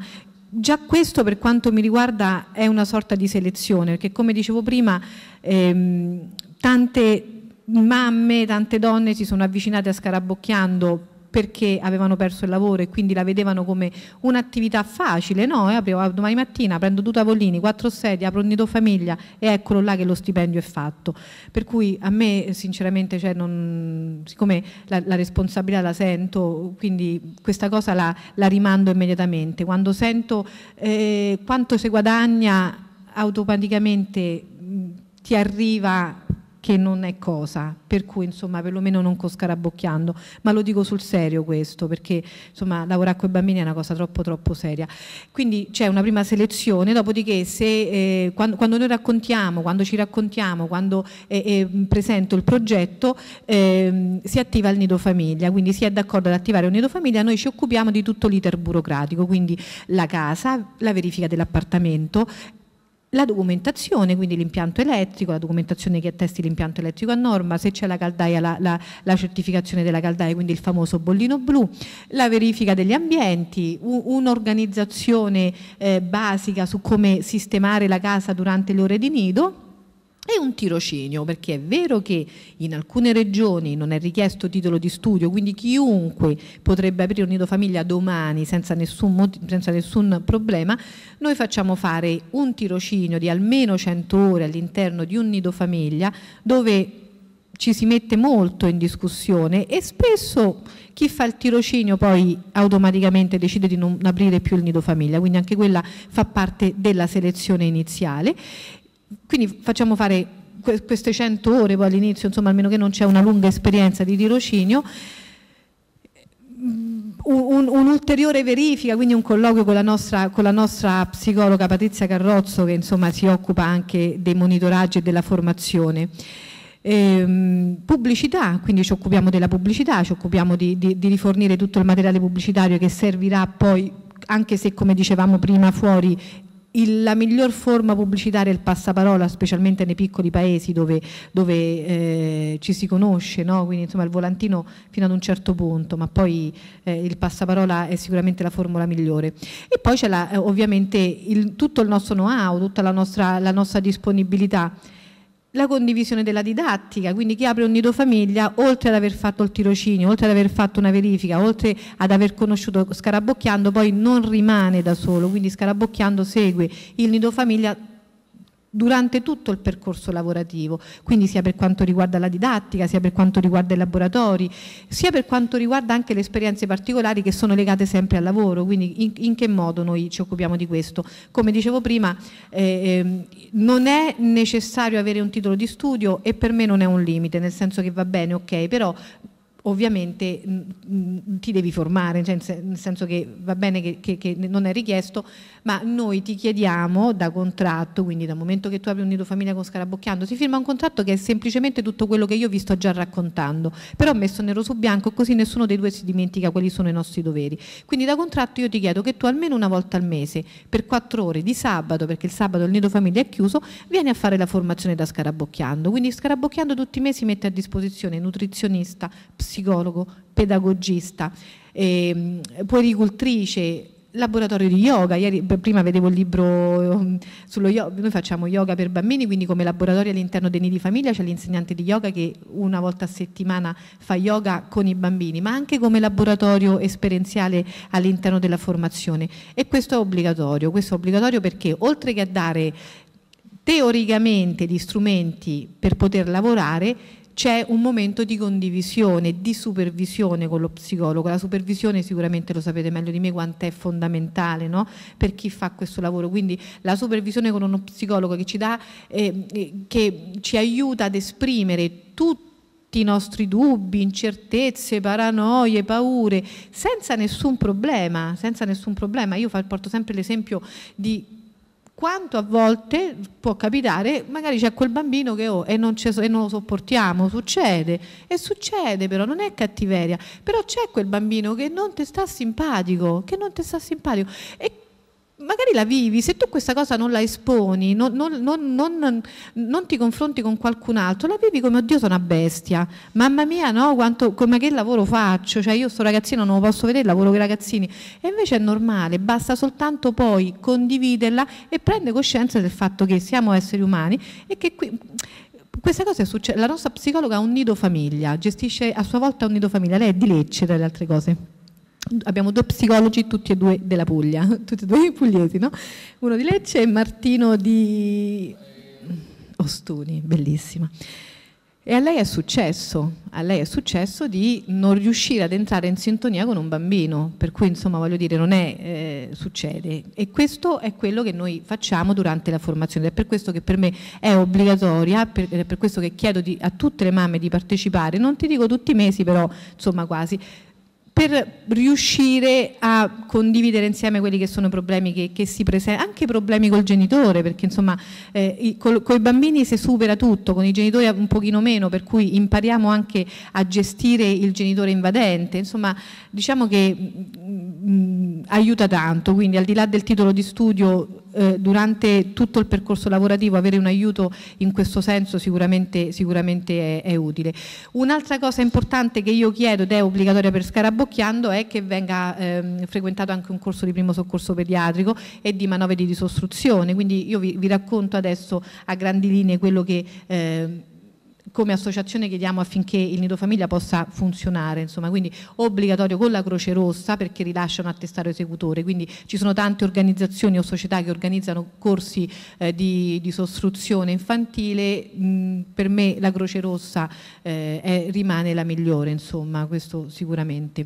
già questo per quanto mi riguarda è una sorta di selezione, perché come dicevo prima ehm, tante mamme, tante donne si sono avvicinate a Scarabocchiando perché avevano perso il lavoro e quindi la vedevano come un'attività facile, no? Eh, aprivo domani mattina, prendo due tavolini, quattro sedie, apro un nido famiglia e eccolo là che lo stipendio è fatto. Per cui a me sinceramente, cioè, non, siccome la, la responsabilità la sento, quindi questa cosa la, la rimando immediatamente. Quando sento eh, quanto si guadagna, automaticamente mh, ti arriva che non è cosa, per cui insomma perlomeno non con Scarabocchiando, ma lo dico sul serio questo, perché insomma lavorare con i bambini è una cosa troppo troppo seria. Quindi c'è una prima selezione, dopodiché se eh, quando, quando noi raccontiamo, quando ci raccontiamo, quando eh, eh, presento il progetto eh, si attiva il nido famiglia, quindi si è d'accordo ad attivare un nido famiglia, noi ci occupiamo di tutto l'iter burocratico, quindi la casa, la verifica dell'appartamento, la documentazione, quindi l'impianto elettrico, la documentazione che attesti l'impianto elettrico a norma, se c'è la caldaia, la, la, la certificazione della caldaia, quindi il famoso bollino blu, la verifica degli ambienti, un'organizzazione eh, basica su come sistemare la casa durante le ore di nido, e un tirocinio, perché è vero che in alcune regioni non è richiesto titolo di studio, quindi chiunque potrebbe aprire un nido famiglia domani senza nessun, senza nessun problema. Noi facciamo fare un tirocinio di almeno cento ore all'interno di un nido famiglia dove ci si mette molto in discussione e spesso chi fa il tirocinio poi automaticamente decide di non aprire più il nido famiglia, quindi anche quella fa parte della selezione iniziale. Quindi facciamo fare queste cento ore poi all'inizio, insomma, almeno che non c'è una lunga esperienza di tirocinio, un'ulteriore un, un verifica, quindi un colloquio con la nostra, con la nostra psicologa Patrizia Carrozzo, che insomma si occupa anche dei monitoraggi e della formazione. Ehm, pubblicità, quindi ci occupiamo della pubblicità, ci occupiamo di, di, di rifornire tutto il materiale pubblicitario che servirà poi, anche se come dicevamo prima fuori, Il, la miglior forma pubblicitaria è il passaparola, specialmente nei piccoli paesi dove, dove eh, ci si conosce, no? Quindi insomma il volantino fino ad un certo punto, ma poi eh, il passaparola è sicuramente la formula migliore. E poi c'è la, eh, ovviamente il, tutto il nostro know-how, tutta la nostra, la nostra disponibilità, la condivisione della didattica, quindi chi apre un nido famiglia, oltre ad aver fatto il tirocinio, oltre ad aver fatto una verifica, oltre ad aver conosciuto Scarabocchiando, poi non rimane da solo, quindi Scarabocchiando segue il nido famiglia durante tutto il percorso lavorativo, quindi sia per quanto riguarda la didattica, sia per quanto riguarda i laboratori, sia per quanto riguarda anche le esperienze particolari che sono legate sempre al lavoro. Quindi in, in che modo noi ci occupiamo di questo? Come dicevo prima, eh, non è necessario avere un titolo di studio e per me non è un limite, nel senso che va bene, ok, però ovviamente mh, ti devi formare, cioè nel senso che va bene che, che, che non è richiesto, ma noi ti chiediamo da contratto, quindi dal momento che tu apri un nido famiglia con Scarabocchiando, si firma un contratto che è semplicemente tutto quello che io vi sto già raccontando, però messo nero su bianco, così nessuno dei due si dimentica quali sono i nostri doveri. Quindi da contratto io ti chiedo che tu almeno una volta al mese, per quattro ore di sabato, perché il sabato il nido famiglia è chiuso, vieni a fare la formazione da Scarabocchiando. Quindi Scarabocchiando tutti i mesi mette a disposizione nutrizionista, psicologo, pedagogista, eh, puericultrice, laboratorio di yoga. Ieri, prima vedevo il libro um, sullo yoga, noi facciamo yoga per bambini, quindi come laboratorio all'interno dei nidi famiglia c'è l'insegnante di yoga che una volta a settimana fa yoga con i bambini, ma anche come laboratorio esperienziale all'interno della formazione, e questo è obbligatorio. Questo è obbligatorio perché oltre che a dare teoricamente gli strumenti per poter lavorare, c'è un momento di condivisione, di supervisione con lo psicologo. La supervisione sicuramente lo sapete meglio di me quanto è fondamentale, no? Per chi fa questo lavoro. Quindi la supervisione con uno psicologo che ci dà, eh, che ci aiuta ad esprimere tutti i nostri dubbi, incertezze, paranoie, paure, senza nessun problema, senza nessun problema. Io porto sempre l'esempio di quanto a volte può capitare, magari c'è quel bambino che oh, e, non e non lo sopportiamo, succede, e succede, però non è cattiveria, però c'è quel bambino che non ti sta simpatico, che non ti sta simpatico, e magari la vivi, se tu questa cosa non la esponi, non, non, non, non, non ti confronti con qualcun altro, la vivi come oddio sono una bestia, mamma mia no, quanto, come che lavoro faccio, cioè io sto ragazzino non lo posso vedere, lavoro con i ragazzini, e invece è normale, basta soltanto poi condividerla e prendere coscienza del fatto che siamo esseri umani e che qui... Questa cosa succede, la nostra psicologa ha un nido famiglia, gestisce a sua volta un nido famiglia, lei è di Lecce tra le altre cose. Abbiamo due psicologi, tutti e due della Puglia, tutti e due pugliesi, no? Uno di Lecce e Martino di Ostuni, bellissima. E a lei è successo, a lei è successo di non riuscire ad entrare in sintonia con un bambino, per cui insomma voglio dire non è, eh, succede. E questo è quello che noi facciamo durante la formazione, è per questo che per me è obbligatoria, per, è per questo che chiedo di, a tutte le mamme di partecipare, non ti dico tutti i mesi però insomma quasi, per riuscire a condividere insieme quelli che sono i problemi che, che si presentano, anche problemi col genitore, perché insomma eh, con i bambini si supera tutto, con i genitori un pochino meno, per cui impariamo anche a gestire il genitore invadente, insomma diciamo che mh, aiuta tanto, quindi al di là del titolo di studio eh, durante tutto il percorso lavorativo avere un aiuto in questo senso sicuramente, sicuramente è, è utile. Un'altra cosa importante che io chiedo ed è obbligatoria per Scarabocchiando è che venga ehm, frequentato anche un corso di primo soccorso pediatrico e di manovre di disostruzione, quindi io vi, vi racconto adesso a grandi linee quello che eh, come associazione chiediamo affinché il nido famiglia possa funzionare, insomma, quindi obbligatorio con la Croce Rossa perché rilascia un attestato esecutore, quindi ci sono tante organizzazioni o società che organizzano corsi eh, di disostruzione infantile, mh, per me la Croce Rossa eh, è, rimane la migliore, insomma, questo sicuramente.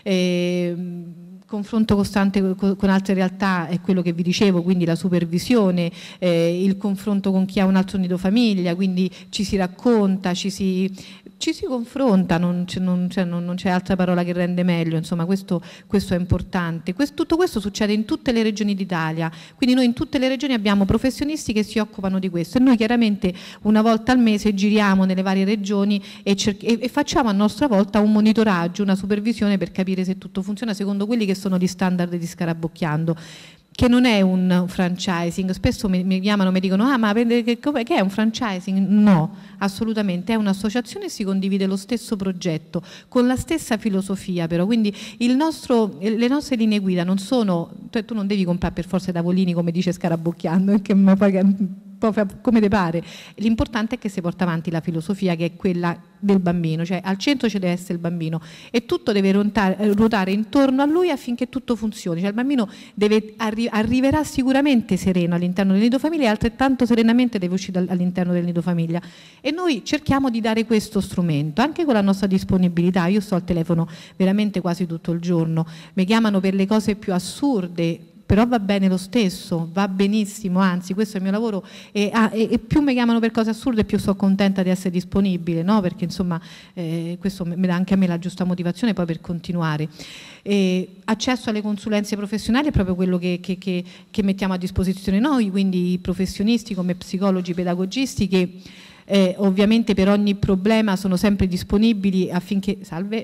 E, confronto costante con altre realtà è quello che vi dicevo, quindi la supervisione, eh, il confronto con chi ha un altro nido famiglia, quindi ci si racconta, ci si, ci si confronta, non c'è, non, c'è, non c'è altra parola che rende meglio, insomma questo, questo è importante. Questo, tutto questo succede in tutte le regioni d'Italia, quindi noi in tutte le regioni abbiamo professionisti che si occupano di questo e noi chiaramente una volta al mese giriamo nelle varie regioni e, e, e facciamo a nostra volta un monitoraggio, una supervisione per capire se tutto funziona secondo quelli che sono gli standard di Scarabocchiando, che non è un franchising. Spesso mi, mi chiamano e mi dicono ah ma che, che è un franchising? No, assolutamente, è un'associazione e si condivide lo stesso progetto con la stessa filosofia, però quindi il nostro, le nostre linee guida non sono, cioè tu non devi comprare per forza i tavolini come dice Scarabocchiando, che poi come te pare, l'importante è che si porta avanti la filosofia che è quella del bambino, cioè al centro ci deve essere il bambino e tutto deve ruotare, ruotare intorno a lui affinché tutto funzioni, cioè il bambino deve, arri arriverà sicuramente sereno all'interno del nido famiglia e altrettanto serenamente deve uscire all'interno del nido famiglia e noi cerchiamo di dare questo strumento anche con la nostra disponibilità. Io sto al telefono veramente quasi tutto il giorno, mi chiamano per le cose più assurde, però va bene lo stesso, va benissimo, anzi questo è il mio lavoro e, ah, e, e più mi chiamano per cose assurde più sono contenta di essere disponibile, no? Perché insomma eh, questo mi dà anche a me la giusta motivazione poi per continuare. E accesso alle consulenze professionali è proprio quello che, che, che, che mettiamo a disposizione noi, quindi i professionisti come psicologi, pedagogisti che eh, ovviamente per ogni problema sono sempre disponibili affinché... Salve?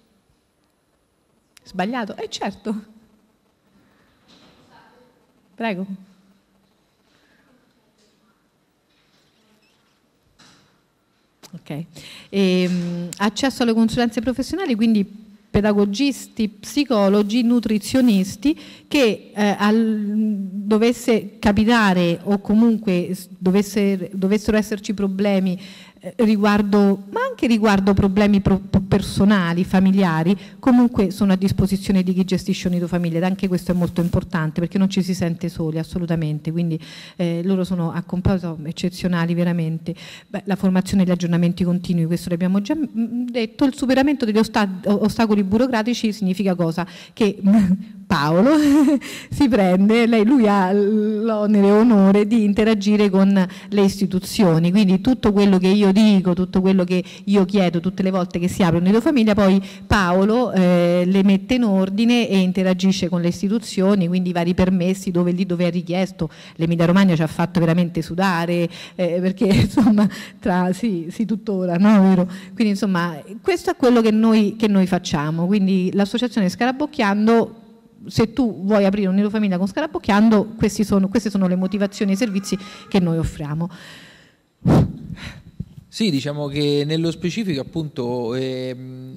Sbagliato? Eh certo. Prego. Ok. E, um, accesso alle consulenze professionali, quindi pedagogisti, psicologi, nutrizionisti che eh, al, dovesse capitare o comunque dovesse, dovessero esserci problemi riguardo, ma anche riguardo problemi pro personali, familiari, comunque sono a disposizione di chi gestisce un nido famiglia ed anche questo è molto importante perché non ci si sente soli assolutamente, quindi eh, loro sono accompagnati eccezionali veramente. Beh, la formazione e gli aggiornamenti continui, questo l'abbiamo già detto, il superamento degli osta ostacoli burocratici significa cosa? Che Paolo si prende, lei, lui ha l'onere e onore di interagire con le istituzioni, quindi tutto quello che io dico, tutto quello che io chiedo tutte le volte che si apre un nido famiglia, poi Paolo eh, le mette in ordine e interagisce con le istituzioni, quindi i vari permessi dove lì dove è richiesto. L'Emilia Romagna ci ha fatto veramente sudare eh, perché insomma tra sì, sì tuttora, no? Vero? Quindi insomma questo è quello che noi, che noi facciamo, quindi l'associazione Scarabocchiando se tu vuoi aprire un nido famiglia con Scarabocchiando, questi sono, queste sono le motivazioni e i servizi che noi offriamo. Sì, diciamo che nello specifico appunto ehm,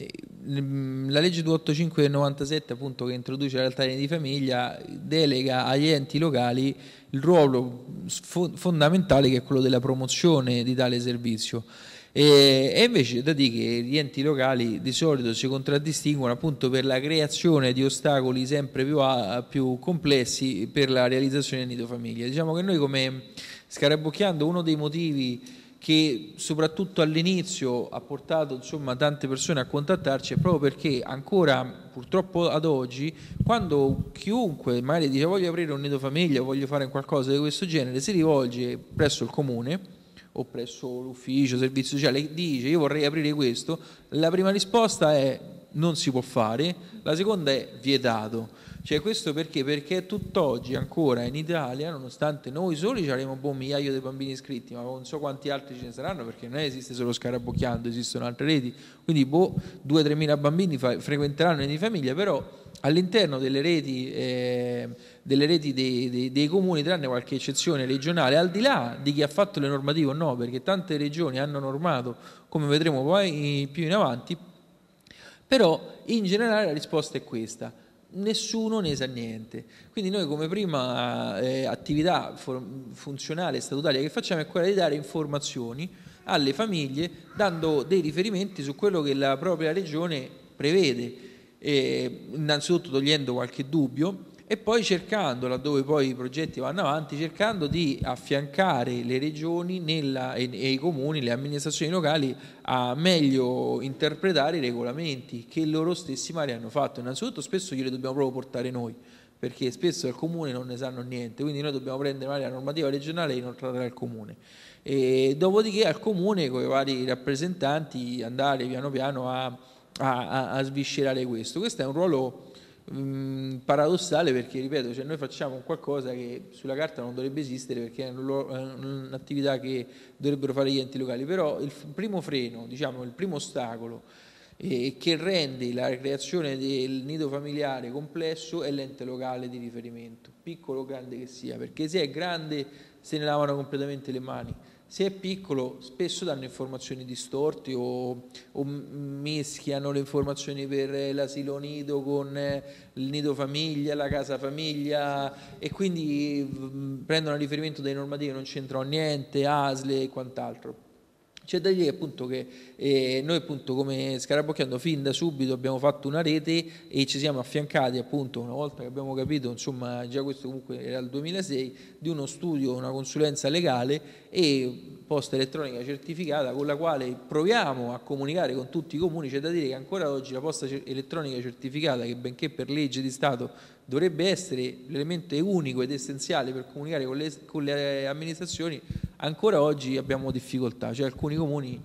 la legge duecentottantacinque del novantasette appunto, che introduce la realtà di famiglia, delega agli enti locali il ruolo fo fondamentale, che è quello della promozione di tale servizio. E, e invece da dire che gli enti locali di solito si contraddistinguono appunto per la creazione di ostacoli sempre più, a, più complessi per la realizzazione del nido famiglia. Diciamo che noi, come Scarabocchiando, uno dei motivi che soprattutto all'inizio ha portato insomma tante persone a contattarci è proprio perché ancora purtroppo ad oggi, quando chiunque magari dice voglio aprire un nido famiglia o voglio fare qualcosa di questo genere, si rivolge presso il comune o presso l'ufficio servizio sociale e dice io vorrei aprire questo, la prima risposta è non si può fare, la seconda è vietato. Cioè questo perché? Perché tutt'oggi ancora in Italia, nonostante noi soli ci avremo un migliaio di bambini iscritti, ma non so quanti altri ce ne saranno, perché non esiste solo Scarabocchiando, esistono altre reti, quindi boh, due o tremila bambini frequenteranno di famiglia, però all'interno delle reti, eh, delle reti dei, dei, dei comuni, tranne qualche eccezione regionale, al di là di chi ha fatto le normative o no, perché tante regioni hanno normato, come vedremo poi più in avanti, però in generale la risposta è questa: nessuno ne sa niente. Quindi noi come prima eh, attività funzionale e statutaria che facciamo è quella di dare informazioni alle famiglie, dando dei riferimenti su quello che la propria regione prevede, eh, innanzitutto togliendo qualche dubbio e poi cercando, laddove poi i progetti vanno avanti, cercando di affiancare le regioni nella, e, e i comuni, le amministrazioni locali a meglio interpretare i regolamenti che loro stessi magari hanno fatto. Innanzitutto spesso glieli dobbiamo proprio portare noi, perché spesso al comune non ne sanno niente, quindi noi dobbiamo prendere magari la normativa regionale e inoltrarla al comune. E dopodiché al comune con i vari rappresentanti andare piano piano a, a, a sviscerare questo. Questo è un ruolo paradossale, perché ripeto, cioè noi facciamo qualcosa che sulla carta non dovrebbe esistere, perché è un'attività che dovrebbero fare gli enti locali, però il primo freno, diciamo il primo ostacolo eh, che rende la creazione del nido familiare complesso è l'ente locale di riferimento, piccolo o grande che sia, perché se è grande se ne lavano completamente le mani, se è piccolo spesso danno informazioni distorte o, o mischiano le informazioni per l'asilo nido con il nido famiglia, la casa famiglia, e quindi mh, prendono a riferimento delle normative che non c'entrano niente, A S L e quant'altro. C'è da dire appunto che eh, noi appunto come Scarabocchiando fin da subito abbiamo fatto una rete e ci siamo affiancati appunto, una volta che abbiamo capito, insomma già questo comunque era il duemilasei, di uno studio, una consulenza legale e posta elettronica certificata con la quale proviamo a comunicare con tutti i comuni. C'è da dire che ancora oggi la posta elettronica certificata, che benché per legge di Stato dovrebbe essere l'elemento unico ed essenziale per comunicare con le, con le amministrazioni, ancora oggi abbiamo difficoltà, cioè alcuni comuni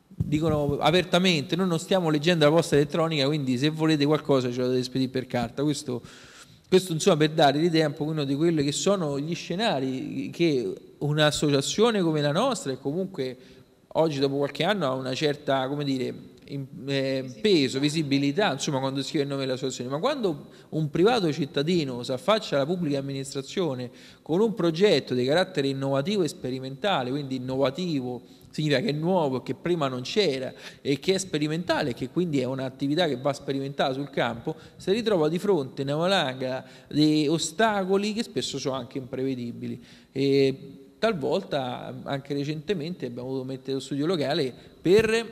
dicono apertamente noi non stiamo leggendo la posta elettronica, quindi se volete qualcosa ce la dovete spedire per carta. Questo, questo insomma per dare l'idea un pochino di quelli che sono gli scenari che un'associazione come la nostra, e comunque oggi dopo qualche anno ha una certa, come dire, in, eh, peso, visibilità, insomma quando scrive il nome dell'associazione, ma quando un privato cittadino si affaccia alla pubblica amministrazione con un progetto di carattere innovativo e sperimentale, quindi innovativo significa che è nuovo, che prima non c'era e che è sperimentale, che quindi è un'attività che va sperimentata sul campo, si ritrova di fronte a una valanga di ostacoli che spesso sono anche imprevedibili. E talvolta, anche recentemente, abbiamo dovuto mettere lo studio locale per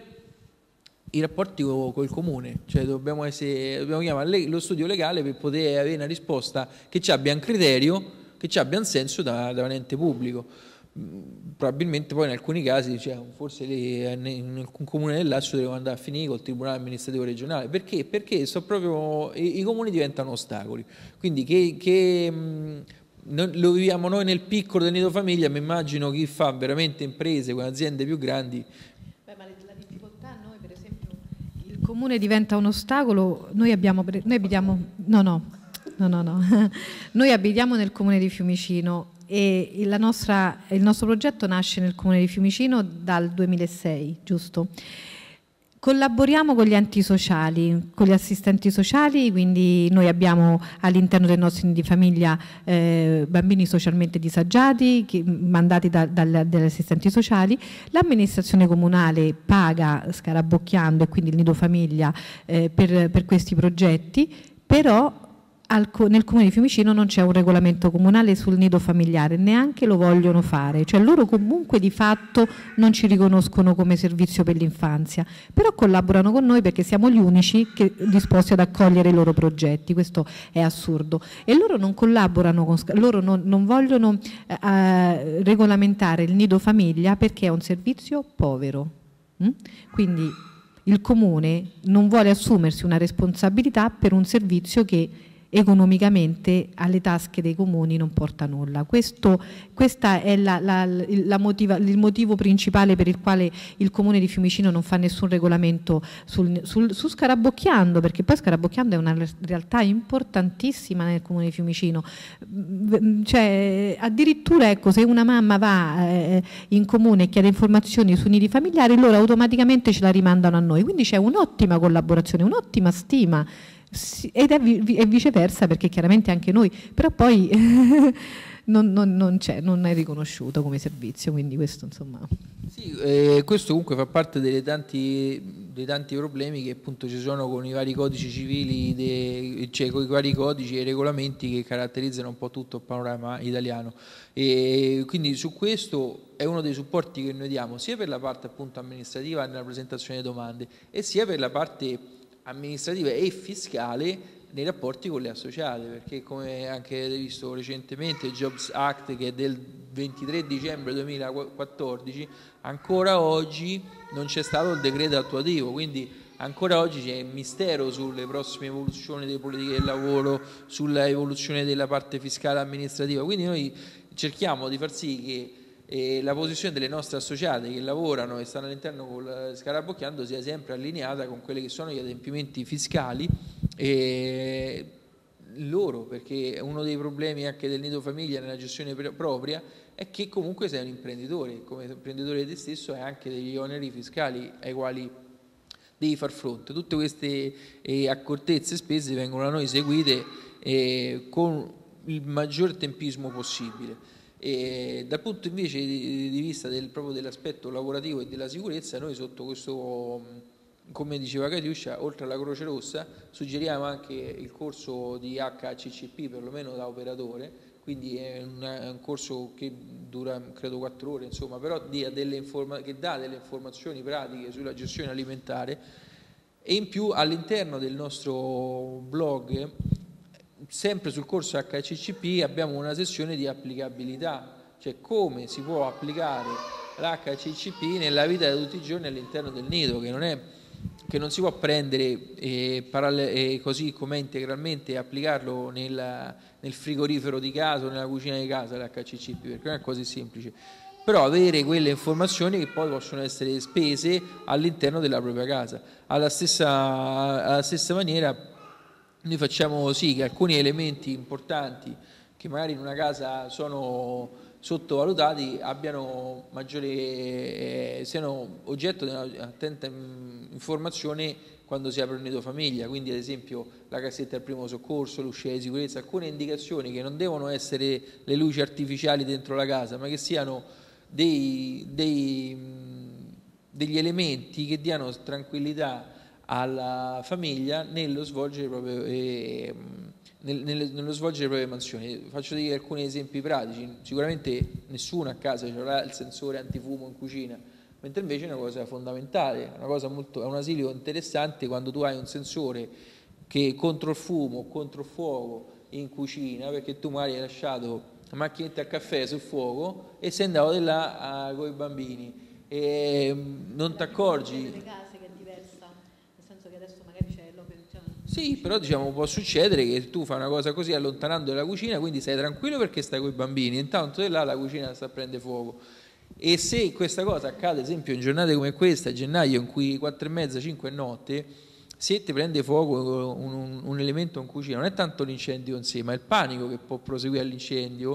i rapporti con il comune, cioè dobbiamo, essere, dobbiamo chiamare lo studio legale per poter avere una risposta che ci abbia un criterio, che ci abbia un senso da, da un ente pubblico. Probabilmente poi in alcuni casi, cioè, forse in alcun comune del Lazio devono andare a finire col tribunale amministrativo regionale. Perché? Perché so proprio, i, i comuni diventano ostacoli. Quindi che, che mh, lo viviamo noi nel piccolo del nido famiglia, mi immagino chi fa veramente imprese con aziende più grandi. Beh, ma la difficoltà, noi per esempio, il comune diventa un ostacolo, noi abbiamo, noi abitiamo, no no, no no no, noi abitiamo nel comune di Fiumicino e la nostra, il nostro progetto nasce nel comune di Fiumicino dal duemilasei, giusto? Collaboriamo con gli enti sociali, con gli assistenti sociali, quindi noi abbiamo all'interno dei nostri nidi famiglia eh, bambini socialmente disagiati che, mandati da, da, dagli assistenti sociali. L'amministrazione comunale paga scarabocchiando e quindi il nido famiglia eh, per, per questi progetti, però Al, nel comune di Fiumicino non c'è un regolamento comunale sul nido familiare, neanche lo vogliono fare, cioè loro comunque di fatto non ci riconoscono come servizio per l'infanzia, però collaborano con noi perché siamo gli unici che, disposti ad accogliere i loro progetti. Questo è assurdo, e loro non collaborano con, loro non, non vogliono eh, regolamentare il nido famiglia perché è un servizio povero. Mm? Quindi il comune non vuole assumersi una responsabilità per un servizio che economicamente alle tasche dei comuni non porta nulla. Questo questa è la, la, la motiva, il motivo principale per il quale il comune di Fiumicino non fa nessun regolamento sul, sul, su Scarabocchiando, perché poi Scarabocchiando è una realtà importantissima nel comune di Fiumicino, cioè addirittura ecco, se una mamma va eh, in comune e chiede informazioni sui nidi familiari, loro automaticamente ce la rimandano a noi, quindi c'è un'ottima collaborazione, un'ottima stima. Ed è, vi, è viceversa, perché chiaramente anche noi, però poi non, non, non, c'è, non è riconosciuto come servizio, quindi questo insomma. Sì, eh, questo comunque fa parte delle tanti, dei tanti problemi che appunto ci sono con i vari codici civili, de, cioè con i vari codici e regolamenti che caratterizzano un po' tutto il panorama italiano, e quindi su questo è uno dei supporti che noi diamo sia per la parte appunto amministrativa nella presentazione delle domande e sia per la parte amministrativa e fiscale nei rapporti con le associate, perché come anche avete visto recentemente il Jobs Act, che è del ventitré dicembre duemilaquattordici, ancora oggi non c'è stato il decreto attuativo, quindi ancora oggi c'è il mistero sulle prossime evoluzioni delle politiche del lavoro, sulla evoluzione della parte fiscale amministrativa, quindi noi cerchiamo di far sì che e la posizione delle nostre associate che lavorano e stanno all'interno con Scarabocchiando sia sempre allineata con quelli che sono gli adempimenti fiscali e loro, perché uno dei problemi anche del nido famiglia nella gestione propria è che comunque sei un imprenditore, come imprenditore te stesso hai anche degli oneri fiscali ai quali devi far fronte. Tutte queste eh, accortezze e spese vengono da noi seguite eh, con il maggior tempismo possibile. E dal punto invece di, di vista del, proprio dell'aspetto lavorativo e della sicurezza, noi sotto questo, come diceva Catiuscia, oltre alla Croce Rossa suggeriamo anche il corso di H C C P, perlomeno da operatore, quindi è un, è un corso che dura credo quattro ore, insomma, però dia delle informa- che dà delle informazioni pratiche sulla gestione alimentare, e in più all'interno del nostro blog, sempre sul corso H C C P, abbiamo una sessione di applicabilità, cioè come si può applicare l'H C C P nella vita di tutti i giorni all'interno del nido, che non, è, che non si può prendere e, paralle- e così com'è integralmente e applicarlo nel, nel frigorifero di casa o nella cucina di casa l'H C C P, perché non è così semplice, però avere quelle informazioni che poi possono essere spese all'interno della propria casa. Alla stessa, alla stessa maniera noi facciamo sì che alcuni elementi importanti che magari in una casa sono sottovalutati abbiano maggiore, eh, siano oggetto di un'attenta informazione quando si apre un nido famiglia, quindi ad esempio la cassetta del primo soccorso, l'uscita di sicurezza, alcune indicazioni che non devono essere le luci artificiali dentro la casa, ma che siano dei, dei, degli elementi che diano tranquillità alla famiglia nello svolgere proprio eh, nel, nel, nello svolgere le proprie mansioni. Faccio dire alcuni esempi pratici. Sicuramente nessuno a casa avrà il sensore antifumo in cucina, mentre invece è una cosa fondamentale, una cosa molto, è un asilo interessante quando tu hai un sensore che contro il fumo o contro il fuoco in cucina, perché tu magari hai lasciato la macchinetta a caffè sul fuoco e sei andato di là con i bambini e non ti accorgi. Sì, però diciamo può succedere che tu fai una cosa così allontanando la cucina, quindi sei tranquillo perché stai con i bambini, intanto di là la cucina sta a prendere fuoco. E se questa cosa accade, ad esempio in giornate come questa, a gennaio, in cui quattro e mezza, cinque è notte, se ti prende fuoco un, un, un elemento in cucina, non è tanto l'incendio in sé, ma il panico che può proseguire all'incendio,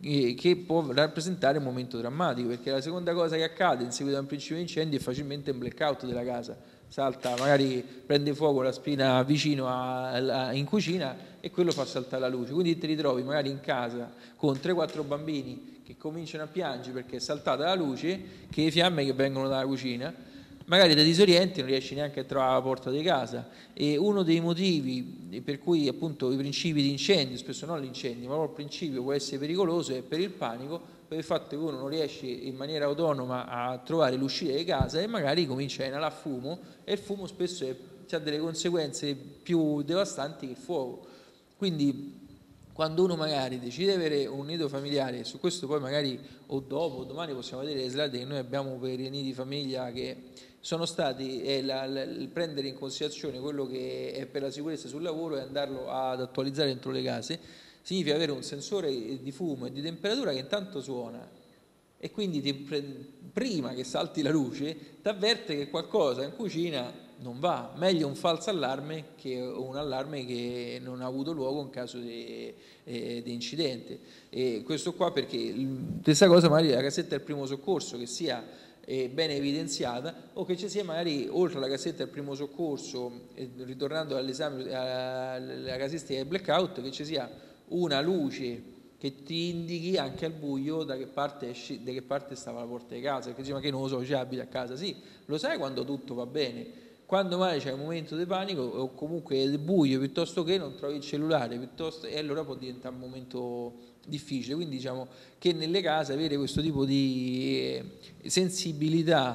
eh, che può rappresentare un momento drammatico, perché la seconda cosa che accade in seguito a un principio di incendio è facilmente un blackout della casa. Salta, magari prende fuoco la spina vicino a, a, in cucina e quello fa saltare la luce. Quindi ti ritrovi magari in casa con tre quattro bambini che cominciano a piangere perché è saltata la luce, che le fiamme che vengono dalla cucina, magari ti disorienti, non riesci neanche a trovare la porta di casa. E uno dei motivi per cui appunto i principi di incendio, spesso non l'incendio, ma proprio il principio può essere pericoloso, è per il panico, per il fatto che uno non riesce in maniera autonoma a trovare l'uscita di casa e magari comincia a inalare fumo, e il fumo spesso ha delle conseguenze più devastanti che il fuoco. Quindi quando uno magari decide di avere un nido familiare, su questo poi magari o dopo o domani possiamo vedere le slide che noi abbiamo per i nidi famiglia, che sono stati eh, la, la, il prendere in considerazione quello che è per la sicurezza sul lavoro e andarlo ad attualizzare dentro le case, significa avere un sensore di fumo e di temperatura che intanto suona e quindi ti, prima che salti la luce ti avverte che qualcosa in cucina non va. Meglio un falso allarme che un allarme che non ha avuto luogo in caso di, eh, di incidente. E questo qua perché stessa cosa magari la casetta del primo soccorso che sia eh, bene evidenziata, o che ci sia magari oltre alla casetta del primo soccorso, eh, ritornando all'esame alla casistica del blackout, che ci sia una luce che ti indichi anche al buio da che parte, esci, da che parte stava la porta di casa, perché dice ma che non lo so, c'è abita a casa, sì, lo sai quando tutto va bene, quando mai c'è un momento di panico o comunque è buio piuttosto che non trovi il cellulare, piuttosto, e allora può diventare un momento difficile. Quindi diciamo che nelle case avere questo tipo di sensibilità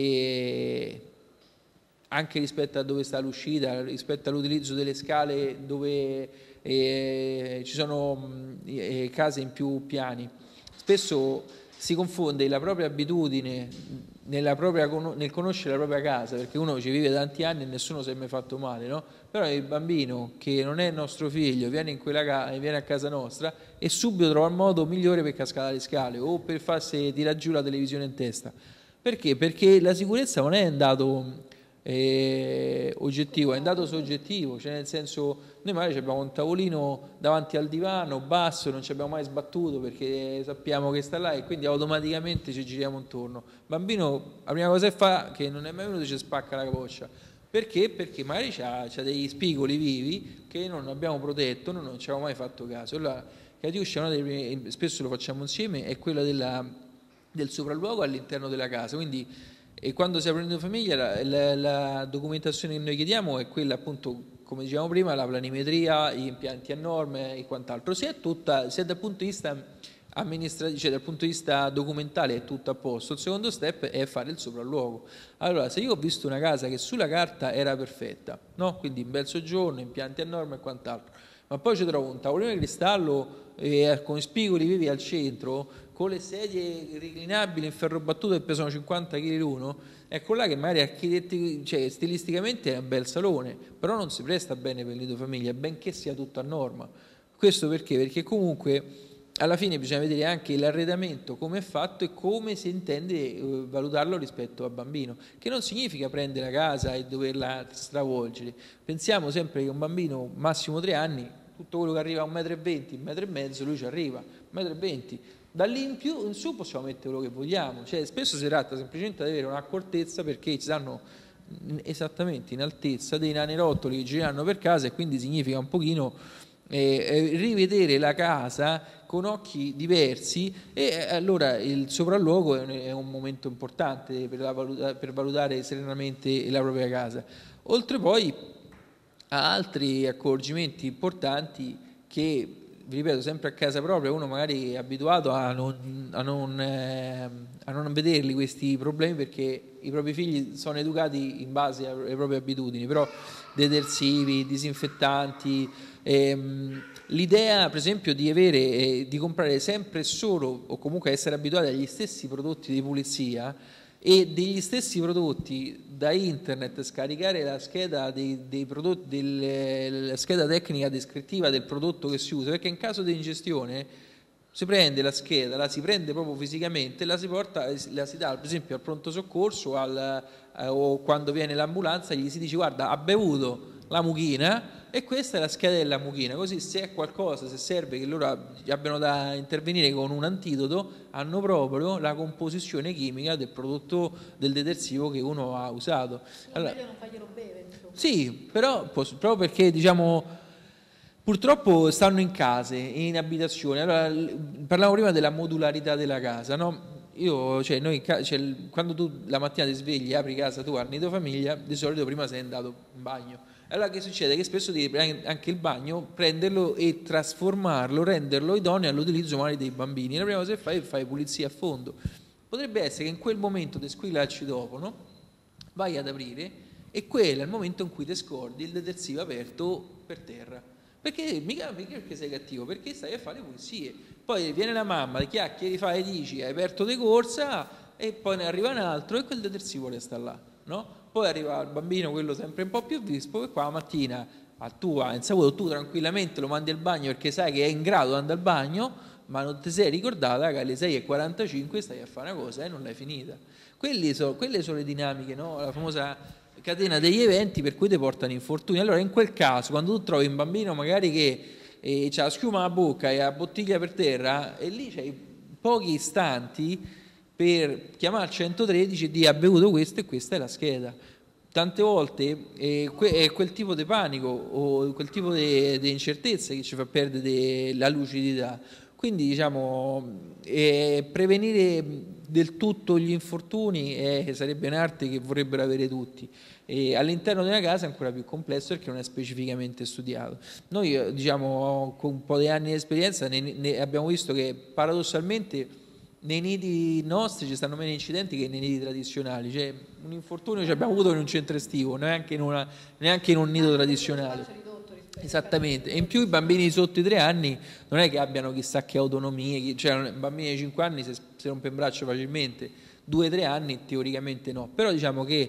e anche rispetto a dove sta l'uscita, rispetto all'utilizzo delle scale dove eh, ci sono eh, case in più piani. Spesso si confonde la propria abitudine nella propria, nel conoscere la propria casa, perché uno ci vive tanti anni e nessuno si è mai fatto male, no? Però il bambino che non è nostro figlio viene, in quella ca- viene a casa nostra e subito trova il modo migliore per cascare le scale o per farsi tirare giù la televisione in testa. Perché? Perché la sicurezza non è un dato eh, oggettivo, è un dato soggettivo, cioè nel senso noi magari abbiamo un tavolino davanti al divano basso, non ci abbiamo mai sbattuto perché sappiamo che sta là e quindi automaticamente ci giriamo intorno. Il bambino la prima cosa che fa, che non è mai venuto, ci spacca la capoccia. Perché? Perché magari c'ha, c'ha degli spigoli vivi che non abbiamo protetto, noi non ci avevamo mai fatto caso. Allora, Catiuscia, una delle prime, spesso lo facciamo insieme, è quella della, del sopralluogo all'interno della casa. Quindi e quando si apre un nido famiglia la, la, la documentazione che noi chiediamo è quella appunto, come dicevamo prima, la planimetria, gli impianti a norme e quant'altro. Sia, tutta, sia dal punto di vista amministrativo, cioè dal punto di vista documentale è tutto a posto. Il secondo step è fare il sopralluogo. Allora, se io ho visto una casa che sulla carta era perfetta, no? Quindi un bel soggiorno, impianti a norme e quant'altro, ma poi ci trovo un tavolino di cristallo eh, con spigoli vivi al centro, con le sedie reclinabili in ferro battuto che pesano cinquanta chili l'uno, ecco là che magari architetti, cioè, stilisticamente è un bel salone, però non si presta bene per il nido famiglia, benché sia tutto a norma. Questo perché? Perché comunque alla fine bisogna vedere anche l'arredamento, come è fatto e come si intende eh, valutarlo rispetto al bambino, che non significa prendere la casa e doverla stravolgere. Pensiamo sempre che un bambino massimo tre anni, tutto quello che arriva a un metro e venti, un metro e mezzo, lui ci arriva, un metro e venti. Da lì in più in su possiamo mettere quello che vogliamo, cioè spesso si tratta semplicemente di avere un'accortezza, perché ci stanno esattamente in altezza dei nanerottoli che gireranno per casa, e quindi significa un pochino eh, rivedere la casa con occhi diversi, e allora il sopralluogo è un, è un momento importante per, la valuta, per valutare serenamente la propria casa, oltre poi a altri accorgimenti importanti che, vi ripeto, sempre a casa propria uno magari è abituato a non, a non, eh, a non vederli questi problemi, perché i propri figli sono educati in base alle proprie abitudini, però detersivi, disinfettanti, ehm, l'idea per esempio di avere eh, di comprare sempre solo, o comunque essere abituati agli stessi prodotti di pulizia e degli stessi prodotti da internet, scaricare la scheda dei, dei prodotti, del, la scheda tecnica descrittiva del prodotto che si usa, perché in caso di ingestione si prende la scheda, la si prende proprio fisicamente, la si porta, la si dà per esempio al pronto soccorso al, eh, o quando viene l'ambulanza gli si dice guarda ha bevuto la mucchina, e questa è la scheda della mucchina, così se è qualcosa, se serve che loro abbiano da intervenire con un antidoto, hanno proprio la composizione chimica del prodotto del detersivo che uno ha usato. Allora, meglio non farglielo bere, insomma. sì, però proprio perché diciamo purtroppo stanno in case, in abitazioni. Allora, parlavo prima della modularità della casa, no? Io, cioè, noi, cioè, quando tu la mattina ti svegli, apri casa, tu al nido famiglia, di solito prima sei andato in bagno. Allora che succede? Che spesso devi anche il bagno prenderlo e trasformarlo, renderlo idoneo all'utilizzo magari dei bambini. La prima cosa che fai è fare pulizia a fondo. Potrebbe essere che in quel momento ti squillacci dopo, no? Vai ad aprire e quello è il momento in cui ti scordi il detersivo aperto per terra. Perché mica, mica perché sei cattivo, perché stai a fare le pulizie. Poi viene la mamma, le chiacchiere, fa e dici, hai aperto di corsa, e poi ne arriva un altro e quel detersivo resta là, no? Poi arriva il bambino, quello sempre un po' più vispo, che qua la mattina a tua insaputo tu tranquillamente lo mandi al bagno perché sai che è in grado di andare al bagno, ma non ti sei ricordata che alle sei e quarantacinque stai a fare una cosa e non l'hai finita. So, quelle sono le dinamiche, no? La famosa catena degli eventi per cui ti portano infortuni. Allora in quel caso, quando tu trovi un bambino magari che eh, ha la schiuma alla bocca e la bottiglia per terra, e lì c'hai pochi istanti per chiamare il centotredici e dire ha bevuto questo e questa è la scheda. Tante volte eh, que- è quel tipo di panico o quel tipo di incertezza che ci fa perdere la lucidità. Quindi diciamo eh, prevenire del tutto gli infortuni eh, sarebbe un'arte che vorrebbero avere tutti. E all'interno della casa è ancora più complesso perché non è specificamente studiato. Noi diciamo con un po' di anni di esperienza ne, ne abbiamo visto che paradossalmente nei nidi nostri ci stanno meno incidenti che nei nidi tradizionali, cioè un infortunio ci abbiamo avuto in un centro estivo, neanche in, una, neanche in un nido tradizionale. Esattamente, e in più i bambini sotto i tre anni non è che abbiano chissà che autonomie, cioè bambini di cinque anni si, si rompe in braccio facilmente, due tre anni teoricamente no, però diciamo che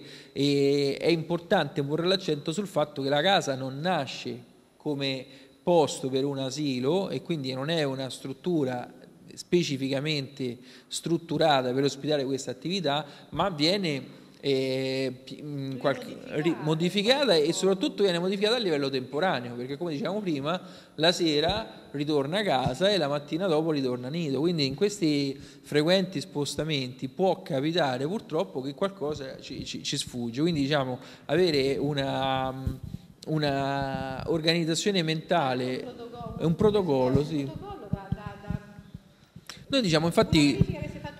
è, è importante porre l'accento sul fatto che la casa non nasce come posto per un asilo e quindi non è una struttura specificamente strutturata per ospitare questa attività, ma viene eh, qualche, ri, modificata e soprattutto viene modificata a livello temporaneo, perché come dicevamo prima, la sera ritorna a casa e la mattina dopo ritorna a nido, quindi in questi frequenti spostamenti può capitare purtroppo che qualcosa ci, ci, ci sfugge, quindi diciamo avere una, una organizzazione mentale, un protocollo, un protocollo sì. Noi diciamo infatti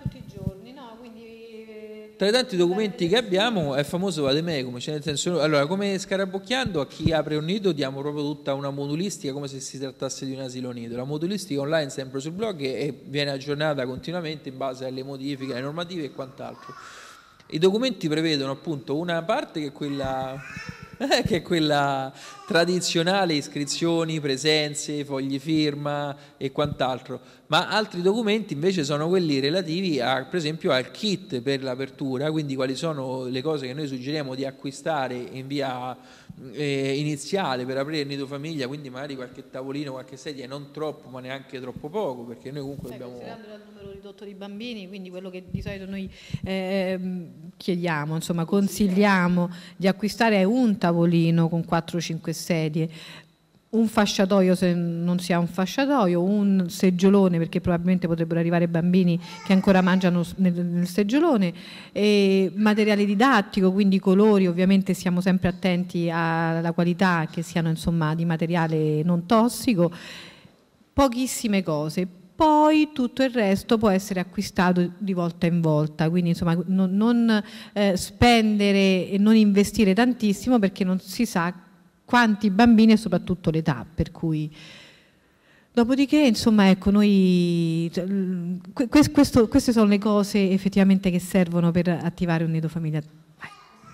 tra i tanti documenti che abbiamo è famoso vademecum, cioè nel senso, allora come scarabocchiando a chi apre un nido diamo proprio tutta una modulistica come se si trattasse di un asilo nido. La modulistica online sempre sul blog e viene aggiornata continuamente in base alle modifiche, alle normative e quant'altro. I documenti prevedono appunto una parte che è quella che è quella tradizionale, iscrizioni, presenze, fogli firma e quant'altro, ma altri documenti invece sono quelli relativi a, per esempio al kit per l'apertura, quindi quali sono le cose che noi suggeriamo di acquistare in via eh, iniziale per aprire il nido famiglia, quindi magari qualche tavolino, qualche sedia, non troppo ma neanche troppo poco, perché noi comunque Sai, dobbiamo... considerando il numero ridotto di bambini, quindi quello che di solito noi eh, chiediamo, insomma consigliamo di acquistare è un tavolino con quattro cinque sedie, un fasciatoio se non si ha un fasciatoio, un seggiolone perché probabilmente potrebbero arrivare bambini che ancora mangiano nel, nel seggiolone, e materiale didattico, quindi i colori, ovviamente siamo sempre attenti alla qualità, che siano insomma di materiale non tossico, pochissime cose. Poi tutto il resto può essere acquistato di volta in volta, quindi insomma non, non eh, spendere e non investire tantissimo perché non si sa quanti bambini e soprattutto l'età, per cui dopodiché insomma ecco noi questo, queste sono le cose effettivamente che servono per attivare un nido famiglia. Vai.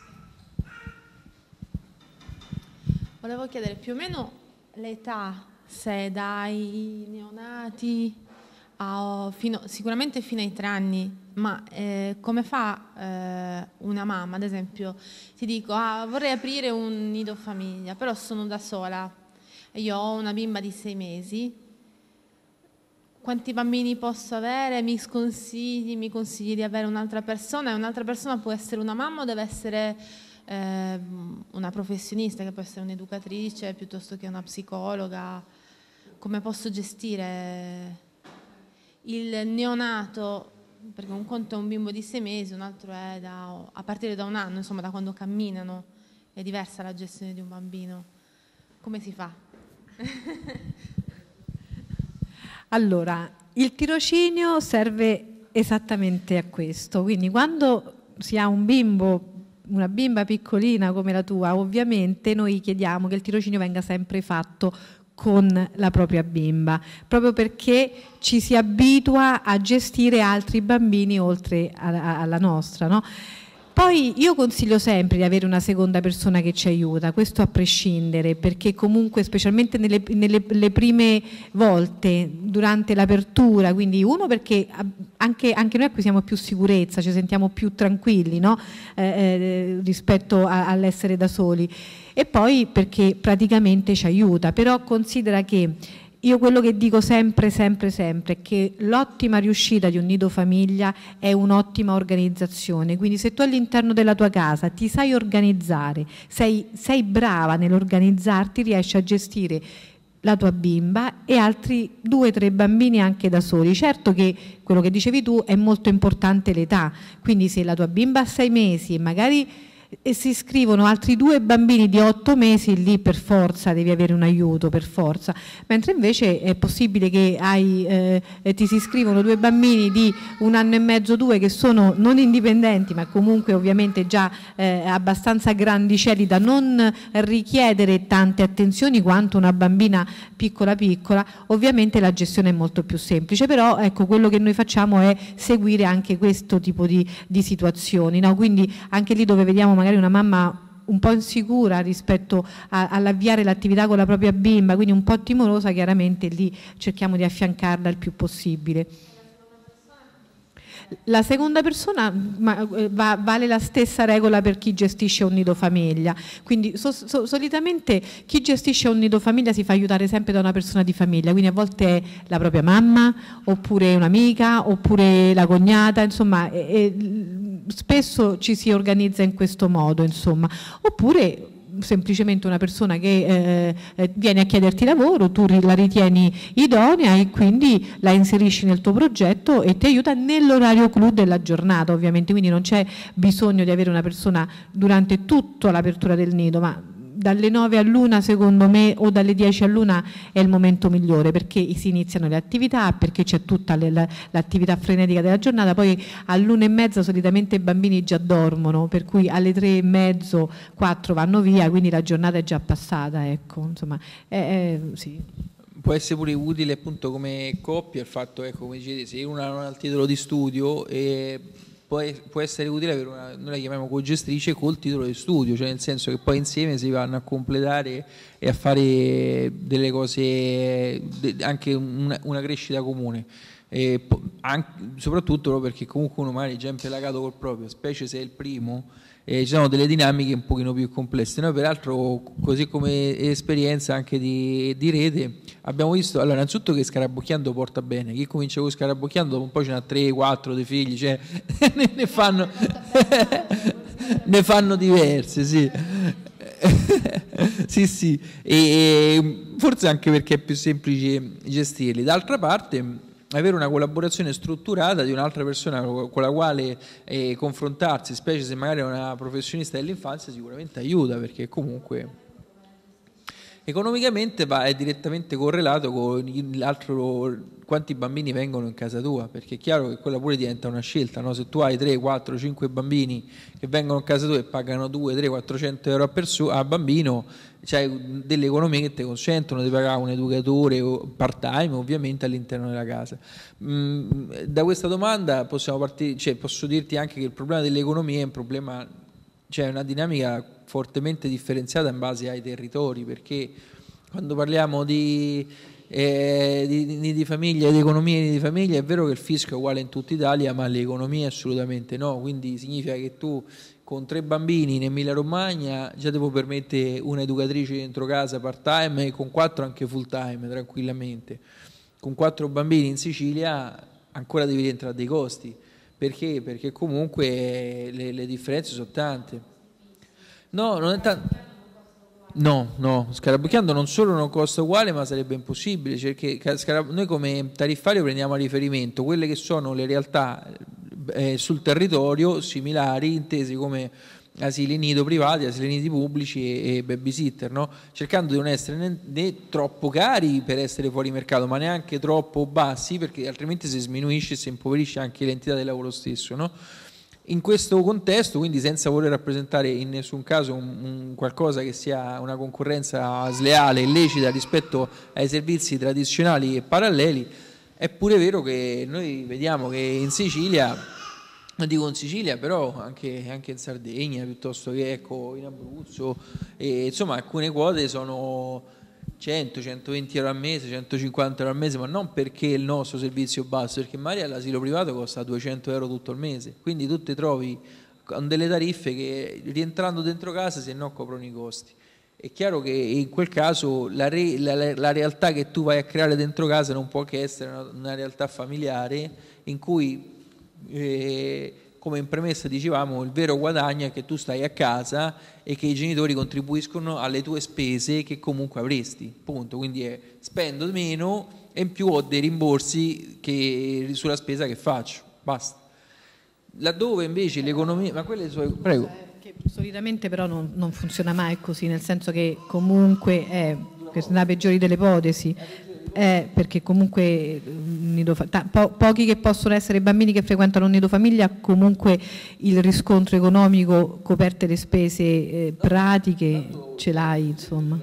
Volevo chiedere più o meno l'età, se dai neonati a, fino, sicuramente fino ai tre anni, ma eh, come fa eh, una mamma, ad esempio, ti dico ah, vorrei aprire un nido famiglia, però sono da sola, io ho una bimba di sei mesi, quanti bambini posso avere, mi consigli, mi consigli di avere un'altra persona, e un'altra persona può essere una mamma o deve essere eh, una professionista che può essere un'educatrice piuttosto che una psicologa, come posso gestire il neonato, perché un conto è un bimbo di sei mesi, un altro è da, a partire da un anno, insomma da quando camminano, è diversa la gestione di un bambino. Come si fa? Allora, il tirocinio serve esattamente a questo, quindi quando si ha un bimbo, una bimba piccolina come la tua, ovviamente noi chiediamo che il tirocinio venga sempre fatto con la propria bimba, proprio perché ci si abitua a gestire altri bambini oltre alla nostra, no? Poi io consiglio sempre di avere una seconda persona che ci aiuta, questo a prescindere, perché comunque specialmente nelle, nelle le prime volte durante l'apertura, quindi uno perché anche, anche noi acquisiamo più sicurezza, ci sentiamo più tranquilli, no? eh, eh, rispetto a, all'essere da soli, e poi perché praticamente ci aiuta, però considera che io quello che dico sempre, sempre, sempre è che l'ottima riuscita di un nido famiglia è un'ottima organizzazione, quindi se tu all'interno della tua casa ti sai organizzare, sei, sei brava nell'organizzarti, riesci a gestire la tua bimba e altri due o tre bambini anche da soli. Certo che quello che dicevi tu è molto importante l'età, quindi se la tua bimba ha sei mesi e magari e si iscrivono altri due bambini di otto mesi, lì per forza devi avere un aiuto, per forza, mentre invece è possibile che hai, eh, ti si iscrivono due bambini di un anno e mezzo, due, che sono non indipendenti ma comunque ovviamente già eh, abbastanza grandicelli da non richiedere tante attenzioni quanto una bambina piccola piccola. Ovviamente la gestione è molto più semplice, però ecco, quello che noi facciamo è seguire anche questo tipo di, di situazioni, no? Quindi anche lì dove vediamo magari una mamma un po' insicura rispetto all'avviare l'attività con la propria bimba, quindi un po' timorosa, chiaramente lì cerchiamo di affiancarla il più possibile. La seconda persona ma, va, vale la stessa regola per chi gestisce un nido famiglia, quindi so, so, solitamente chi gestisce un nido famiglia si fa aiutare sempre da una persona di famiglia, quindi a volte è la propria mamma, oppure un'amica, oppure la cognata, insomma, e, e, spesso ci si organizza in questo modo, insomma, oppure semplicemente una persona che eh, viene a chiederti lavoro, tu la ritieni idonea e quindi la inserisci nel tuo progetto e ti aiuta nell'orario clou della giornata, ovviamente, quindi non c'è bisogno di avere una persona durante tutta l'apertura del nido, ma dalle nove all'una secondo me, o dalle dieci all'una è il momento migliore, perché si iniziano le attività, perché c'è tutta l'attività frenetica della giornata, poi all'una e mezza solitamente i bambini già dormono, per cui alle tre e mezzo, quattro vanno via, quindi la giornata è già passata, ecco, insomma, è, è, sì. Può essere pure utile appunto come coppia il fatto, ecco, come dicete, se uno non ha il titolo di studio e Può, può essere utile avere una, noi la chiamiamo cogestrice col titolo di studio, cioè nel senso che poi insieme si vanno a completare e a fare delle cose, anche una, una crescita comune, e anche, soprattutto perché comunque uno magari è già impelagato col proprio, specie se è il primo, eh, ci sono delle dinamiche un pochino più complesse. Noi peraltro, così come esperienza anche di, di rete, abbiamo visto, allora innanzitutto che scarabocchiando porta bene, chi comincia con scarabocchiando dopo un po' ce n'ha tre, quattro dei figli, cioè ne, ne fanno ne fanno diverse, sì. Sì, sì, e forse anche perché è più semplice gestirli. D'altra parte, avere una collaborazione strutturata di un'altra persona con la quale eh, confrontarsi, specie se magari è una professionista dell'infanzia, sicuramente aiuta, perché comunque economicamente va, è direttamente correlato con l'altro, quanti bambini vengono in casa tua, perché è chiaro che quella pure diventa una scelta, no? Se tu hai tre, quattro, cinque bambini che vengono in casa tua e pagano due, tre, quattrocento euro a, perso- a bambino, c'hai delle economie che ti consentono di pagare un educatore part time ovviamente all'interno della casa. Mm, da questa domanda possiamo partire, cioè posso dirti anche che il problema dell'economia è un problema, cioè una dinamica fortemente differenziata in base ai territori, perché quando parliamo di, eh, di, di, di famiglia, di economia di famiglia, è vero che il fisco è uguale in tutta Italia, ma le economie assolutamente no, quindi significa che tu con tre bambini in Emilia Romagna già devo permettere un'educatrice dentro casa part time e con quattro anche full time tranquillamente. Con quattro bambini in Sicilia ancora devi rientrare dei costi, perché? Perché comunque le, le differenze sono tante. No, non è tanto. No, no, scarabocchiando non solo non costa uguale, ma sarebbe impossibile, perché noi come tariffario prendiamo a riferimento quelle che sono le realtà eh, sul territorio similari, intesi come asili nido privati, asili nidi pubblici e, e babysitter, no? Cercando di non essere né, né troppo cari per essere fuori mercato, ma neanche troppo bassi, perché altrimenti si sminuisce e si impoverisce anche l'entità del lavoro stesso, no? In questo contesto, quindi senza voler rappresentare in nessun caso un, un qualcosa che sia una concorrenza sleale, illecita rispetto ai servizi tradizionali e paralleli, è pure vero che noi vediamo che in Sicilia, non dico in Sicilia, però anche, anche in Sardegna, piuttosto che ecco, in Abruzzo, e, insomma alcune quote sono cento centoventi euro al mese, centocinquanta euro al mese, ma non perché il nostro servizio è basso, perché magari all'asilo privato costa duecento euro tutto il mese, quindi tu ti trovi con delle tariffe che rientrando dentro casa se no coprono i costi. È chiaro che in quel caso la, re, la, la realtà che tu vai a creare dentro casa non può che essere una, una realtà familiare in cui eh, come in premessa dicevamo, il vero guadagno è che tu stai a casa e che i genitori contribuiscono alle tue spese che comunque avresti, punto. Quindi è spendo meno e in più ho dei rimborsi che, sulla spesa che faccio, basta. Laddove invece l'economia, ma quelle sono, prego. Che solitamente però non, non funziona mai così, nel senso che comunque è, nella peggiore delle ipotesi, è perché comunque nido, po- pochi che possono essere bambini che frequentano un nido famiglia, comunque il riscontro economico, coperte le spese eh, pratiche, ce l'hai, insomma.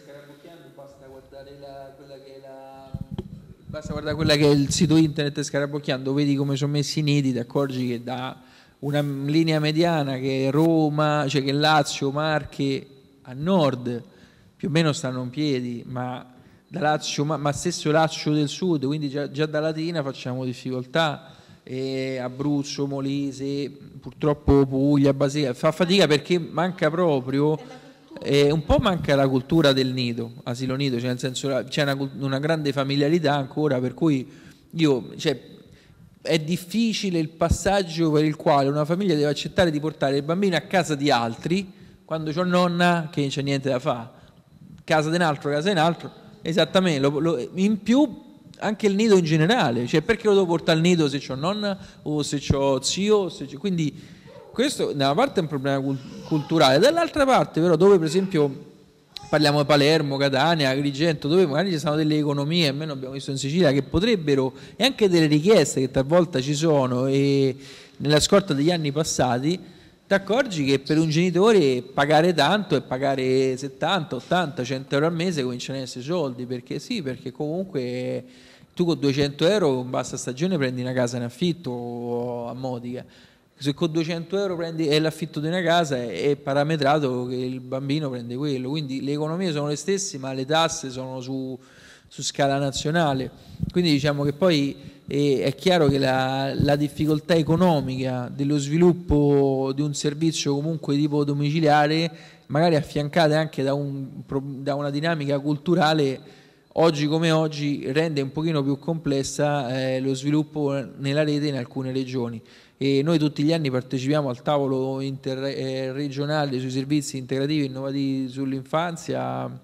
Basta guardare la, quella che è la, basta guardare quella che è il sito internet Scarabocchiando, vedi come sono messi i nidi, ti accorgi che da una linea mediana che è Roma, cioè che Lazio, Marche a nord più o meno stanno in piedi, ma da Lazio, ma, ma stesso Lazio del Sud, quindi già, già da Latina facciamo difficoltà, e Abruzzo, Molise, purtroppo Puglia, Basilicata, fa fatica perché manca proprio, eh, un po' manca la cultura del nido, asilo nido, cioè nel senso c'è una, una grande familiarità ancora, per cui io, cioè, è difficile il passaggio per il quale una famiglia deve accettare di portare il bambino a casa di altri quando c'ho nonna che non c'è niente da fare, casa di un altro, casa di un altro. Esattamente, lo, lo, in più anche il nido in generale, cioè perché lo devo portare al nido se c'ho nonna o se c'ho zio, se c'ho, quindi questo da una parte è un problema culturale, dall'altra parte però dove per esempio parliamo di Palermo, Catania, Agrigento, dove magari ci sono delle economie, almeno abbiamo visto in Sicilia, che potrebbero, e anche delle richieste che talvolta ci sono e nella scorta degli anni passati, ti accorgi che per un genitore pagare tanto e pagare settanta, ottanta, cento euro al mese cominciano ad essere soldi, perché sì, perché comunque tu con duecento euro in bassa stagione prendi una casa in affitto a Modica, se con duecento euro prendi è l'affitto di una casa è parametrato che il bambino prende quello, quindi le economie sono le stesse ma le tasse sono su, su scala nazionale, quindi diciamo che poi e è chiaro che la, la difficoltà economica dello sviluppo di un servizio comunque tipo domiciliare, magari affiancate anche da, un, da una dinamica culturale, oggi come oggi rende un pochino più complessa eh, lo sviluppo nella rete in alcune regioni. E noi tutti gli anni partecipiamo al tavolo interregionale sui servizi integrativi e innovativi sull'infanzia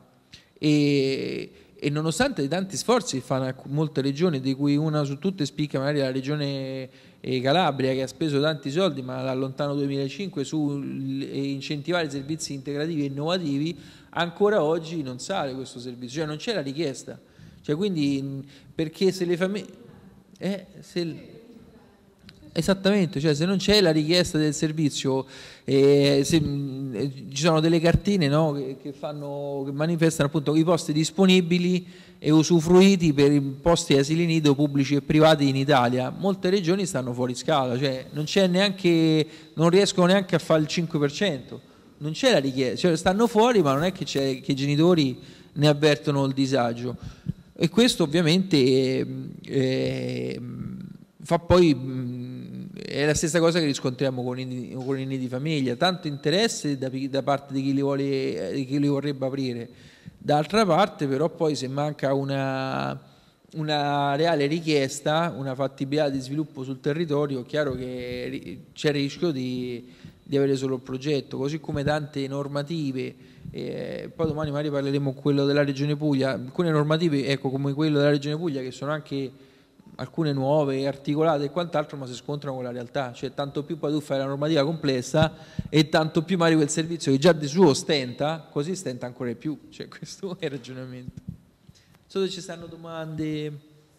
e E nonostante tanti sforzi che fanno molte regioni, di cui una su tutte spicca magari la regione Calabria, che ha speso tanti soldi, ma dal lontano duemilacinque su incentivare i servizi integrativi e innovativi, ancora oggi non sale questo servizio, cioè non c'è la richiesta. Cioè quindi perché se le famiglie... Eh, se... Esattamente, cioè se non c'è la richiesta del servizio, eh, se, eh, ci sono delle cartine, no, che, che, fanno, che manifestano appunto i posti disponibili e usufruiti per i posti asili nido pubblici e privati in Italia. Molte regioni stanno fuori scala, cioè non c'è neanche, non riescono neanche a fare il cinque per cento, non c'è la richiesta, cioè stanno fuori, ma non è che, c'è, che i genitori ne avvertono il disagio, e questo ovviamente eh, eh, fa poi è la stessa cosa che riscontriamo con i, con i nidi famiglia, tanto interesse da, da parte di chi, li vuole, di chi li vorrebbe aprire, d'altra parte però poi se manca una, una reale richiesta, una fattibilità di sviluppo sul territorio, è chiaro che c'è il rischio di, di avere solo il progetto, così come tante normative, eh, poi domani magari parleremo quello della Regione Puglia, alcune normative, ecco, come quello della Regione Puglia, che sono anche alcune nuove, articolate e quant'altro, ma si scontrano con la realtà, cioè tanto più poi tu fai la normativa complessa e tanto più magari quel servizio che già di suo stenta, così stenta ancora di più, cioè questo è il ragionamento. Non so se ci stanno domande.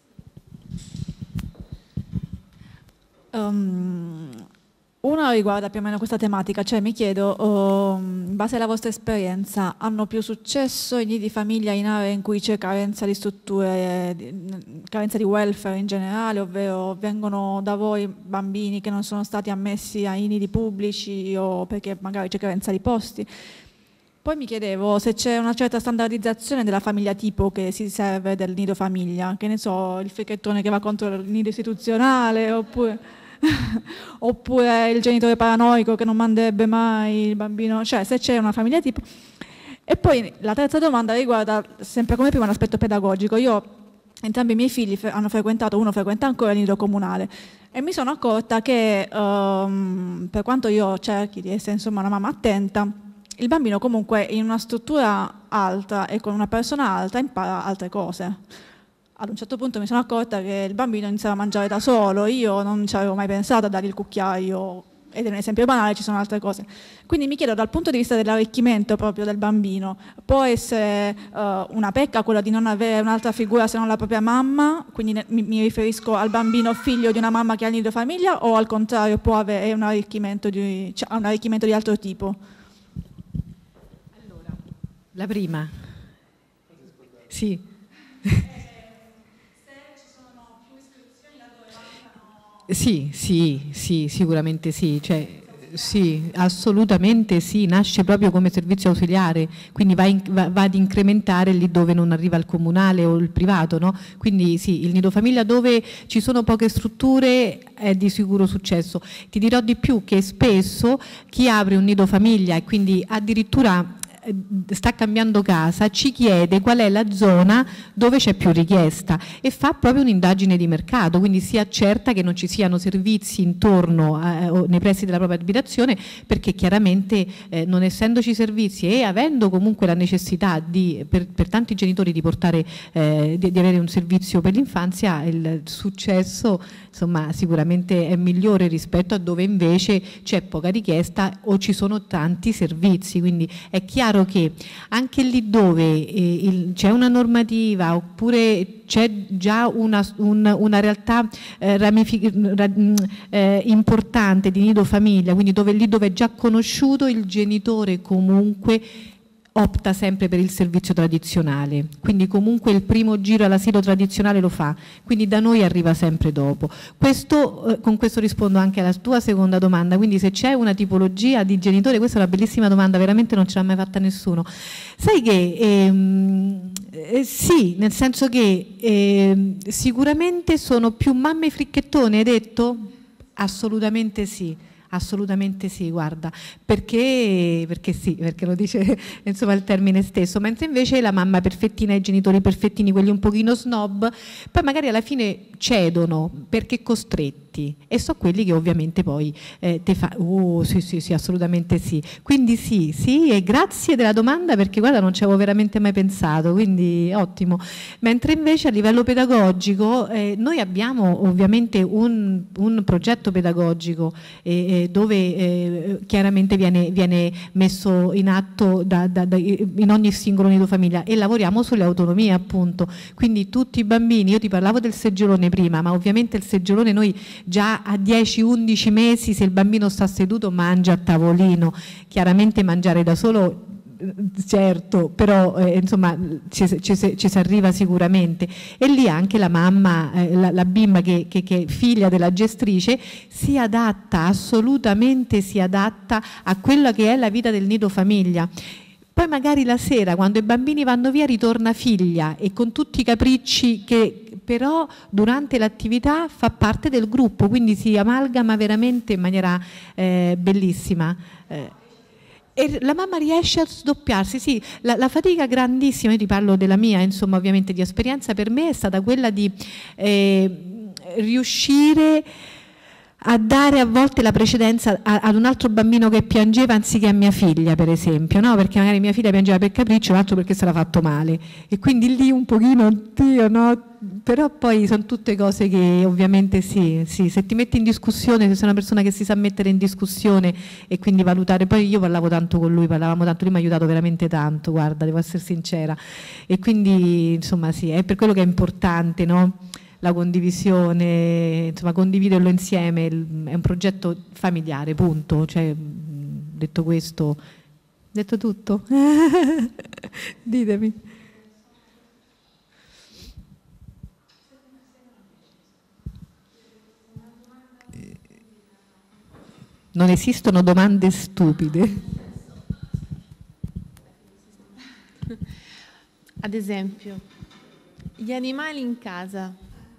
Um, una riguarda più o meno questa tematica, cioè mi chiedo, um, in base alla vostra esperienza, hanno più successo i nidi famiglia in aree in cui c'è carenza di strutture, di, carenza di welfare in generale, ovvero vengono da voi bambini che non sono stati ammessi ai nidi pubblici o perché magari c'è carenza di posti? Poi mi chiedevo se c'è una certa standardizzazione della famiglia tipo che si serve del nido famiglia, che ne so, il fricchettone che va contro il nido istituzionale, oppure... oppure il genitore paranoico che non manderebbe mai il bambino, cioè se c'è una famiglia tipo. E poi la terza domanda riguarda sempre come prima l'aspetto pedagogico. Io, entrambi i miei figli hanno frequentato, uno frequenta ancora il nido comunale e mi sono accorta che um, per quanto io cerchi di essere insomma una mamma attenta, il bambino comunque in una struttura alta e con una persona alta impara altre cose. Ad un certo punto mi sono accorta che il bambino iniziava a mangiare da solo, io non ci avevo mai pensato a dargli il cucchiaio, ed è un esempio banale, ci sono altre cose. Quindi mi chiedo, dal punto di vista dell'arricchimento proprio del bambino, può essere uh, una pecca quella di non avere un'altra figura se non la propria mamma, quindi ne, mi, mi riferisco al bambino figlio di una mamma che ha il nido famiglia, o al contrario può avere un arricchimento di, cioè, un arricchimento di altro tipo? Allora, la prima. Sì. Sì, sì, sì, sicuramente sì, cioè, sì, assolutamente sì, nasce proprio come servizio ausiliare, quindi va, in, va, va ad incrementare lì dove non arriva il comunale o il privato, no? Quindi sì, il nido famiglia dove ci sono poche strutture è di sicuro successo. Ti dirò di più che spesso chi apre un nido famiglia e quindi addirittura sta cambiando casa, ci chiede qual è la zona dove c'è più richiesta e fa proprio un'indagine di mercato, quindi si accerta che non ci siano servizi intorno a, o nei pressi della propria abitazione, perché chiaramente eh, non essendoci servizi e avendo comunque la necessità di, per, per tanti genitori di portare eh, di, di avere un servizio per l'infanzia, il successo insomma sicuramente è migliore rispetto a dove invece c'è poca richiesta o ci sono tanti servizi. Quindi è chiaro che anche lì dove eh, c'è una normativa oppure c'è già una, un, una realtà eh, ra, eh, importante di nido famiglia, quindi dove, lì dove è già conosciuto, il genitore comunque opta sempre per il servizio tradizionale, quindi comunque il primo giro all'asilo tradizionale lo fa, quindi da noi arriva sempre dopo. Questo, eh, con questo rispondo anche alla tua seconda domanda, quindi se c'è una tipologia di genitore, questa è una bellissima domanda, veramente non ce l'ha mai fatta nessuno. Sai che ehm, eh, sì, nel senso che eh, sicuramente sono più mamme fricchettone, hai detto? Assolutamente sì. Assolutamente sì, guarda, perché, perché sì, perché lo dice insomma il termine stesso, mentre invece la mamma perfettina e i genitori perfettini, quelli un pochino snob, poi magari alla fine cedono perché costretti e so quelli che ovviamente poi eh, te fa, oh sì sì sì assolutamente sì, quindi sì sì e grazie della domanda perché guarda non ci avevo veramente mai pensato, quindi ottimo. Mentre invece a livello pedagogico eh, noi abbiamo ovviamente un, un progetto pedagogico eh, dove eh, chiaramente viene, viene messo in atto da, da, da, in ogni singolo nido famiglia e lavoriamo sulle autonomie appunto, quindi tutti i bambini, io ti parlavo del seggiolone prima, ma ovviamente il seggiolone noi già a dieci undici mesi se il bambino sta seduto mangia a tavolino, chiaramente mangiare da solo certo, però eh, insomma ci, ci, ci si arriva sicuramente e lì anche la mamma, eh, la, la bimba che, che, che è figlia della gestrice si adatta, assolutamente si adatta a quella che è la vita del nido famiglia. Poi magari la sera quando i bambini vanno via ritorna figlia e con tutti i capricci che però durante l'attività fa parte del gruppo, quindi si amalgama veramente in maniera eh, bellissima. Eh, E la mamma riesce a sdoppiarsi, sì, la, la fatica grandissima, io ti parlo della mia, insomma ovviamente di esperienza, per me è stata quella di eh, riuscire a dare a volte la precedenza a, ad un altro bambino che piangeva anziché a mia figlia, per esempio, no? Perché magari mia figlia piangeva per capriccio, l'altro perché se l'ha fatto male, e quindi lì un pochino, oddio, no? Però poi sono tutte cose che ovviamente sì, sì, se ti metti in discussione, se sei una persona che si sa mettere in discussione e quindi valutare, poi io parlavo tanto con lui, parlavamo tanto, lui mi ha aiutato veramente tanto, guarda, devo essere sincera, e quindi insomma sì, è per quello che è importante, no? La condivisione, insomma condividerlo insieme, è un progetto familiare, punto, cioè, detto questo, detto tutto, ditemi. Non esistono domande stupide. Ad esempio, gli animali in casa.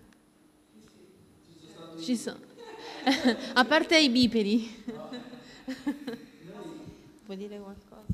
Ci sono. A parte i bipedi. Vuoi dire qualcosa?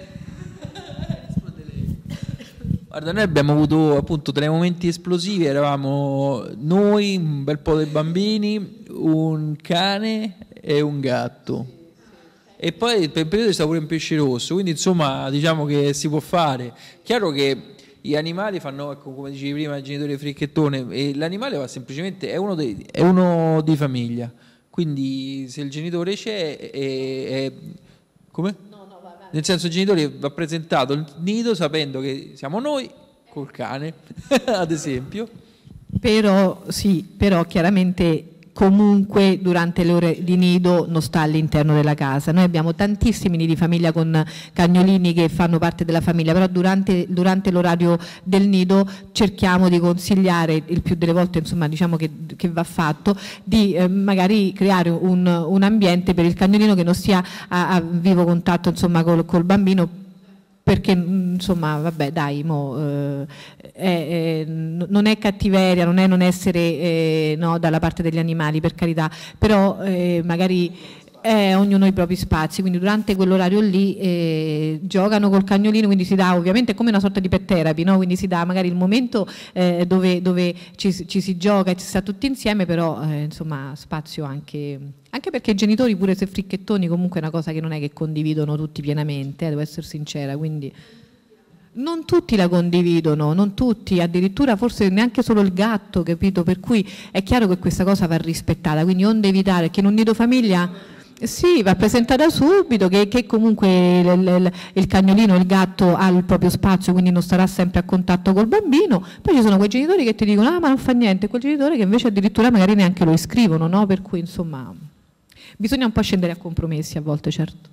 Guarda, noi abbiamo avuto appunto tre momenti esplosivi, eravamo noi, un bel po' di bambini, un cane e un gatto. E poi per il periodo stava pure un pesce rosso, quindi insomma diciamo che si può fare. Chiaro che gli animali fanno, ecco, come dicevi prima, il genitore fricchettone, e l'animale va semplicemente, è uno, dei, è uno di famiglia, quindi se il genitore c'è, è, è, come? No, no, va, va. Nel senso il genitore va presentato il nido sapendo che siamo noi col cane, ad esempio. Però sì, però chiaramente comunque durante le ore di nido non sta all'interno della casa. Noi abbiamo tantissimi nidi famiglia con cagnolini che fanno parte della famiglia, però durante, durante l'orario del nido cerchiamo di consigliare, il più delle volte insomma diciamo che, che va fatto, di eh, magari creare un, un ambiente per il cagnolino che non sia a, a vivo contatto insomma col, col bambino, perché insomma vabbè dai mo, eh, eh, non è cattiveria, non è non essere eh, no, dalla parte degli animali, per carità, però eh, magari eh, ognuno ha i propri spazi, quindi durante quell'orario lì eh, giocano col cagnolino, quindi si dà ovviamente come una sorta di pet therapy, no? Quindi si dà magari il momento eh, dove, dove ci, ci si gioca e si sta tutti insieme, però eh, insomma spazio anche, anche perché i genitori pure se fricchettoni comunque è una cosa che non è che condividono tutti pienamente, eh, devo essere sincera, quindi non tutti la condividono, non tutti, addirittura forse neanche solo il gatto, capito? Per cui è chiaro che questa cosa va rispettata, quindi onde evitare che in un nido famiglia sì, va presentata subito, che, che comunque il, il, il cagnolino, il gatto ha il proprio spazio, quindi non starà sempre a contatto col bambino. Poi ci sono quei genitori che ti dicono ah ma non fa niente, quel genitore che invece addirittura magari neanche lo iscrivono, no? Per cui insomma bisogna un po' scendere a compromessi a volte, certo.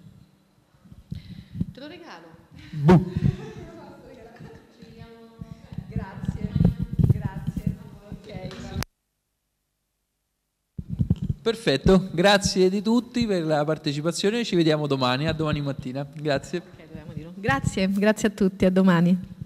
Te lo regalo. Buh. Perfetto, grazie di tutti per la partecipazione, ci vediamo domani, a domani mattina. Grazie. Grazie, grazie a tutti, a domani.